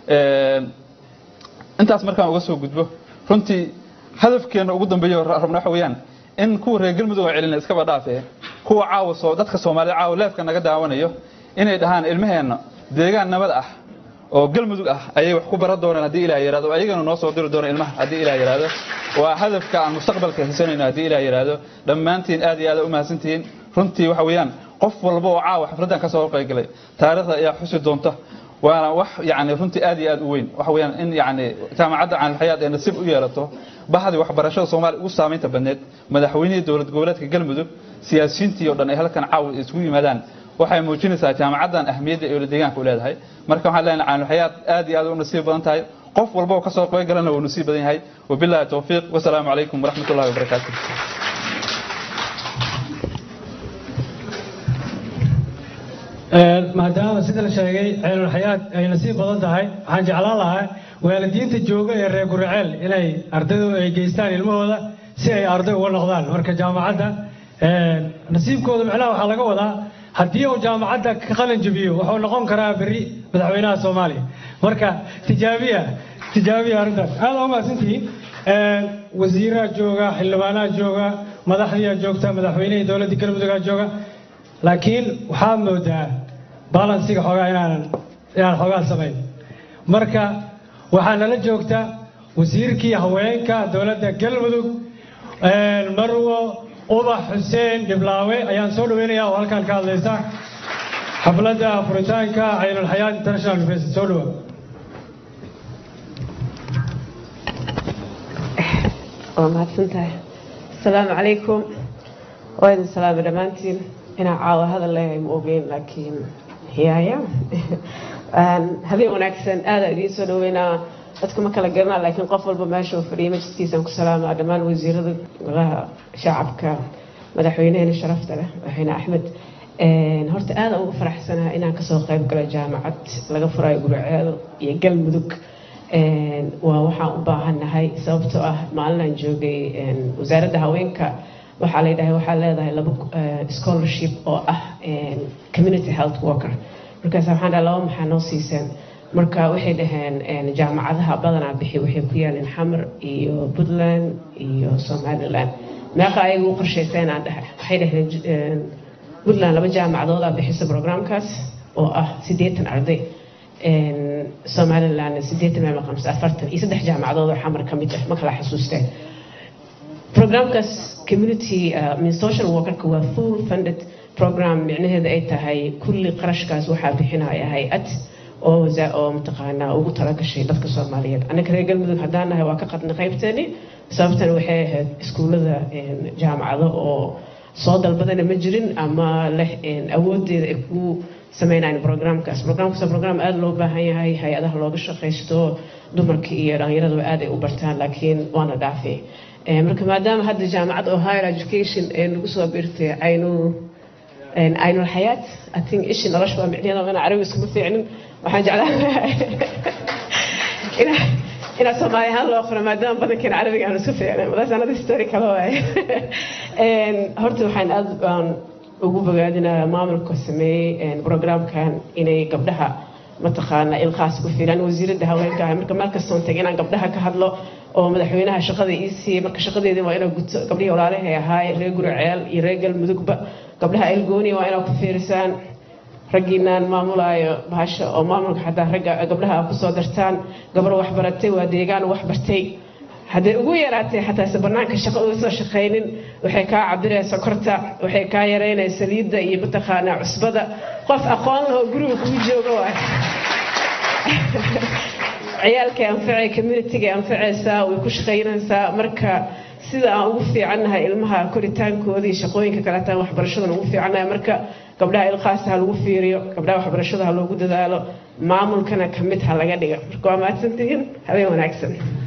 intaas markaan uga soo gudbo runtii hadafkeena ugu dambeeyo rabna waxa weeyaan in kuwa reer galmudug oo celina iskaba dhaafee kuwa caawa dadka Soomaalida caawa leefka naga daawanayo inay dhahaan ilmaheena deegaan nabad ah oo galmudug ah ayay wax ku baran doonaan haddii ilaah yiraahdo ayagana noo soo diri doona ilmaha haddii ilaah yiraahdo waa hadafka aan mustaqbalka hisanayno haddii ilaah yiraahdo dhammaantiin aad iyo aad u mahadsantihiin runtii waxa weeyaan qof walba oo caawa xafladan ka soo qayb galay taariikhda ayaa xusi doonta وانا وح يعني runtii aad iyo aad u weyn waxa weeyaan in yani jaamacadda aan xayaad ee nasib u yeelato bahdi waxbarashada Soomaaliya ugu saameynta badneed madaxweynaha dawlad goboleedka galmudug siyaasiyiintii oo dhan ay halkan caaw isugu yimaadaan waxay muujinaysaa jaamacaddan ahmiyadda ay deegaanka u leedahay marka waxaan leenahay aan xayaad aad iyo aad u nasiib badan tahay qof walba oo ka soo qayb galana uu nasiib badan yahay wabillahi tawfiiq wassalaamu alaykum waraxmatullaahi wabarakaatuh maadaama sida la sheegay ceelul xayaat ay nasiib badan tahay waxaan jeclaan lahaa waalidiinta jooga ee reer Guriceel inay ardaydu ay geystaan ilmahooda si ay arday uga noqdaan marka jaamacadda nasiibkooda macnaha waxa laga wadaa haddii uu jaamacadda ka qalin jabiyo wuxuu noqon karaa bari madaxweynaha Soomaaliya marka tijaabiya arrintaas aad u mahadsantihiin wasiiraha jooga xildhibaanaha jooga madaxdiina joogta madaxweynaha dawladda galmudug jooga laakiin waxaa moodaa balansiga xogaa inaan xogaa sameyn marka waxaa nala joogta wasiirkii haweenka dawladda galmudug marwo ubax xuseen dhiblaawe ayaan soo dhaweynayaa oo halkan ka hadlaysa xafladda furitaanka ceelul xayaat international university soo dhawo mahadsantahay asalaamu calaykum waa idin salaamo dhammaantiin inaan caawa hadal leeyahay ma ogeyn laakiin hiyaaya habeen wanaagsan aad idiin soo dhaweynaa dadka ma kala garanaa laakiin qof walba meesha uu fadhiyay majliskiisaan ku salaamaa dhammaan wasiirada golaha shacabka madaxweynaheena sharafta leh madaxweyne axmed horta aad ugu faraxsanahay inaan kasoo qayb galo jaamacad laga furayo Guriceel iyo galmudug waa waxaan u baahannahay sababtoo ah maalinaan joogay wasaaradda haweenka waxaa la yidhaahdaa waxaa leedahay laba scholarship oo ah community health worker markaas waxaan dhahay laba maxaa noo siiseen marka waxay dhaheen jaamacadaha badanaa bixi waxay ku yaaleen Xamar iyo Puntland iyo Somaliland meeqa ayagu u qorshayseen aan dhahay waxay dhaheen Puntland laba jaamacadood ah bixisa programkaas oo ah 80 arday Somaliland 80 meel maqan 40 iyo saddex jaamacadood oo Xamar ka mid ah ma kala xasuusteen programkaas community social worker waa full funded program micnaheedu ay tahay kulli qarashkaas waxaa bixinaya hay'ad oo mutaqaana ugu talagashay dadka Soomaaliyeed anaga reer galmudug haddaan nahay waa ka qadna qaybteeni sababtan waxay ahayd iskuulada jaamacado oo soo dalbadana ma jirin ama leh awoodeeda ay ku sameynayaan programkaas program aad loo baahan yahay hay'adaha looga shaqeysto dumarka iyo dhalinyaradu aad ay u bartaan laakiin waana dhaafay marka maadaama hadda jaamacad oo higher education ee lagu soo biirtay aynul xayaat I think ishi nolosha waa micnaheeda ana carabi isku fiicnin waxaan jeclahay ina Soomaali ahaan loo qoro maadaama badankeena carabiga aan isku fiicnin wadaas anada story kale waaye horta waxaan aad ugu bogaadinayaa maamulka sameeyay programkan inay gabdhaha mataqaana ilqaas ku fiilan wasiirada haweenka marka meel kasta oo tagay inaan gabdhaha ka hadlo oo madaxweynaha shaqada ii siiyay marka shaqadeedii waa inay guto gabdhihii walaalahay ahaay reer Guriceel iyo reer galmudugba gabdhaha ilgooni waa inay ku fiirsaan raggiinaan maamulayo bahasha oo maamulka xataa ragga gabdhaha ku soo dartaan gabar wax baratay waa deegaan wax bartay haddii ugu yaraatay xataa banaanka shaqo uga soo shaqeynin waxay ka cabiraysaa korta waxay ka yareynaysaa saliidda iyo mataqaana cusbada qof aqoon leh oo guriga ku jooga waa ciyaalka anfacay community-ga anfacaysaa way ku shaqeynaysaa marka sida aan ugu fiicannahay ilmaha koritaankooda iyo shaqooyinka kale taan waxbarashada ugu fiicannahay marka gabdhaha ilqaasta ha lagu fiiriyo gabdhaha waxbarashada ha loogu dadaalo maamulkana ka mid ha laga dhigo marka waa mahadsantihiin habeen wanaagsan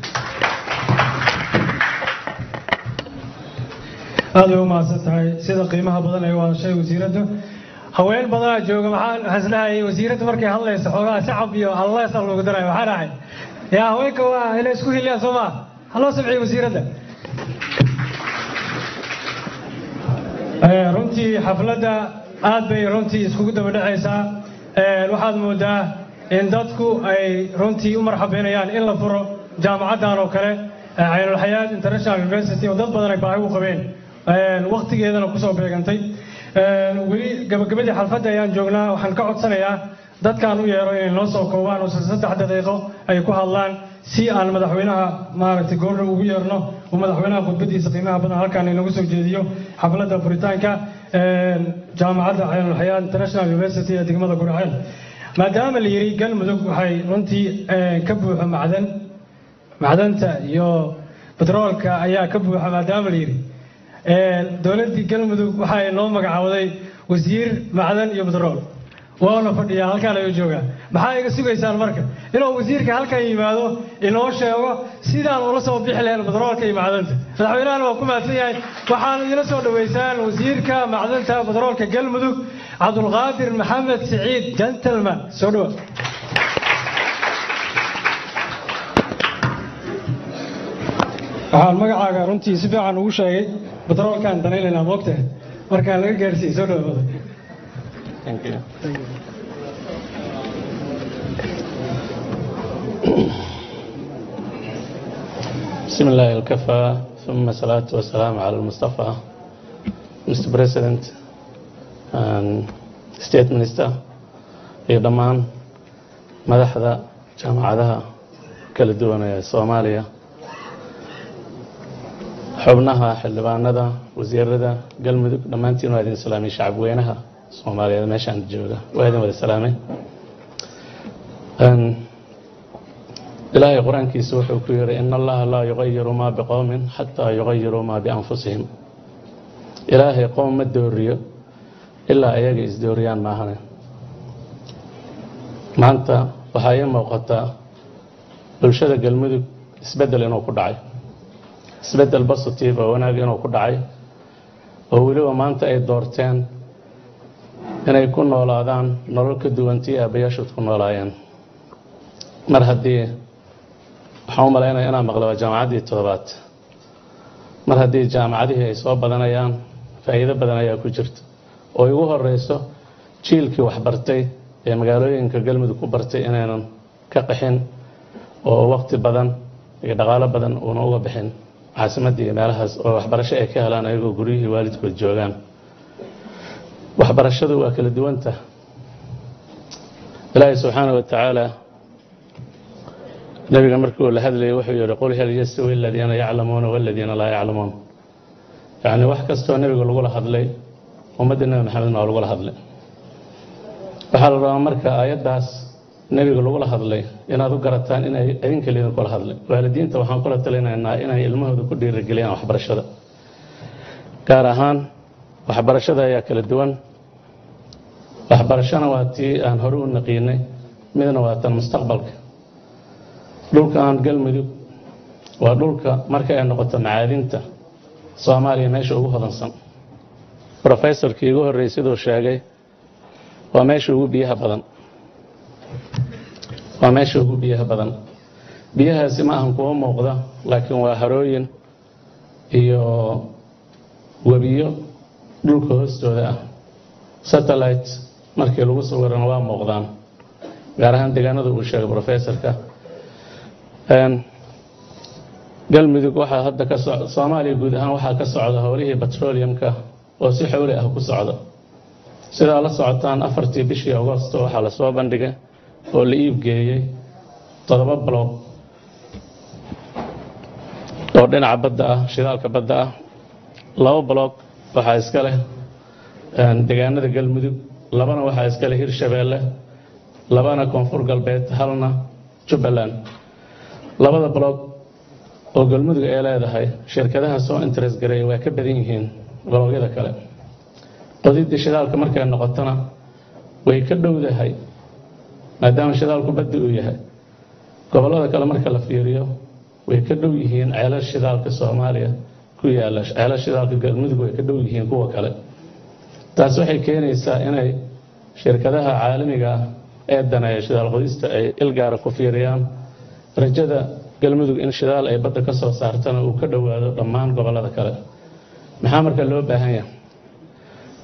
aad u mahadsantahay sida qiimaha badan ay wada wasiiradu haween badan jooga maxaan xaslahay wasiiradu markay hadlayso xogaa shacab iyo Allah sal loogu daray waxa raacay yaa haweenka waa inay isku hiliyaan Soomaa haloo sabciyo wasiirada runtii xafladda aad bay runtii iskugu daba dhacaysaa waxaad moodaa in dadku ay runtii u marxabeynayaan in la furo jaamacaddan oo kale caynulxayaat international university oo dad badan ay baahi u qabeen waqtigeedana kusoo beegantay weli gabagabadii xalfadda ayaan joognaa waxaan ka codsanayaa dadkaan u yeero inay noo soo koobaan oo 3 daqiiqo ay ku hadlaan si aan madaxweynaha maaragtay goordhow ugu yeerno oo madaxweynaha khudbadiisa qiimaha badan halkaan inagu soo jeediyo xafladda furitaanka jaamacadda caynulxayaat international university ee degmada Gurceel maadaama la yiri galmudug waxay runtii ka buuxo macdanta iyo petroolka ayaa ka buuxa maadaama la yiri dowladda galmudug waxay noo magacaawday wasiir macdan iyo petrool waana fadhiyaa halkaan ayuu joogaa maxaa iga sugaysaan marka inuu wasiirka halkan yimaado inoo sheego sidaan ula soo bixi lahayn petroolka iyo macdanta madaxweynahana waa ku mahadsan yahay waxaan idila soo dhaweysaan wasiirka macdanta petroolka galmudug cabdulqaadir maxamed siciid gentleman soo dhawa waxaan magacaaga runtii si fiican ugu sheegay petroolkaan danaynaynaa moogtahay markaan laga gaarsiiyey soo dhawaada بسم الله الكفى ثم الصلاة والسلام على المصطفى Mr. President and State Minister iyo dhammaan madaxda jaamacadaha kala duwan ee Soomaaliya xubnaha xildhibaanada wasiirada galmudug dhammaantiin waa idin salaamay shacab weynaha Soomaaliyeed meeshaan jooga waa idin wada salaamay إلهي قرآن كي سوح وكير إن الله لا يغير ما بقوم حتى يغيروا ما بأنفسهم إلهي قوم ما الدورية إلا أياجي إزدوريان معهنا ما أنت وحايا موقتا بالشدة قلمدك اسبدل إنه كدعي اسبدل بسطيبة وناقي إنه كدعي وولو ما أنت أي دورتين إنه يكون نولادان نولك دوانتي أبياشو تكون نولايان مرهدي waxaan u maleynayaa inaan maqlo jaamacaddii toddobaad mar haddii jaamacadihii ay soo badanayaan faa'iido badan ayaa ku jirta oo ugu horeyso jiilkii wax bartay ee magaalooyinka galmudug ku bartay inaynan ka qaxin oo waqti badan iyo dhaqaale badan uuna uga bixin caasimadda iyo meelahaas oo waxbarasho ay ka helaan ayagoo guryihii waalidkood joogaan waxbarashadu waa kala duwanta ilaahay subxaanahu wa tacaala nabiga markuu la hadlayay wuxuu yiri qul hal yastawi alladheena ya'lamuuna wal ladheena la ya'lamuun yaani wax kasto nabiga lagu la hadlay ummadda nabi maxamed lagu la hadlay waxa la rabaa marka aayadaas nabiga lagu la hadlay inaad u garataan in ay idinka leeyahay kula hadlay waalidiinta waxaan kula talinaynaa inay ilmahooda ku dhiirigeliyaan waxbarashada gaar ahaan waxbarashada ayaa kala duwan waxbarashana waa tii aan hore u naqiinay midna waa tan mustaqbalka dhulka aan galmudug waa dhulka marka ay noqoto macaadinta Soomaaliya meesha ugu hodansan professorkii ugu horeeyay sidoo sheegay waa meesha ugu biyaha badan biyahaasi ma ahan kuwa muuqda laakiin waa harooyin iyo wabiyo dhulka hoostooda ah satellite markii lagu sawirana waa muuqdaan gaar ahaan deegaanada uu sheegay professorka galmudug waxaa hadda ka socda Soomaaliya guud ahaan waxaa ka socda howlihii petroleumka oo si xawli ah ku socda sida la socotaan 4tii bishii August waxaa la soo bandhigay oo la iib geeyay 7 block oo dhinaca badda ah shidaalka badda ah 2 block waxaa iska leh deegaanada galmudug 2na waxaa iska leh Hirshabeelle 2na koonfur galbeed halna Jubbaland labada block oo galmudug ay leedahay shirkadaha soo interest gareey waa ka badan yihiin blogyada kale qodidda shidaalka markay noqotona way ka dhowdahay maadaama shidaalku badda uu yahay gobolada kale marka la fiiriyo way ka dhow yihiin ceelasha shidaalka Soomaaliya ku yaala ceelasha shidaalka galmudug way ka dhow yihiin kuwa kale taas waxay keenaysaa inay shirkadaha caalamiga ee danaya shidaal qodista ay ilgaara ku fiiriyaan rajada galmudug in shidaal ay badda ka soo saartana uu ka dhawaado dhammaan gobolada kale maxaa marka loo baahan yahay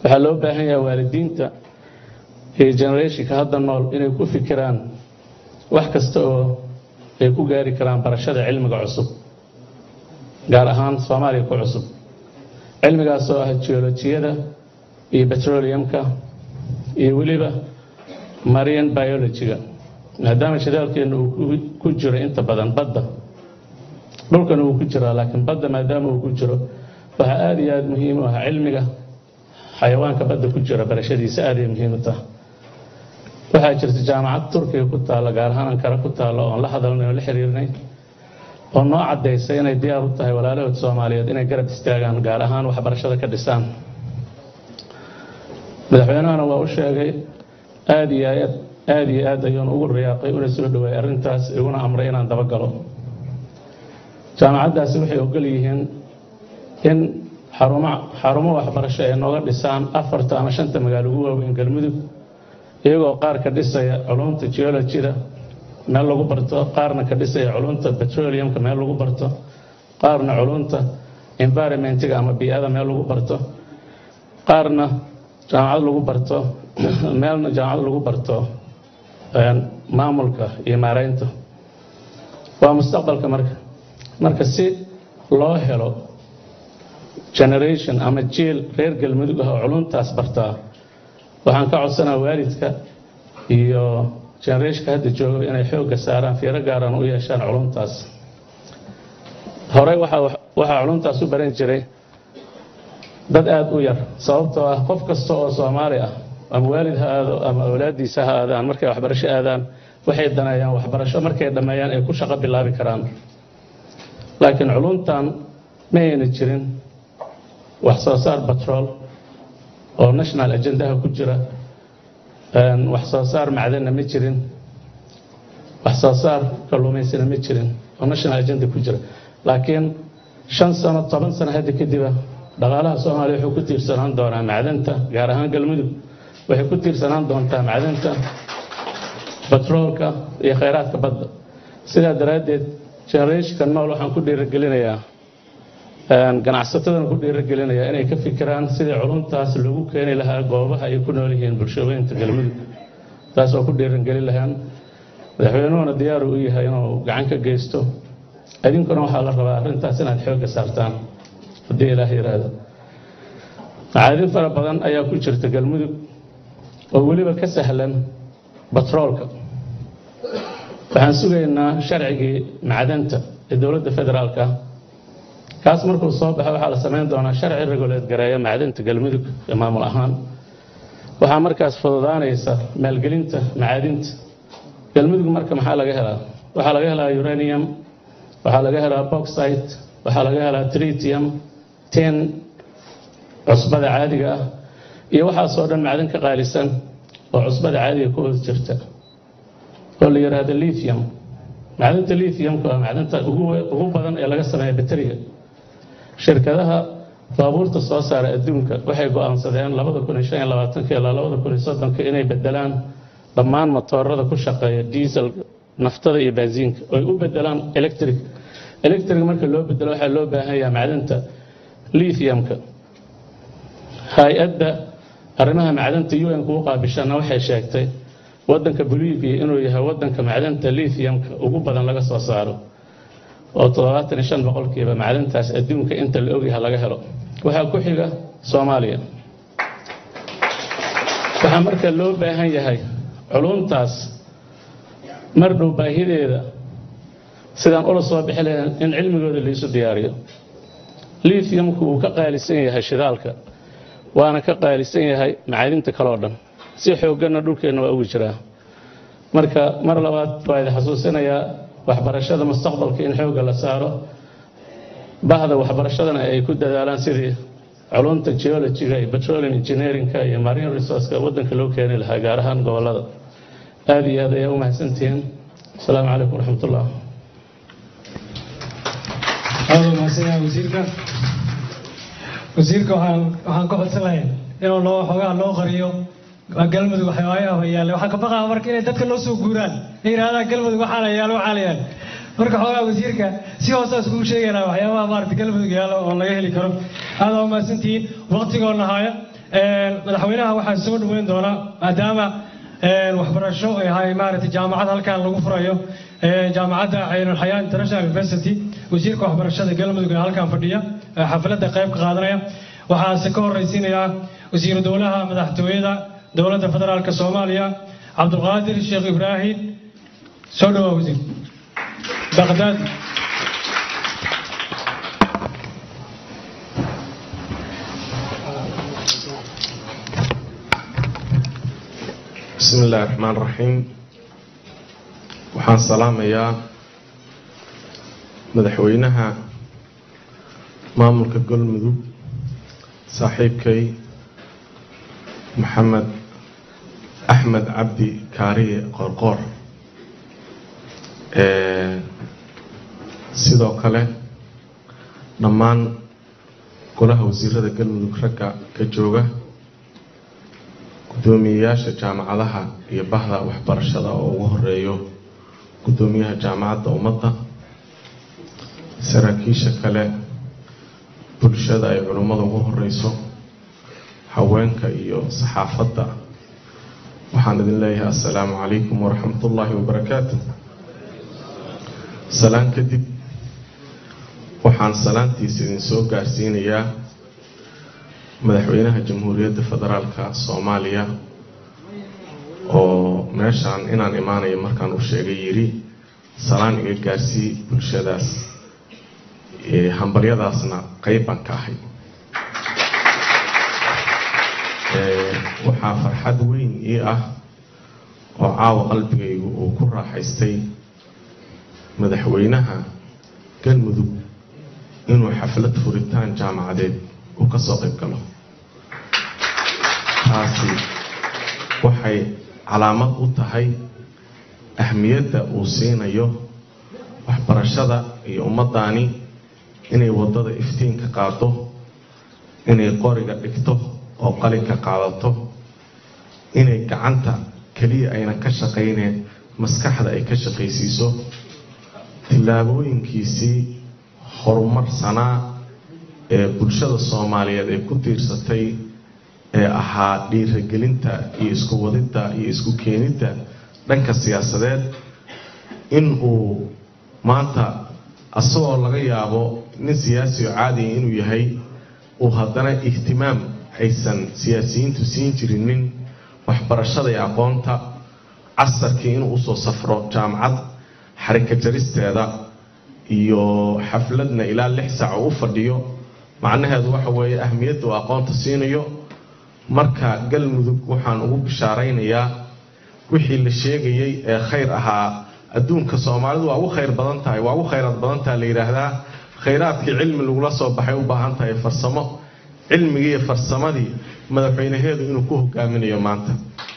waxaa loo baahan yahay waalidiinta iyo generationka hadda nool inay ku fikiraan wax kasta oo ay ku gaari karaan barashada cilmiga cusub gaar ahaan Soomaaliya ku cusub cilmigaas oo ah geologiyada iyo petroleumka iyo waliba marine biology-ga maadaama shidaalkeenu uu ku jiro inta badan badda dhulkana uu ku jiro laakiin badda maadaama uu ku jiro waxa aad iyo aad muhiim u ah cilmiga xayawaanka badda ku jira barashadiisa aad ay muhiim u tahay waxaa jirta jaamacad Turkiga ku taala gaar ahaan Ankara ku taala oo la hadalnay oo la xiriirnay oo noo cadeysay inay diyaar u tahay walaalahood Soomaaliyeed inay garab istaagaan gaar ahaan waxbarashada ka dhisaan madaxweynahana waa u sheegay aad iyo aad ayuu ugu riyaaqay una soo dhaweeyay arrintaas iguna amray inaan daba galo jaamacadaasi waxay ogol yihiin in xarumo waxbarasho ay nooga dhisaan 4 ama 5 magaalo ugu waaweyn Galmudug iyagoo qaar ka dhisaya culumta geology-da meel lagu barto qaarna ka dhisaya culumta petroleumka meel lagu barto qaarna culumta environment-ga ama bii'ada meel lagu barto qaarna jaamacad lagu barto meelna jaamacad lagu barto maamulka iyo maareynta waa mustaqbalka marka si loo helo generation ama jiil reer Galmudug ah oo culumtaas bartaa waxaan ka codsanaa waalidka iyo generation hadda jooga inay xoog saaraan fiiro gaaran u yeeshaan culumtaas hore waxa culumtaas u baran jiray dad aad u yar sababtoo ah qof kasta oo Soomaali ah ama waalid ha aado ama awlaadiisa ha aadaan markay waxbarasho aadaan waxay danayaan waxbarasho markay dhameeyaan ay ku shaqo bilaabi karaan laakiin culumtan ma ayna jirin wax soo saar petrol oo national agenda ku jira wax soo saar macdana ma jirin wax soo saar kalluumaysana ma jirin oo national agenda ku jira laakiin 5 sano 10 sano hadda kadib dhaqaalaha Soomaaliya wuxuu ku tiirsanaan doonaa macdanta gaar ahaan Galmudug waxay ku tiirsanaan doontaa macdanta petroolka iyo kheyraadka badda sidaa daraadeed generation nool waxaan ku dhiirigelinayaa ganacsatada ku dhiirigelinayaa inay ka fikiraan sidii culumtaas lagu keeni lahaa goobaha ay ku nool yihiin bulshooyinka Galmudug taas oo ku dhiirigelin lahaan madaxweynuhuna diyaar u yahay inuu gacan ka geysto idinkuna waxaa la rabaa arrintaas inaad xoog saartaan haddii Ilaahay yiraahdo macaadin fara badan ayaa ku jirta Galmudug oo waliba ka sahlan petroolka waxaan sugaynaa sharcigii macdanta ee dawladda federaalka kaas markuu soo baxo waxaa la sameyn doonaa sharci regulate gareeya macdanta Galmudug ee maamul ahaan waxaa markaas fududaanaysa maalgelinta macaadinta Galmudug marka maxaa laga helaa waxaa laga helaa uranium waxaa laga helaa bauxite waxaa laga helaa tritium tin cusbada caadiga ah iyo waxaasoo dhan macdan ka qaalisan oo cusbada caadiga ku hoos jirta oo la yiraahdo lithium macdanta lithiumka waa macdanta ugu badan ee laga sameeyo bateriga shirkadaha baabuurta soo saara adduunka waxay go'aansadeen 2025 ilaa 2030 inay bedelaan dhammaan matoorada ku shaqeeya diesel naftada iyo baaziinka oo ay u bedelaan electric marka loo bedelo waxa loo baahan yahay macdanta lithiumka hay'adda arrimaha macdanta UN ku qaabishana waxay sheegtay wadanka Bolivia inuu yahay wadanka macdanta lithiumka ugu badan laga soo saaro oo 75% macdantaas adduunka inta la og yahay laga helo waxa ku xiga Soomaaliya waxa marka loo baahan yahay culumtaas mar dhow baahideeda sidaan ula soo bixi lahayn in cilmigooda la isu diyaariyo lithiumku uu ka qaalisan yahay shidaalka waana ka qaalisan yahay macdanta kale oo dhan si xoogana dhulkeena waa ugu jiraa marka mar labaad waa xasuusinayaa waxbarashada mustaqbalka in xooga la saaro bahda waxbarashadana ay ku dadaalaan sidii culumta geology-ga iyo petroleum engineering-ka iyo marine resource-ka wadanka loo keeni lahaa gaar ahaan gobolada aad iyo aad ayaa u mahadsantihiin asalaamu calaykum waraxmatullah wasiirka waxaan ka codsan lahayn inuu xoogaa loo qariyo Galmudug waxyaabaha yaala waxaan ka baqaa marka inay dadka loo soo guuraan ay yiraahdaan Galmudug waxaan yaalo marka xoogaa wasiirka si hoos ah ugu sheeganaa waxyaabaha maartay Galmudug yaalo oo laga heli karo aad oo maasantiin waqtigoona haya madaxweynaha waxaa soo dhaweyn doona maadaama waxbarasho ay ahay maaragtay jaamacad halkan lagu furayo jaamacadda Caynul Hayaa International University wasiirka waxbarashada galmudug ee halkan fadhiya xafladda qayb ka qaadanaya waxaase ka horreysiinayaa wasiiru dowlaha madaxtooyada dowladda federaalka Soomaaliya Cabdulqaadir Sheekh Ibraahim soo dhawaad wasiir Baghdad بسم الله الرحمن الرحيم waxaan salaamayaa madaxweynaha maamulka galmudug saaxiibkay maxamed axmed cabdi kaariye qorqor sidoo kale dhammaan golaha wasiirada galmudug ragga ka jooga gudoomiyayaasha jaamacadaha iyo bahda waxbarashada oo ugu horeeyo gudoomiyaha jaamacadda ummadda saraakiisha kale bulshada ay culimmada ugu horeyso haweenka iyo saxaafadda waxaan idin leeyahay assalaamu calaykum waraxmatullaahi wabarakaatuh salaan kadib waxaan salaantiisa idin soo gaarsiinayaa madaxweynaha jamhuuriyadda federaalka Soomaaliya oo meeshaan inaan imaanayo markaan u sheegay yiri salaan iga gaarsii bulshadaas hambalyadaasna qayb baan ka ahay waxaa farxad weyn ii ah oo caawa qalbigaygu uu ku raaxaystay madaxweynaha galmudug inuu xaflad furitaan jaamacadeed uu ka soo qayb galo taasi waxay calaamad u tahay ahmiyadda uu siinayo waxbarashada iyo ummaddaani inay waddada iftiinka qaado inay qoriga dhigto oo qalinka qaadato inay gacanta kaliya aynan ka shaqayneen maskaxda ay ka shaqaysiiso tillaabooyinkiisii horumarsanaa ee bulshada Soomaaliyeed ay ku tiirsatay ee ahaa dhiirigelinta iyo isku wadida iyo isku keenida dhanka siyaasadeed in uu maanta asagoo laga yaabo nin siyaasi oo caadi inuu yahay uu haddana ihtimaam aysan siyaasiyiintu siin jirinin waxbarashada iyo aqoonta casarkii inuu usoo safro jaamacad xarika jaristeeda iyo xafladna ilaa 6 saac u fadhiyo macnaheedu waxa weeye ahmiyadda uu aqoonta siinayo marka galmudug waxaan ugu bishaaraynayaa wixii la sheegayay ee khayr ahaa adduunka Soomaalidu waa ugu khayr badan tahay waa ugu khayraad badan tahay la yiraahdaa khayraadkii cilmi lagu la soo baxay u baahan tahay farsamo cilmiga iyo farsamadii madaxweynaheedu inuu ku hogaaminayo maanta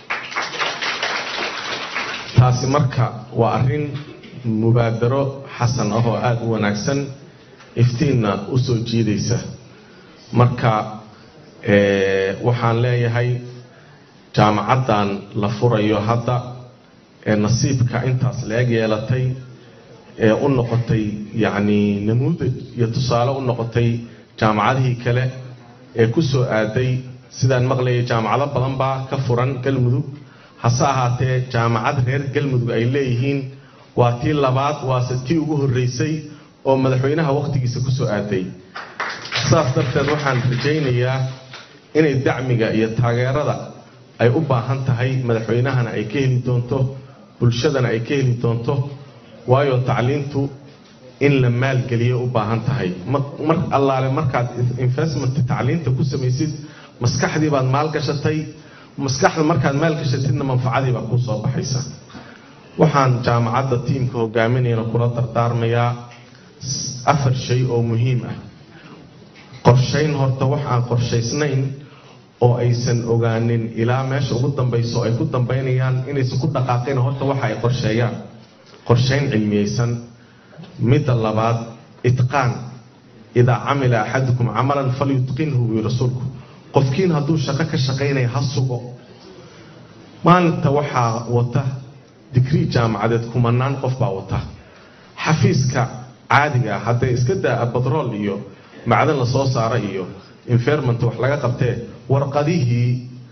taasi marka waa arrin mubaadaro xasan ah oo aad u wanaagsan iftiinna u soo jiidaysa marka waxaan leeyahay jaamacaddan la furayo hadda ee nasiibka intaas leeg yeelatay ee u noqotay yacni namuudaj iyo tusaale u noqotay jaamacadihii kale ee ku soo aaday sidaan maqlayay jaamacado badan baa ka furan galmudug hase ahaatee jaamacad reer galmudug ay leeyihiin waa tii labaad waase tii ugu horreysay oo madaxweynaha waqtigiisa ku soo aaday saas darteed waxaan rajaynayaa inay dacmiga iyo taageerada ay u baahan tahay madaxweynahana ay ka heli doonto bulshadana ay ka heli doonto waayo tacliintu in la maalgeliyo u baahan tahay mar allaale markaad investment tacliinta ku samaysid maskaxdii baad maalgashatay maskaxda markaad maalgashatidna manfacadii baa ku soo baxaysa waxaan jaamacadda tiimka hogaaminayna kula dardaarmayaa 4 shay oo muhiim ah qorshayn horta wax aan qorshaysnayn oo aysan ogaanin ilaa meesha ugu dambayso ay ku dambaynayaan inaysan ku dhaqaaqin horta waxa ay qorsheeyaan qorshayn cilmiyeysan midda labaad itqaan idaa camila axadukum camalan falyutqinhu bi rasuulku qofkiin hadduu shaqo ka shaqaynaya ha sugo maalinta waxaa wata digrii jaamacadeed kumanaan qof baa wata xafiiska caadiga hadday iska daa batrool iyo macdan la soo saara iyo environment wax laga qabtee warqadihii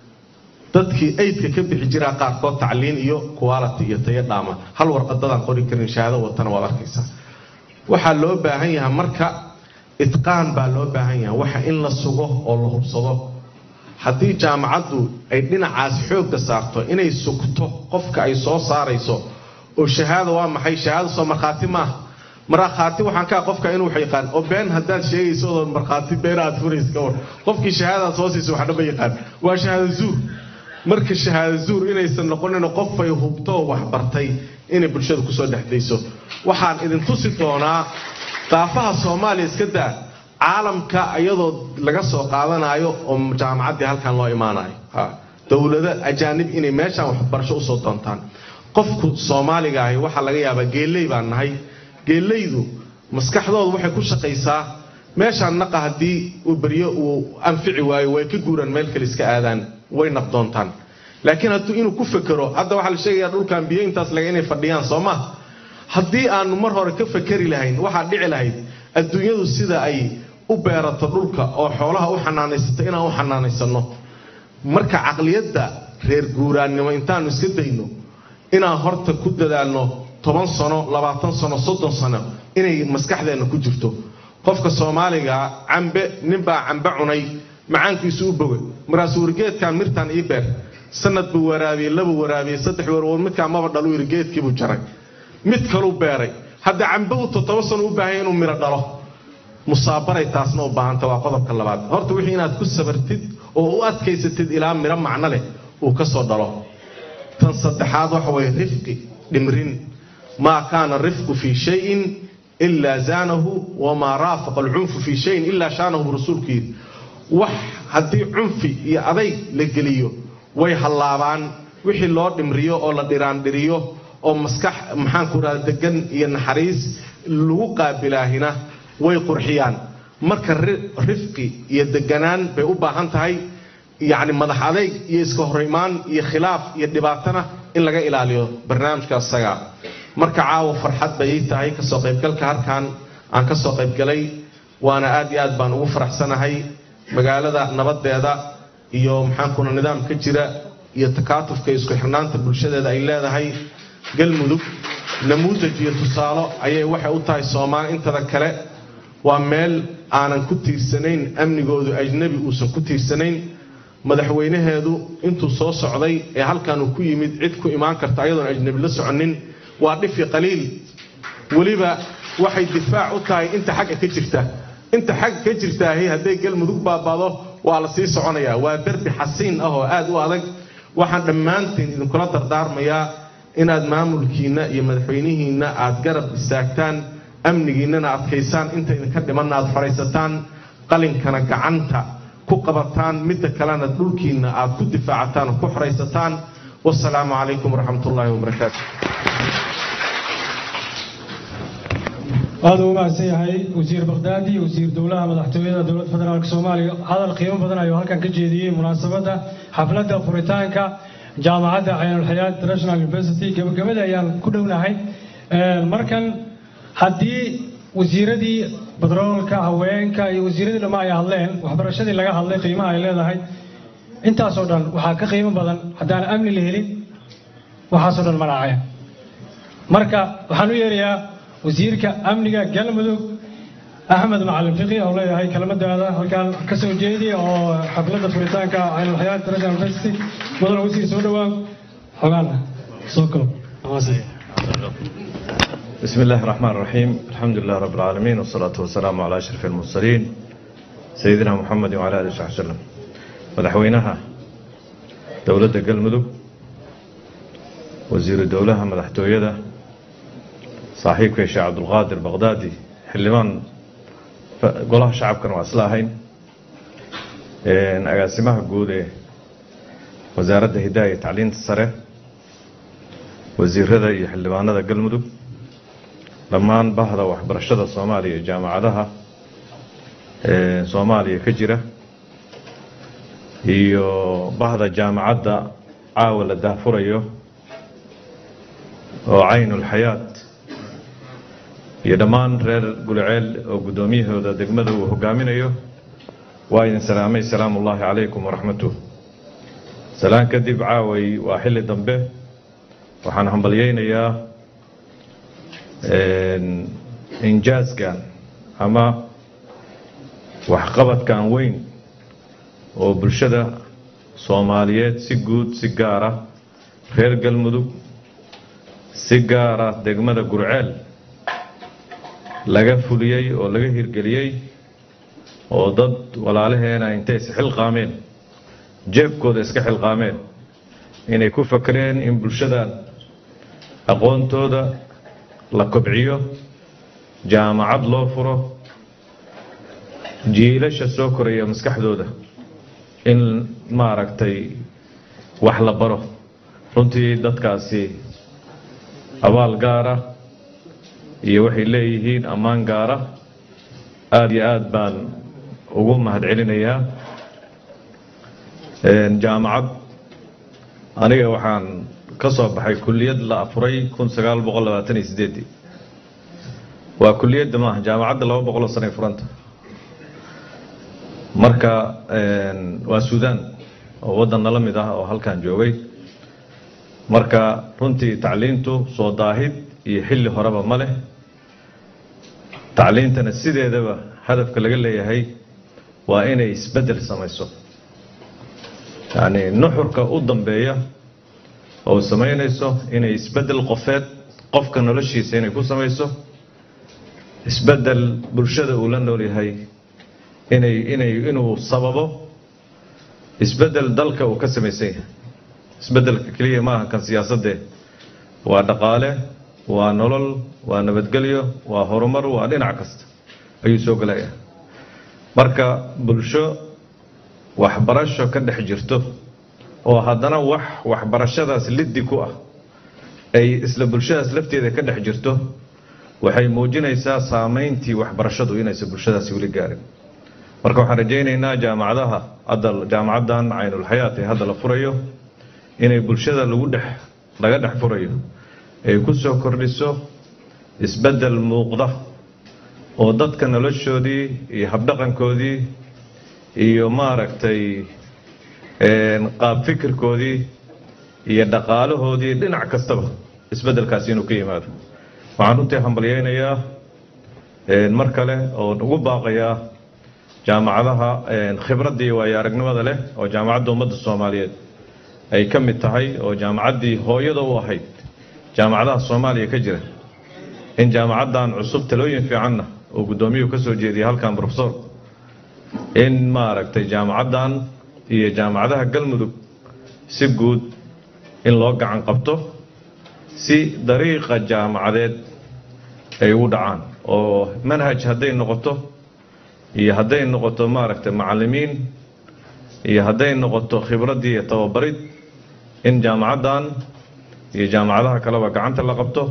dadkii aydka ka bixi jiraa qaarkood tacliin iyo quality iyo tayo dhaama hal warqadadaan qori karin shahaado watana waad arkaysaa waxaa loo baahan yahay marka itqaan baa loo baahan yahay waxa in la sugo oo la hubsado haddii jaamacaddu ay dhinacaas xoogga saarto inay sugto qofka ay soo saarayso oo shahaado waa maxay shahaado soo markhaati maaha markhaati waxaan kaa qofka inuu yaqaan oo been haddaad sheegayso oo markhaati been aad furayso ka war qofkii shahaadaad soo siiso waxna ma yaqaan waa shahaado zuur marka shahaado zuur inaysan noqonin qof ay hubto oo wax bartay inay bulshada ku soo dhaxdayso waxaan idin tusi doonaa daafaha Soomaaliya iska daa caalamka ayadoo laga soo qaadanayo oo jaamacaddii halkan loo imaanayo dawladda ajaanib inay meeshan wax barasho u soo doontaan qofku Soomaaliga ah waxa laga yaabaa geelay baan nahay geelaydu maskaxdoodu waxay ku shaqaysaa meeshan naqa hadii uu bariyo uu anfici waayo way ka guuran meel kale iska aadaan way naqdoontaan laakiin hadduu inuu ku fakaro hadda waxa la sheegayaa dhulkan biyo intaas laga inay fadhiyaan Soomaa haddii aanu mar hore ka fakari lahayn waxa dhici lahayd adduunyadu sida ay u beerato dhulka oo xoolaha u xanaanaysato inaan u xanaanaysano marka aqliyadda reer guuraanimo intaan iska dayno inaan horta ku dadaalno 10 sano 20 sano 30 sano inay maskaxdeena ku jirto qofka Soomaaliga cambe ninba cambe cunay macaankiisu u bogay maraas wargeedkan mirtan ii beer sanad buu waraabiyay laba waraabiyay saddex warwar midka ma dhalo wargeedkii buu jaray mid kale u beeray hadda cambe uu 7 sano u baahan inuu miro dhalo musaabaray taasna u baahanta waa qodobka labaad horta wixii inaad ku sabartid oo u adkaysatid ilaa miro macna leh uu ka soo dhalo tan saddexaad waxa way rifqi dhimrin ما كان الرفق في شيء إلا زانه وما رافق العنف في شيء إلا شانه برسولك وح هدي عنفي يا أبي لقليو ويحلابان وحي الله دمريو أو لديران دريو أو مسكح محان كورا دقن ينحريز لوقا بلاهنا ويقرحيان مركا رفقي يدقنان بأوبا هانتهاي يعني مدح عليك يسكهريمان يخلاف يدباتنا إن لغا إلاليو برنامج كالساقا marka caawa farxad bay tahay ka soo qaybgalka halkan aan ka soo qaybgalay waana aad iyo aad baan ugu faraxsanahay magaalada nabadeeda iyo maxaan kuna nidaam ka jira iyo takaatufka isku xirnaanta bulshadeeda ay leedahay galmudug namuudaj iyo tusaalo ayay waxay u tahay Soomaali inta kale waa meel aanan ku tiirsanayn amnigoodu ajnabi uusan ku tiirsanayn madaxweynaheedu intuu soo socday ee halkan uu ku yimid cid ku imaan karta ayadoon ajnabi la soconin وادفي قليل وليبا waxay difaac u tahay inta xagga ka jirta inta xagga ka jirta haday galmudug baabado waa la sii soconaya waa darbi xasiin ah oo aad u adag waxaan dhamaantiin idin kula dardaarmayaa inaad maamulkiina iyo madaxweynihiina aad garab istaagtaan amnigiina adkaysaan inta idinka dhiman aad faraysataan qalinkana gacanta ku qabataan mid kalena dhulkiina aad ku difaacataan ku xaraysataan wassalaamu alaykum warahmatullaahi wabarakaatuh هذا هو ما سيحي وزير بغدادي وزير دولة مدحتوية دولة فدرال الصومالي هذا القيام بدنا يوهل كان كجديد مناسبة حفلة فوريتانكا جامعة عين الحياة انترناشونال يونيفرسيتي قبل أيام كلنا هاي مركن هدي وزير دي بدرال كهوين كا وزير دي لما يهلين وحبرشة دي لقى هلين قيمة هاي هاي أنت أصلاً وحاك قيمة بدن حدان أمن الليلي وحصل المراعي مركا وحنو يريا وزيرك أمنية قلمدو أحمد معلم فقي أو لا هاي كلمة هذا كان كسر جيدي أو حفلة فريتان كعين الحياة ترجع الفستي بدل وزير سودوا حقنا سوكو بسم الله الرحمن الرحيم الحمد لله رب العالمين والصلاة والسلام على أشرف المرسلين سيدنا محمد وعلى آله وصحبه وسلم مدحوينها دولة قلمدو وزير الدولة مدحتوية صاحبك يا شيخ عبد القادر بغدادي حلمان قولها شعب كانوا أصلاهين إن أقاسمها قولي وزارة هداية تعليم السرة وزير هذا حلمان هذا قلمدو لما بهذا وحبر الشدة الصومالية جامعة لها صومالية كجرة هي بهذا جامعة دا عاول الدافوريو وعين الحياة يدمان رير قلعيل وقدوميه ودا دقمده وهقامينيو وإن سلامي سلام الله عليكم ورحمته salaan kadib caaway waa xilli dambe waxaan hambalyaynayaa injaaskan ama waxqabadkan weyn oo bulshada Soomaaliyeed si guud si gaar ah reer Galmudug si gaar ah degmada Gurceel laga fuliyay oo laga hirgeliyay oo dad walaalaheena intay xilqaameen jeebkooda iska xilqaameen inay ku fakareen in bulshadan aqoontooda la kobciyo jaamacad loo furo jiilasha soo koraya maskaxdooda in maaragtay wax la baro runtii dadkaasi abaal gaara iyo waxay leeyihiin ammaan gaara aad iyo aad baan ugu mahadcelinayaa jaamacad aniga waxaan ka soo baxay kulliyad la afuray 1928 waa kulliyadda ma jaamacadda 200 sano furanta marka waa Suudaan oo wadan la mid ah oo halkan joogay marka runtii tacliintu soo daahid iyo xilli horeba ma leh tacliintana sideedaba hadafka laga leeyahay waa inay isbedel samayso yani nuxurka u dambeeya oo sameynayso inay isbedel qofeed qofka noloshiisa inay ku samayso isbedel bulshada uu la nool yahay inuu sababo isbedel dalka uu ka sameysay isbedelka kaliya ma aha kan siyaasadde waa dhaqaale waa nolol waa nabadgelyo waa horumar waa dhinac kasta ayuu soo galaya marka bulsho waxbarasho ka dhex jirto oo haddana waxbarashadaas liddi ku ah ay isla bulshadaas lafteeda ka dhex jirto waxay muujinaysaa saameyntii waxbarashadu inaysan bulshadaasi weli gaarin marka waxaan rajaynaynaa jaamacaddan Caynul Hayaat ee hadda la furayo inay bulshada laga dhex furayo ay ku soo kordhiso isbedel muuqda oo dadka noloshoodii iyo habdhaqankoodii iyo maaragtay qaab fikirkoodii iyo dhaqaalahoodii dhinac kastaba isbedelkaasi inuu ka yimaado waxaan runtii hambalyaynayaa mar kale oo ugu baaqayaa jaamacadaha khibradda iyo waayo-aragnimada leh oo jaamacadda ummadda Soomaaliyeed ay ka mid tahay oo jaamacaddii hooyada u ahayd jaamacadaha Soomaaliya ka jira in jaamacaddan cusub talooyin fiicanna oo gudoomiyuhu ka soo jeediyay halkan professor in maaragtay jaamacaddan iyo jaamacadaha Galmudug si guud in loo gacan qabto si dariiqa jaamacadeed ay u dhacaan oo manhaj hadday noqoto iyo hadday noqoto maaragtay macallimiin iyo hadday noqoto khibradii iyo tababarid in jaamacaddan iyo jaamacadaha kaleba gacanta la qabto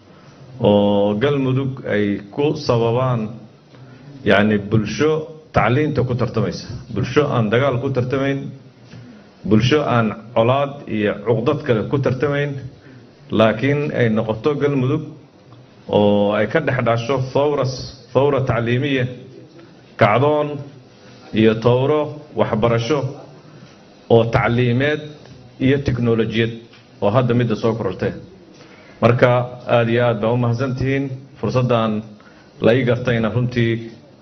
oo Galmudug ay ku sababaan yani bulsho tacliinta ku tartamaysa bulsho aan dagaal ku tartamayn bulsho aan colaad iyo cuqdad kale ku tartamayn laakiin ay noqoto Galmudug oo ay ka dhaxdhaasho thawra tacliimiye kacdoon iyo tawro waxbarasho oo tacliimeed iyo tiknoolajiyad oo hadda midda soo korortay marka aad iyo aad baa u mahadsantihiin fursaddan la ii gartayna runtii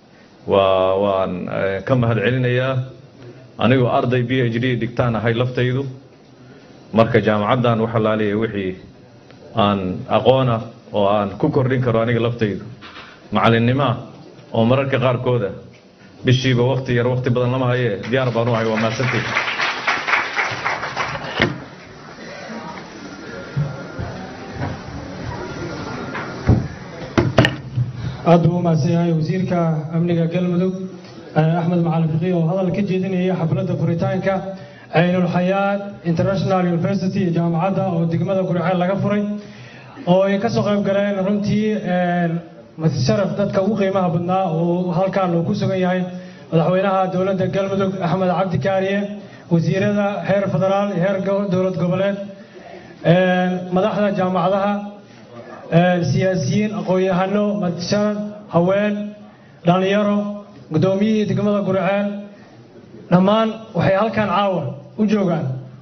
waan ka mahadcelinayaa anigoo arday PhD dhigtaan ahay laftaydu marka jaamacaddan waxa la leeyahay wixii aan aqoona oo aan ku kordhin karo aniga laftaydu macallinnimo oo mararka qaarkooda bishiiba waqti yar waqti badan lama haye diyaar baan u ahay waa mahadsantihiin aad buu u mahadsan yahay wasiirka amniga Galmudug Axmed Macalin Fiqi oo hadal ka jeedinaya xafladda furitaanka Caynul Hayaat International University jaamacadda oo degmada Gurceel laga furay oo ay ka soo qayb galeen runtii masharaf dadka ugu qiimaha badnaa oo halkaan uu ku sugan yahay madaxweynaha dowladda Galmudug Axmed Cabdi Kaariye wasiirada heer federaal iyo heer dowlad goboleed madaxda jaamacadaha siyaasiyiin aqoon-yahano madashan haween dhalinyaro gudoomiyihii degmada Gurceel dhammaan waxay halkaan caawa u joogaan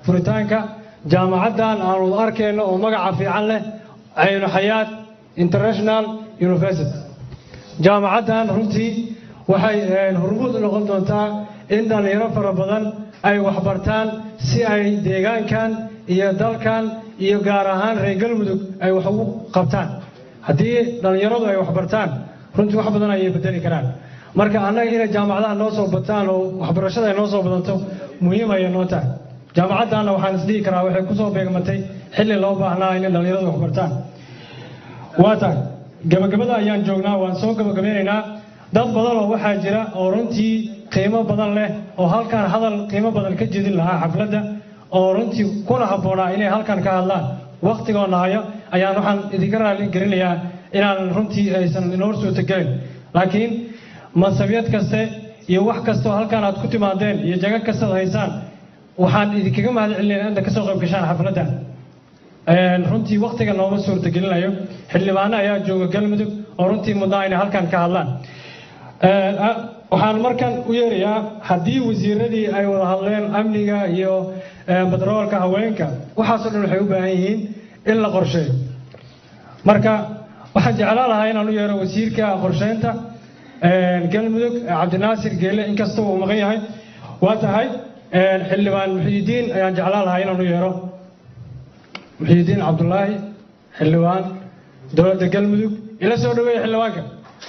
furitaanka jaamacaddan aan wada arkayno oo magaca fiican leh Aynu Xayaat International University. jaamacaddan runtii waxay hormuud u noqon doontaa in dhalinyaro fara badan ay waxbartaan si ay deegaankan iyo dalkan iyo gaar ahaan reer Galmudug ay wax ugu qabtaan. haddii dhalinyaradu ay waxbartaan runtii wax badan ayay bedeli karaan. marka annaga inay jaamacadaha noo soo bataan oo waxbarashada ay noo soo badanto muhiim ayay noo tahay. jaamacaddaana waxaan isdhihi karaa waxay ku soo beegmatay xilli loo baahnaa in dhalinyaradu waxbartaan. waa tahay gabagabada ayaan joognaa, waan soo gabagabeynaynaa. dad badan oo waxaa jira oo runtii qiimo badan leh oo halkan hadal qiimo badan ka jeedin lahaa xafladda oo runtii kuna habboonaa inay halkan ka hadlaan. waqtigoona haya ayaan waxaan idinka raali gelinayaa inaan runtii aysan inoo suurtagelin. laakiin mansabiyad kaste iyo wax kastoo halkan aad ku timaadeen iyo jago kastaad haysaan waxaan idinkaga mahad celinayaa inta kasoo qayb gashaan xafladda. runtii waqtiga nooma suurtagelinayo. xildhibaano ayaa jooga Galmudug oo runtii mudnaa inay halkan ka hadlaan. waxaan markan u yeerayaa haddii wasiiradii ay wada hadleen amniga iyo batroolka haweenka waxaasoo dhan waxay u baahan yihiin in la qorsheeyo. marka waxaan jeclaan lahaa inaan u yeero wasiirka qorsheynta Galmudug Cabdinaasir Geele inkastoo uu maqan yahay. waa tahay xildhibaan Muxyidiin ayaan jeclaan lahaa inaan u yeero. Muxyidiin Cabdullaahi xildhibaan dowladda Galmudug ila soo dhaweeya xildhibaanka.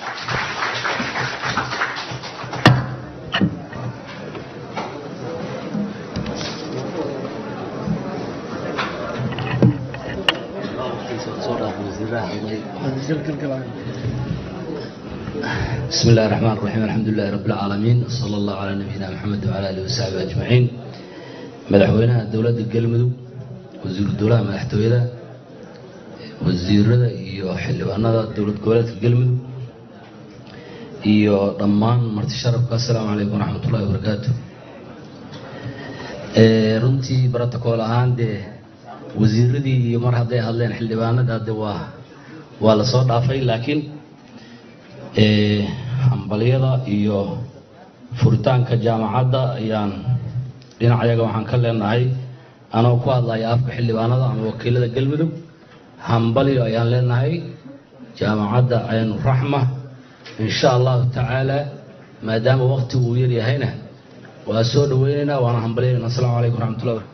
بسم الله الرحمن الرحيم الحمد لله رب العالمين صلى الله على نبينا محمد وعلى اله وصحبه اجمعين. مدحوينها دولة Galmudug wasiir dowladda madaxtooyada wasiirada iyo xildhibaanada dowlad goboleedka Galmudug iyo dhammaan marti sharafka assalaamu calaykum waraxmatullaahi wabarakaatuh. runtii protocol ahaan dee wasiiradii iyo mar hadday hadleen xildhibaanada de waa la soo dhaafay laakiin hambaliyada iyo furitaanka jaamacadda ayaan dhinacayaga waxaan ka leenahay anoo ku hadlaya afka xildhibaanada ama wakiilada Galmudug. hambaliyo ayaan leenahay jaamacadda Aynu Raxma insha Allah tacaala maadaama waqtigu uu yar yahayna waa soo dhaweynaynaa waana hambaliyayna. assalaamu calaykum waraxmatullaahi wabarakaatuh.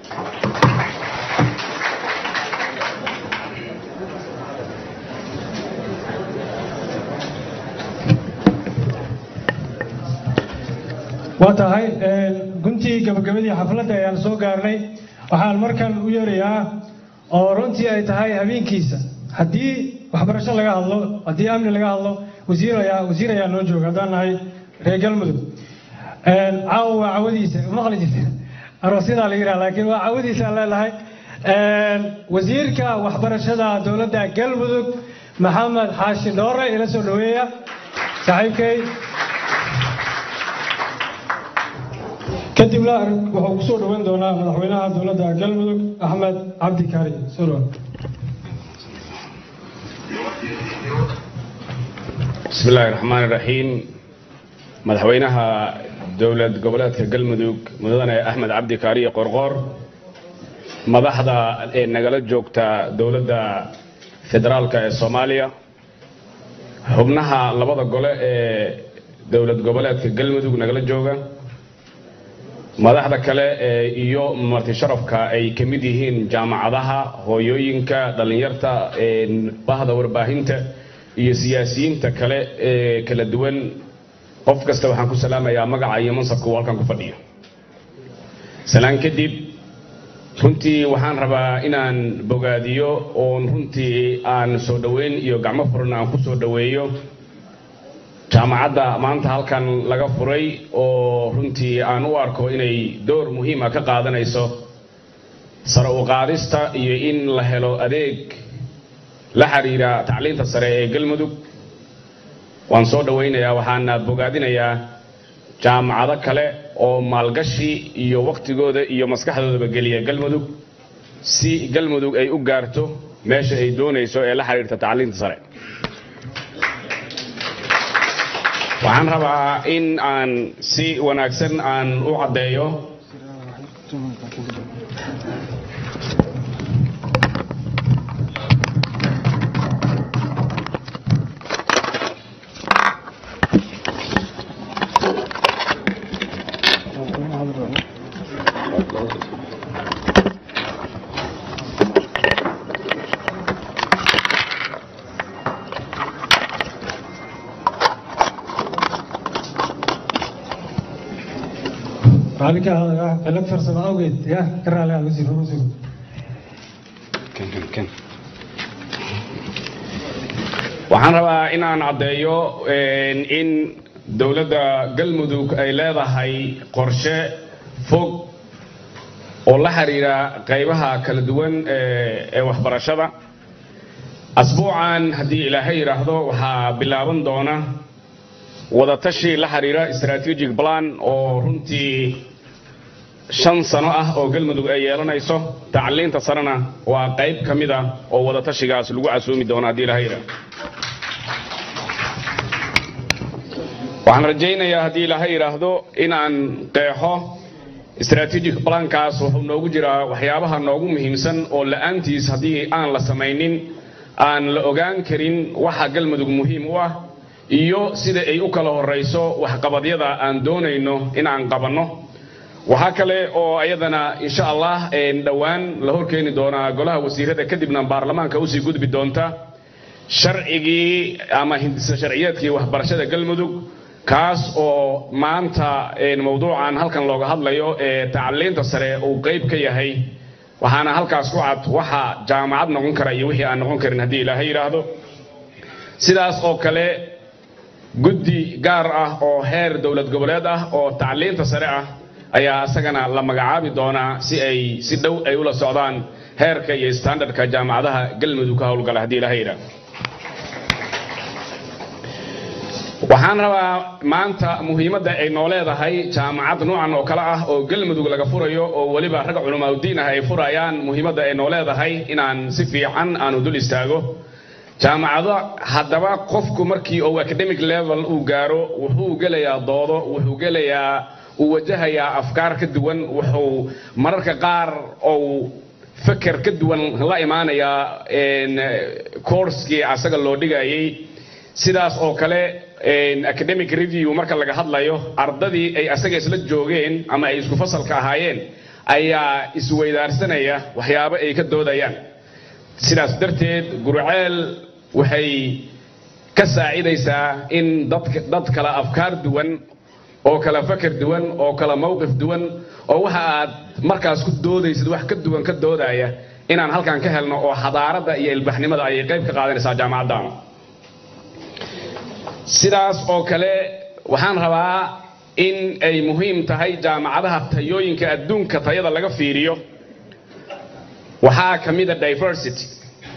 waa tahay guntii gabagabadii xafladda ayaan soo gaarnay. waxaan markan u yeerayaa oo runtii ay tahay habeenkiisa haddii waxbarasho laga hadlo haddii amni laga hadlo wasiir ayaa noo jooga haddaan nahay reer Galmudug. caawa waa cawadiisa maqli jirta aroosyada la yiraahdo laakiin waa cawadiisa aan leenahay. wasiirka waxbarashada dowladda Galmudug Maxamed Xaashi Dhoore ila soo dhaweeya saaxiibkay. kadibna wuxuu ku soo dhaweyn doonaa madaxweynaha dowladda Galmudug Axmed Cabdi Kaari Suro. بسم الله الرحمن الرحيم. مدحوينها دولة قبلات Galmudug مدن أحمد عبدي كاري قرقور مدحدا نقلت جوكتا دولة فدرالك الصومالية حبناها لبضا قولاء دولة قبلات Galmudug نقلت جوكا madaxda kale iyo marti sharafka ay kamid yihiin jaamacadaha hooyooyinka dhalinyarta bahda warbaahinta iyo siyaasiyiinta kale kala duwan qof kasta waxaan ku salaamayaa magaca iyo mansabka uu halkan ku fadhiyo. salaan kadib runtii waxaan rabaa inaan bogaadiyo oo runtii aan soo dhaweyn iyo gacmo furan aan ku soo dhaweeyo jaamacadda maanta halkan laga furay oo runtii aan u arko inay door muhiim ah ka qaadanayso sare u qaadista iyo in la helo adeeg la xiriira tacliinta sare ee Galmudug. waan soo dhaweynayaa waxaan bogaadinayaa jaamacado kale oo maalgashi iyo waqtigooda iyo maskaxdoodaba geliya Galmudug si Galmudug ay u gaarto meesha ay doonayso ee la xiriirta tacliinta sare. waxaan rabaa in aan si wanaagsan aan u cadeeyo عليك عليك فرصة ما أوجد يا كرر عليها وزير وزير كن waxaan rabaa inaan caddeeyo in dowladda galmudug ay leedahay qorshe fog oo la xiriira qaybaha kala duwan ee waxbarashada asbuucan haddii ilaahay yiraahdo waxaa bilaaban doona wada tashi la xiriira strategic plan oo runtii 5 sano ah oo galmudug ay yeelanayso tacliinta sarana waa qayb kamid ah oo wada tashigaas lagu casuumi doono haddii ilaahay yiraahdo waxaan rajaynayaa haddii ilaahay yiraahdo inaan qeexo strategic plankaas wuxuu noogu jiraa waxyaabaha noogu muhiimsan oo la'aantiis haddii aan la samaynin aan la ogaan karin waxa galmudug muhiim u ah iyo sida ay u kala horeyso waxqabadyada aan doonayno inaan qabanno waxa kale oo ayadana insha Allah dhawaan la horkeeni doona golaha wasiirada kadibna baarlamaanka u sii gudbi doonta sharcigii ama hindisa sharciyeedkii waxbarashada galmudug kaas oo maanta mawduucan halkan looga hadlayo ee tacliinta sare uu qayb ka yahay waxaana halkaas ku cad waxa jaamacad noqon kara iyo wixii aan noqon karin haddii ilaahay yiraahdo sidaas oo kale guddi gaar ah oo heer dawlad goboleed ah oo tacliinta sare ah ayaa asagana la magacaabi doonaa si ay si dhow ay ula socdaan heerka iyo standardka jaamacadaha galmudug ka howlgala haddii ilaahay yiraahdo waxaan rabaa maanta muhiimadda ay noo leedahay jaamacad noocan oo kale ah oo galmudug laga furayo oo waliba rag culimaadudiin ah ay furayaan muhiimadda ay noo leedahay inaan si fiican aanu dul istaago jaamacada haddaba qofku markii uu academic level uu gaaro wuxuu gelayaa doodo wuxuu gelayaa uu wajahayaa afkaar ka duwan wuxuu mararka qaar uu fikir ka duwan la imaanayaa course-kii asaga loo dhigayay sidaas oo kale academic review marka laga hadlayo ardadii ay asaga isla joogeen ama ay isku fasalka ahaayeen ayaa isweydaarsanaya waxyaabo ay ka doodayaan sidaas darteed gurceel waxay ka saacidaysaa in dad kala afkaar duwan oo kala fakar duwan oo kala mowqif duwan oo waxa aad markaas ku doodaysid wax ka duwan ka doodaya inaan halkan ka helno oo xadaarada iyo ilbaxnimada ay qayb ka qaadanaysaa jaamacaddan sidaas oo kale waxaan rabaa in ay muhiim tahay jaamacadaha tayooyinka adduunka tayada laga fiiriyo waxaa kamid ah diversity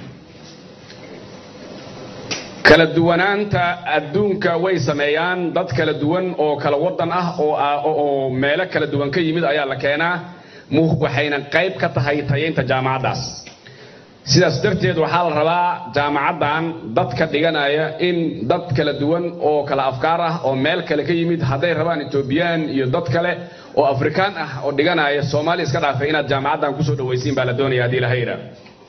kala duwanaanta adduunka way sameeyaan dad kala duwan oo kala wadan ah oo meelo kala duwan ka yimid ayaa la keenaa waxayna qayb ka tahay tayeynta jaamacadaas sidaas darteed waxaa la rabaa jaamacaddan dadka dhiganaya in dad kala duwan oo kala afkaar ah oo meel kale ka yimid hadday rabaan Ethiopian iyo dad kale oo Afrikaan ah oo dhiganaya Soomaali iska dhaafay inaad jaamacaddan ku soo dhawaysiin baa la doonayaa hadii la hayra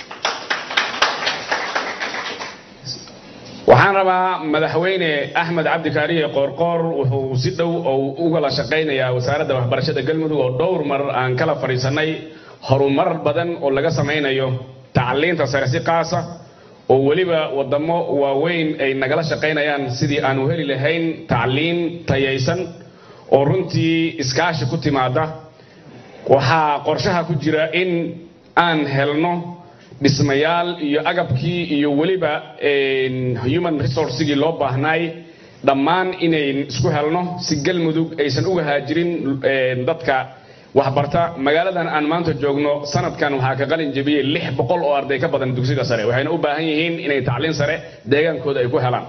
waxaan rabaa madaxweyne Axmed Cabdi Kaariye Qoorqoor wuxuu si dhow uga la shaqeynayaa wasaaradda waxbarashada galmudug oo dhowr mar aan kala fariisanay horumar badan oo laga sameynayo tacliinta sare si qaasa oo waliba wadamo waaweyn ay nagala shaqeynayaan sidii aan u heli lahayn tacliin tayaysan oo runtii iskaashi ku timaada waxaa qorshaha ku jira in aan helno dhismayaal iyo agabkii iyo waliba human resource-gii loo baahnay dhammaan inay isku helno si galmudug aysan uga haajirin dadka waxbarta magaaladan aan maanta joogno sanadkan waxa ka qalin jabiyay 600 oo arday ka badan dugsiga sare waxayna u baahan yihiin inay tacliin sare deegaankooda ay ku helaan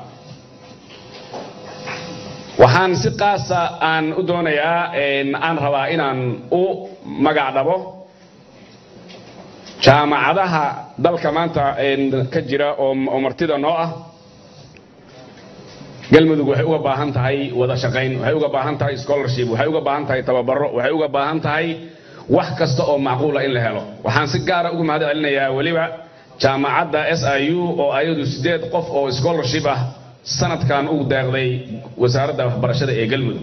waxaan si qaas ah aan u doonayaa aan rabaa inaan u magac dhabo jaamacadaha dalka maanta ka jira oo martida noo ah galmudug waxay uga baahan tahay wada shaqayn waxay uga baahan tahay scholarship waxay uga baahan tahay tababaro waxay uga baahan tahay wax kasta oo macquula in la helo waxaan si gaar ah ugu mahad celinayaa waliba jaamacadda SIU oo ayadu 8 qof oo scholarship ah sanadkan ugu deeqday wasaaradda waxbarashada ee Galmudug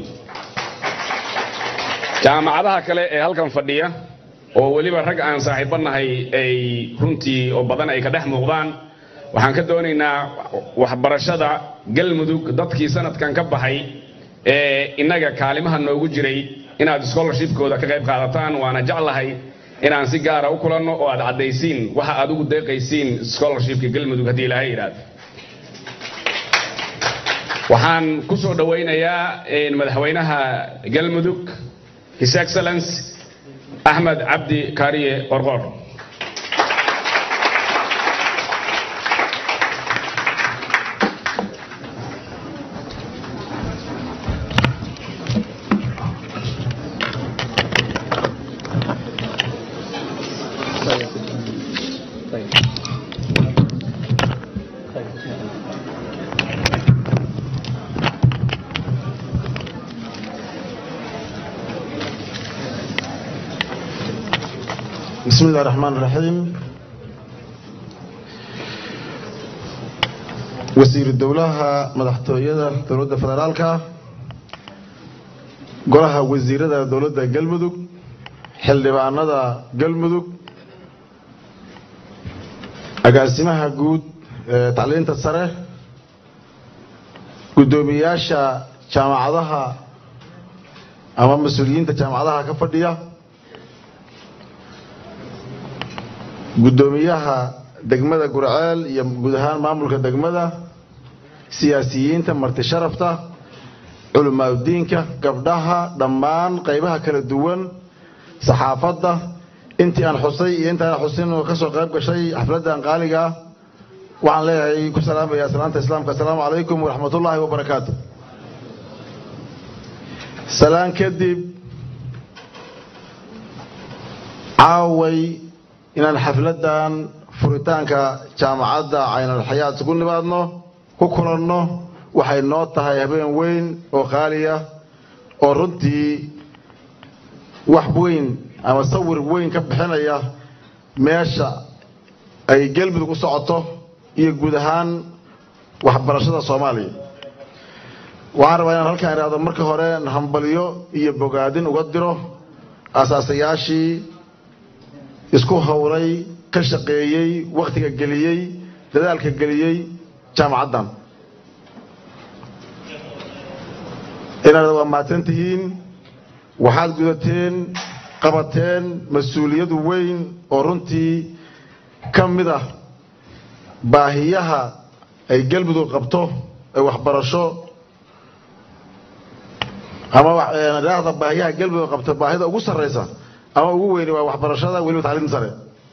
jaamacadaha kale ee halkan fadhiya oo waliba rag aan saaxiibanahay ay runtii oo badan ay ka dhex muuqdaan waxaan ka doonaynaa waxbarashada Galmudug dadkii sanadkan ka baxay ee inaga kaalimaha noogu jiray inaad scholarship-kooda ka qayb qaadataan waana jeclahay inaan si gaar ah u kulanno oo aad cadaysiin waxa aad ugu deeqaysiin scholarship-ka Galmudug haddii Ilaahay yiraahdo waxaan ku soo dhawaynayaa madaxweynaha Galmudug His Excellency Ahmed Abdi Kariye Qorqor بسم الله الرحمن الرحيم وزير الدولة مدحتوية دولة فدرالكا قولها وزير دولة قلمدوك حلبانا قلمدوك أقاسمها قود تعليم تتصرح قدومياشا جامعاتها أمام مسؤولين جامعاتها كفردية gudoomiyaha degmada Gurceel iyo guud ahaan maamulka degmada siyaasiyiinta marti sharafta culimada gabdhaha dhammaan qaybaha kala duwan saxaafadda intii aan xusay iyo inta aan xusin oo ka soo qayb gashay xafladan qaaliga waxaan leeyahay ku salaamayaa salaanta islaamka assalaamu calaykum wa rahmatullaahi wa barakaatuh salaan kadib aaway inaan xafladan furitaanka jaamacadda Aynul Hayaat ugu nimaadno ku kulanno waxay noo tahay habeen weyn oo qaali ah oo runtii wax weyn ama sawir weyn ka bixinaya meesha ay Galmudug u socoto iyo guud ahaan waxbarashada Soomaaliya waxaan rabaa inaan halkaan iraado marka hore hambaliyo iyo bogaadin uga diro asaasayaashii isku hawlay ka shaqeeyay waqtiga galiyay dadaalka galiyay jaamacaddan inaad waa maatantihiin waxaad gudateen qabateen mas'uuliyad weyn oo runtii ka mid ah baahiyaha ay Galmudug qabto ee waxbarasho ama raahda baahiyaha Galmudug qabto baahida ugu sareysa ama ugu weyn waa waxbarashada waliba tacliinta sare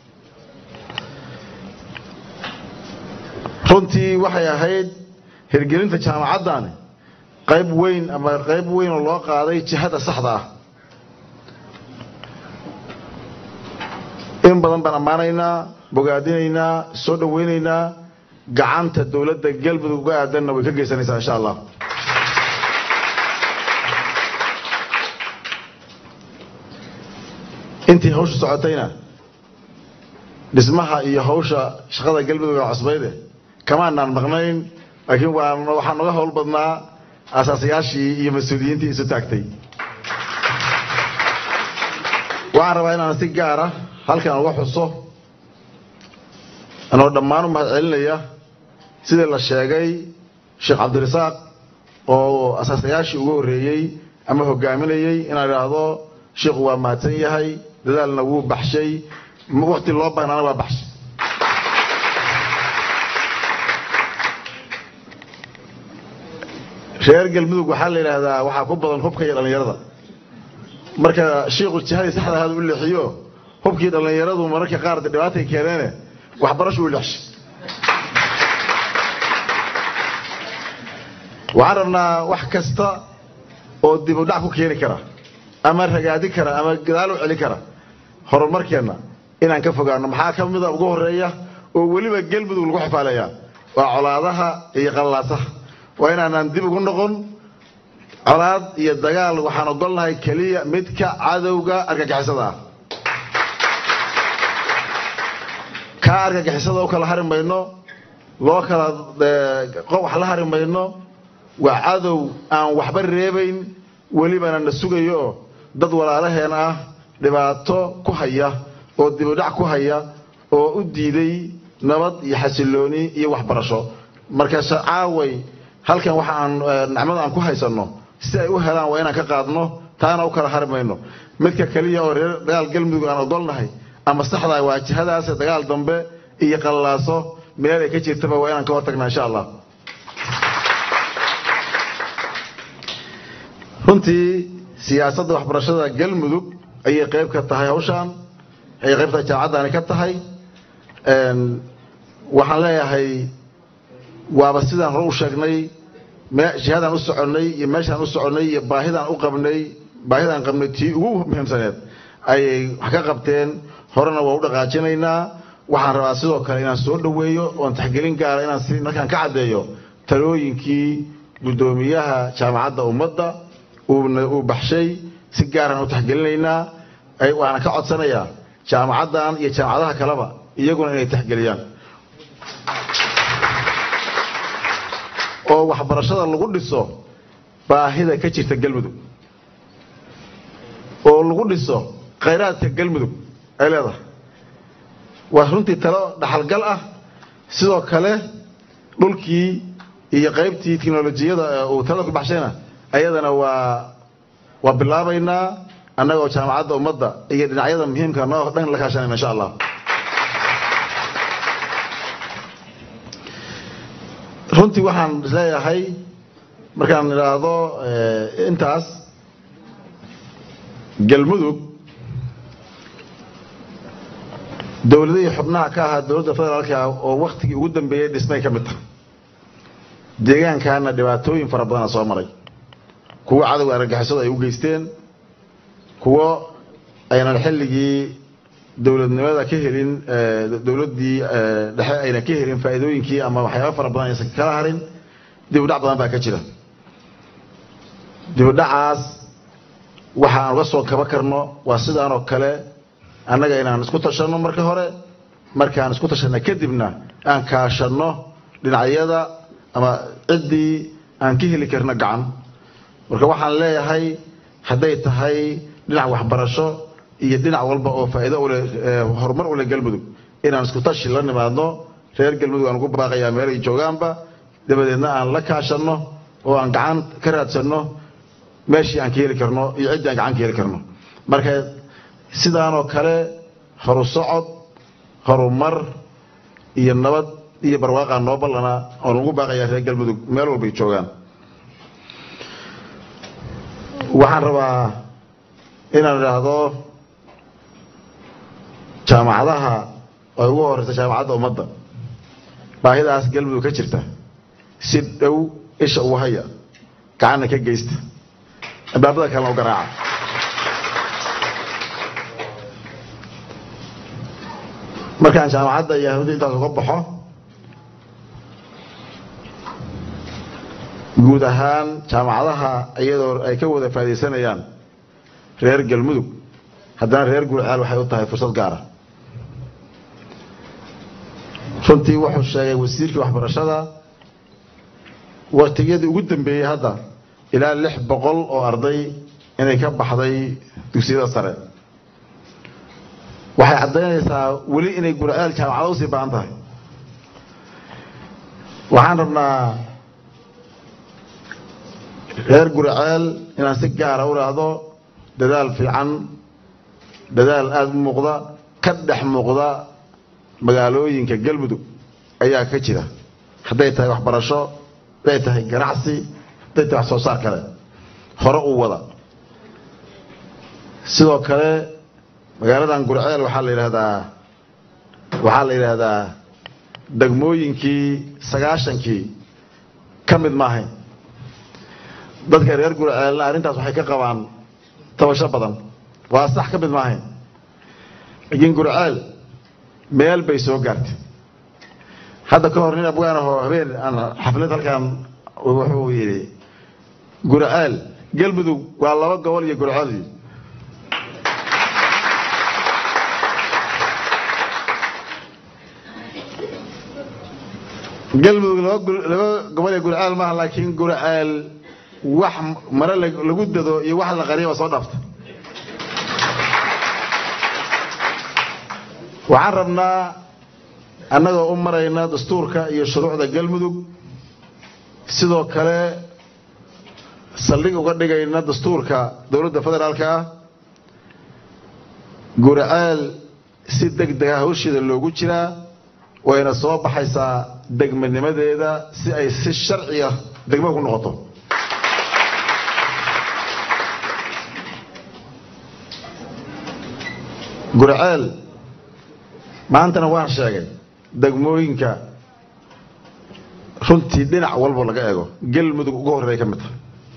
runtii waxay ahayd hirgelinta jaamacaddan qayb weyn oo loo qaaday jihada saxda ah in badan baan amaanaynaa bogaadinaynaa soo dhaweynaynaa gacanta dawladda Galmudug uga aadanna way ka geysanaysaa insha Allah intii hawsha socotayna dhismaha iyo hawsha shaqada Galmudug ee cusbayde kama aanan maqnayn laakiin waxaan naga hawl badnaa asaasayaashii iyo mas'uuliyiintii isu taagtay waxaan rabaa inaan si gaar ah halkan uga xuso anoo dhammaan u mahad celinaya sida la sheegay Sheekh Cabdirasaaq oo asaasayaashii ugu horeeyay ama hogaaminayay inaan iraahdo sheekhu waa mahadsan yahay dadaalna wuu baxshay waqti loo baahnaa waa baxshay reer Galmudug waxa la yiraahdaa waxa ku badan hubka iyo dhalinyarada marka sheekhu jihadii saxda ah u leexiyo hubkii dhalinyaradu mararka qaar dhibaato ay keeneen waxbarasho u leexshay waxaan rabnaa wax kasta oo dib u dhac ku keeni kara ama ragaadi kara ama gadaal u celi kara horumarkeena inaan ka fogaano maxaa ka mid ah ugu horeeya oo waliba Galmudug lagu xifaalaya waa colaadaha iyo qalaasaha waa inaan dib ugu noqon colaad iyo dagaal waxaan ogolnahay kaliya midka cadawga argagixisada argagixisada u kala hari mayno loo kala wax la hari mayno waa cadow aan waxba reebayn welibana na sugayo dad walaalaheen ah dhibaato ku haya oo dib u dhac ku haya oo u diiday nabad iyo xasilooni iyo waxbarasho markaas caaway halkan waxa aan nacmada aan ku haysano si ay u helaan waa inaan ka qaadno taana u kala hari mayno midka kaliya oo reer dagaal galmudug aan ogolnahay ama saxda waa jihadaas dagaal dambe iyo qalaaso meel ay ka jirtaba waa inaan ka hortagnaa insha Allah runtii siyaasadda waxbarashada galmudug ayay qayb ka tahay hawshan ay qaybta jaamacadani ka tahay waxaan leeyahay waaba sidaan hore u sheegnay jihadaan u soconay iyo meeshaan u soconay iyo baahidaan qabnay tii ugu muhiimsaneed ayay wax ka qabteen horena waa u dhaqaajinaynaa waxaan rabaa sidoo kale inaan soo dhaweeyo oon taxgelin gaara inaan markaan ka caddeeyo talooyinkii gudoomiyaha jaamacadda ummadda uu baxshay si gaaran u taxgelinaynaa waxaan ka codsanayaa jaamacaddan iyo jaamacadaha kaleba iyaguna inay taxgeliyaan oo waxbarashada lagu dhiso baahida ka jirta galmudug oo lagu dhiso khayraadka galmudug ay leedahay waa runtii talo dhaxalgal ah sidoo kale dhulkii iyo qaybtii tiknoolajiyada uu talada ku baxshayna ayadana waa bilaabaynaa annagoo jaamacadda ummadda iyo dhinacyada muhiimka noo dhan la kaashanayna insha Allah runtii waxaan isleeyahay markaan idhaahdo intaas galmudug dowladihii xubnaha ka ahaa dowladda federaalka oo waktigii ugu dambeeyay dhismay ka mid tahay deegaankaana dhibaatooyin fara badan soo maray kuwo cadowga argagixisada ay u geysteen kuwo aynan xilligii dowladnimada ka helin dowladdii dhexe ayna ka helin faa'iidooyinkii ama waxyaabo fara badan aysan kala harin dib u dhac badan baa ka jira dib u dhacaas waxa aan uga soo kaba karno waa sidaan oo kale annaga inaan isku tashanno marka hore markaan isku tashanno kadibna aan kaashanno dhinacyada ama ciddii aan ka heli karno gacan marka waxaan leeyahay hadday tahay dhinac waxbarasho iyo dhinac walba oo faa'iido u leh horumar u leh galmudug inaan isku tashi la nimaadno reer galmudug aan ugu baaqayaa meel ay joogaanba dabadeedna aan la kaashanno oo aan gacan ka raadsanno meeshii aan ka heli karno iyo ciddii aan gacan ka heli karno marka sidaanoo kale horu socod horumar iyo nabad iyo barwaaqa noo ballana oon ugu baaqayaa reer galmudug meel walbay joogaan waxaan rabaa inaan idhaahdo jaamacadaha ay ugu horeysa jaamacadda ummadda baahidaas galmudug ka jirta si dhow isha ugu haya gacanna ka geysta albaabada kalena u garaaca markaan jaamacadda iyo ahmada intaas uga baxo guud ahaan jaamacadaha iyadoo ay ka wada faa'iideysanayaan reer galmudug haddana reer gurceel waxay u tahay fursad gaara runtii wuxuu sheegay wasiirkii waxbarashada waqtiyadii ugu dambeeyey hadda ilaa 600 oo arday inay ka baxday dugsiyada sare waxay caddaynaysaa weli inay gurceel jaamacado usii baahan tahay waxaan rabnaa reer gurceel inaan si gaara u raahdo dadaal fiican dadaal aad u muuqda ka dhex muuqda magaalooyinka galmudug ayaa ka jira hadday tahay waxbarasho hadday tahay ganacsi hadday tahay wax soo saar kale hore u wada sidoo kale magaaladan gurceel waxaa la yidhaahdaa degmooyinkii 90kii ka mid maahayn dadka reer gurceelna arrintaas waxay ka qabaan tabasho badan waa sax ka mid maahayn laakiin gurceel meel bay soo gaartay hadda ka hor nin abgaan ahoo habeen aan xaflad halkan wuxuu yidhi gurceel galmudug waa 2 gobol iyo gurceel galmudug laba gobol ee gurceel maaha laakiin gurceel wax mare lagu dado iyo wax la qariyo soo dhaafta waxaan rabnaa annagoo u marayna dastuurka iyo shuruucda galmudug sidoo kale saldhig uga dhigayna dastuurka dowladda federaalka ah gurceel si degdeg ah hawsheeda loogu jiraa wayna soo baxaysaa degmanimadeeda si ay si sharciya degmo ku noqoto gurceel maantana waan sheegay degmooyinka runtii dhinac walba laga eego galmudug ugu horreeya ka mid tahay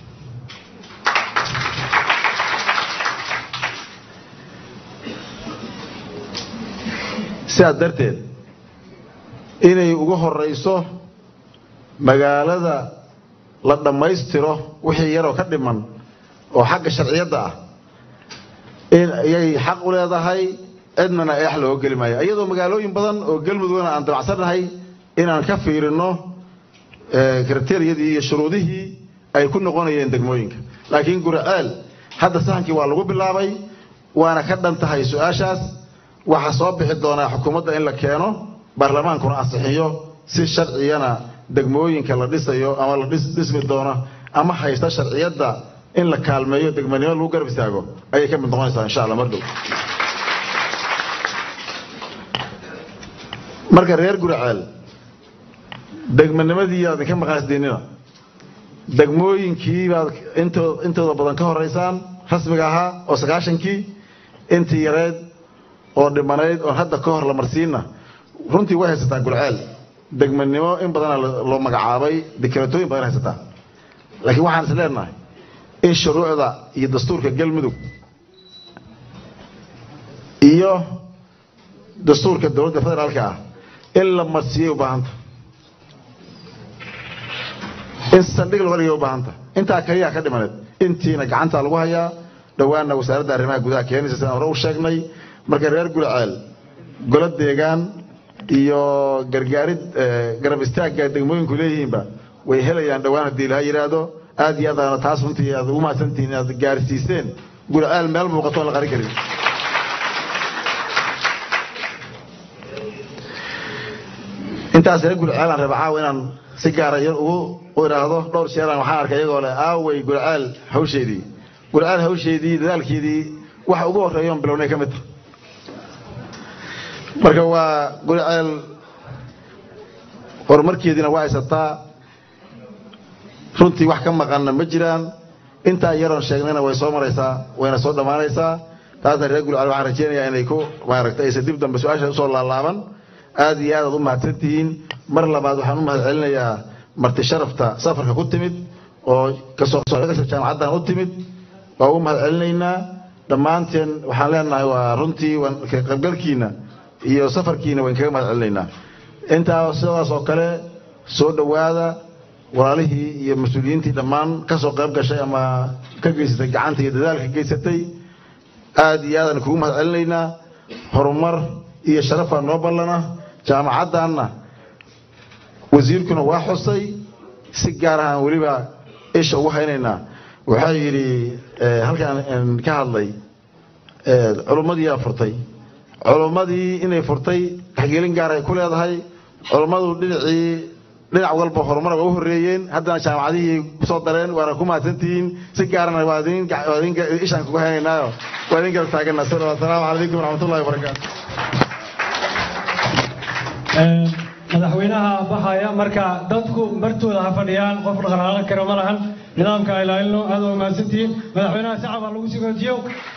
sidaas darteed inay ugu horrayso magaalada la dhammaystiro wixii yaroo ka dhiman oo xagga sharciyadda ah in ayay xaq u leedahay cidnana eex looga geli maayo iyadoo magaalooyin badan oo galmudugna aan dabacsannahay inaan ka fiirino kriteeriyadii iyo shuruudihii ay ku noqonayeen degmooyinka laakiin gurceel hadda sahankii waa lagu bilaabay waana ka dhan tahay su-aashaas waxaa soo bixi doonaa xukuumadda in la keeno baarlamaankuna ansixiyo si sharciyana degmooyinka la dhisayo ama la dhismi doono ama haysta sharciyadda in la kaalmeeyo degmanimo lagu garab istaago ayay ka mid noqonaysaa insha allah mar dhow marka reer gurceel degmanimadii aad ka maqaasdiinina degmooyinkii baad intooda badan ka horeysaan rasmiga ahaa oo 90kii intii yareed oo dhimanayd oo hadda ka hor la marsiina runtii way haysataa gurceel degmanimo in badan loo magacaabay dikratooyin badan haysataa laakiin waxaan is leenahay in shuruucda iyo dastuurka galmudug iyo dastuurka dowladda federaalka ah in la marsiiyay u baahanta in saldhig laga dhigay u baahanta intaa kaliya ka dhimaneed intiina gacanta lagu hayaa dhawaanna wasaaradda arrimaha gudaha keenaysa sidaan hore u sheegnay marka reer gurceel golo deegaan iyo gargaarid garab istaagga degmooyinku leeyihiinba way helayaan dhawaan haddii ilaha yidhaahdo aad iyo aad taas runtii aad ugu mahadsantihiin inaad gaarsiiseen gurceel meel muuqato aan la qarin karin intaas reer gurceel aan raba caawa inaan si gaara yar ugu iraahdo dhowr sheeran waxaan arkay iyagoo leh aaway gurceel hawsheedii dadaalkeedii waxa ugu horreeya oon bilownay ka mid tahay marka waa gurceel horumarkeediina waa haysataa runtii wax ka maqanna ma jiraan intaa yaroon sheegnayna way soo maraysaa wayna soo dhammaanaysaa taasna reer gurceel waxaan rajeynayaa inay ku maaragtay aysan dib dambe su-aasha usoo laalaaban aad iyo aad u mahadsantihiin mar labaad waxaan u mahad celinayaa marti sharafta safarka ku timid oo kasoo jaamacaddan u timid waa ugu mahad celinaynaa dhammaanteen waxaan leenahay waa runtii qaybgalkiina iyo safarkiina wayn kaga mahad celinaynaa intaa sidaas oo kale soo dhowaada walaalihii iyo mas-uuliyiintii dhammaan kasoo qayb gashay ama ka geysatay gacanta iyo dadaalka geysatay aad iyo aadaan kugu mahad celinaynaa horumar iyo sharafaa noo ballana jaamacaddaanna wasiirkuna waa xusay si gaar ahaan weliba isha ugu haynaynaa waxaa yidhi halkaan ka hadlay culummadii yaa furtay culummadii inay furtay taxgiilin gaar ay ku leedahay culummadu dhinac walba horumar waa u horreeyeen haddana jaamacadihii kusoo dareen waana ku mahadsantihiin si gaarana waa idin ishaan kugu haynaynaayo waa idin kala taagana asalaamu calaykum waraxmatullahi wabarakaatu madaxweynaha baxaya marka dadku martooda ha fadhiyaan qof dhaqaaqan kara ma lahan nidaamka ilaalino aad waa mahadsantihiin madaxweynaha shacab ha lagu sii hoojiyo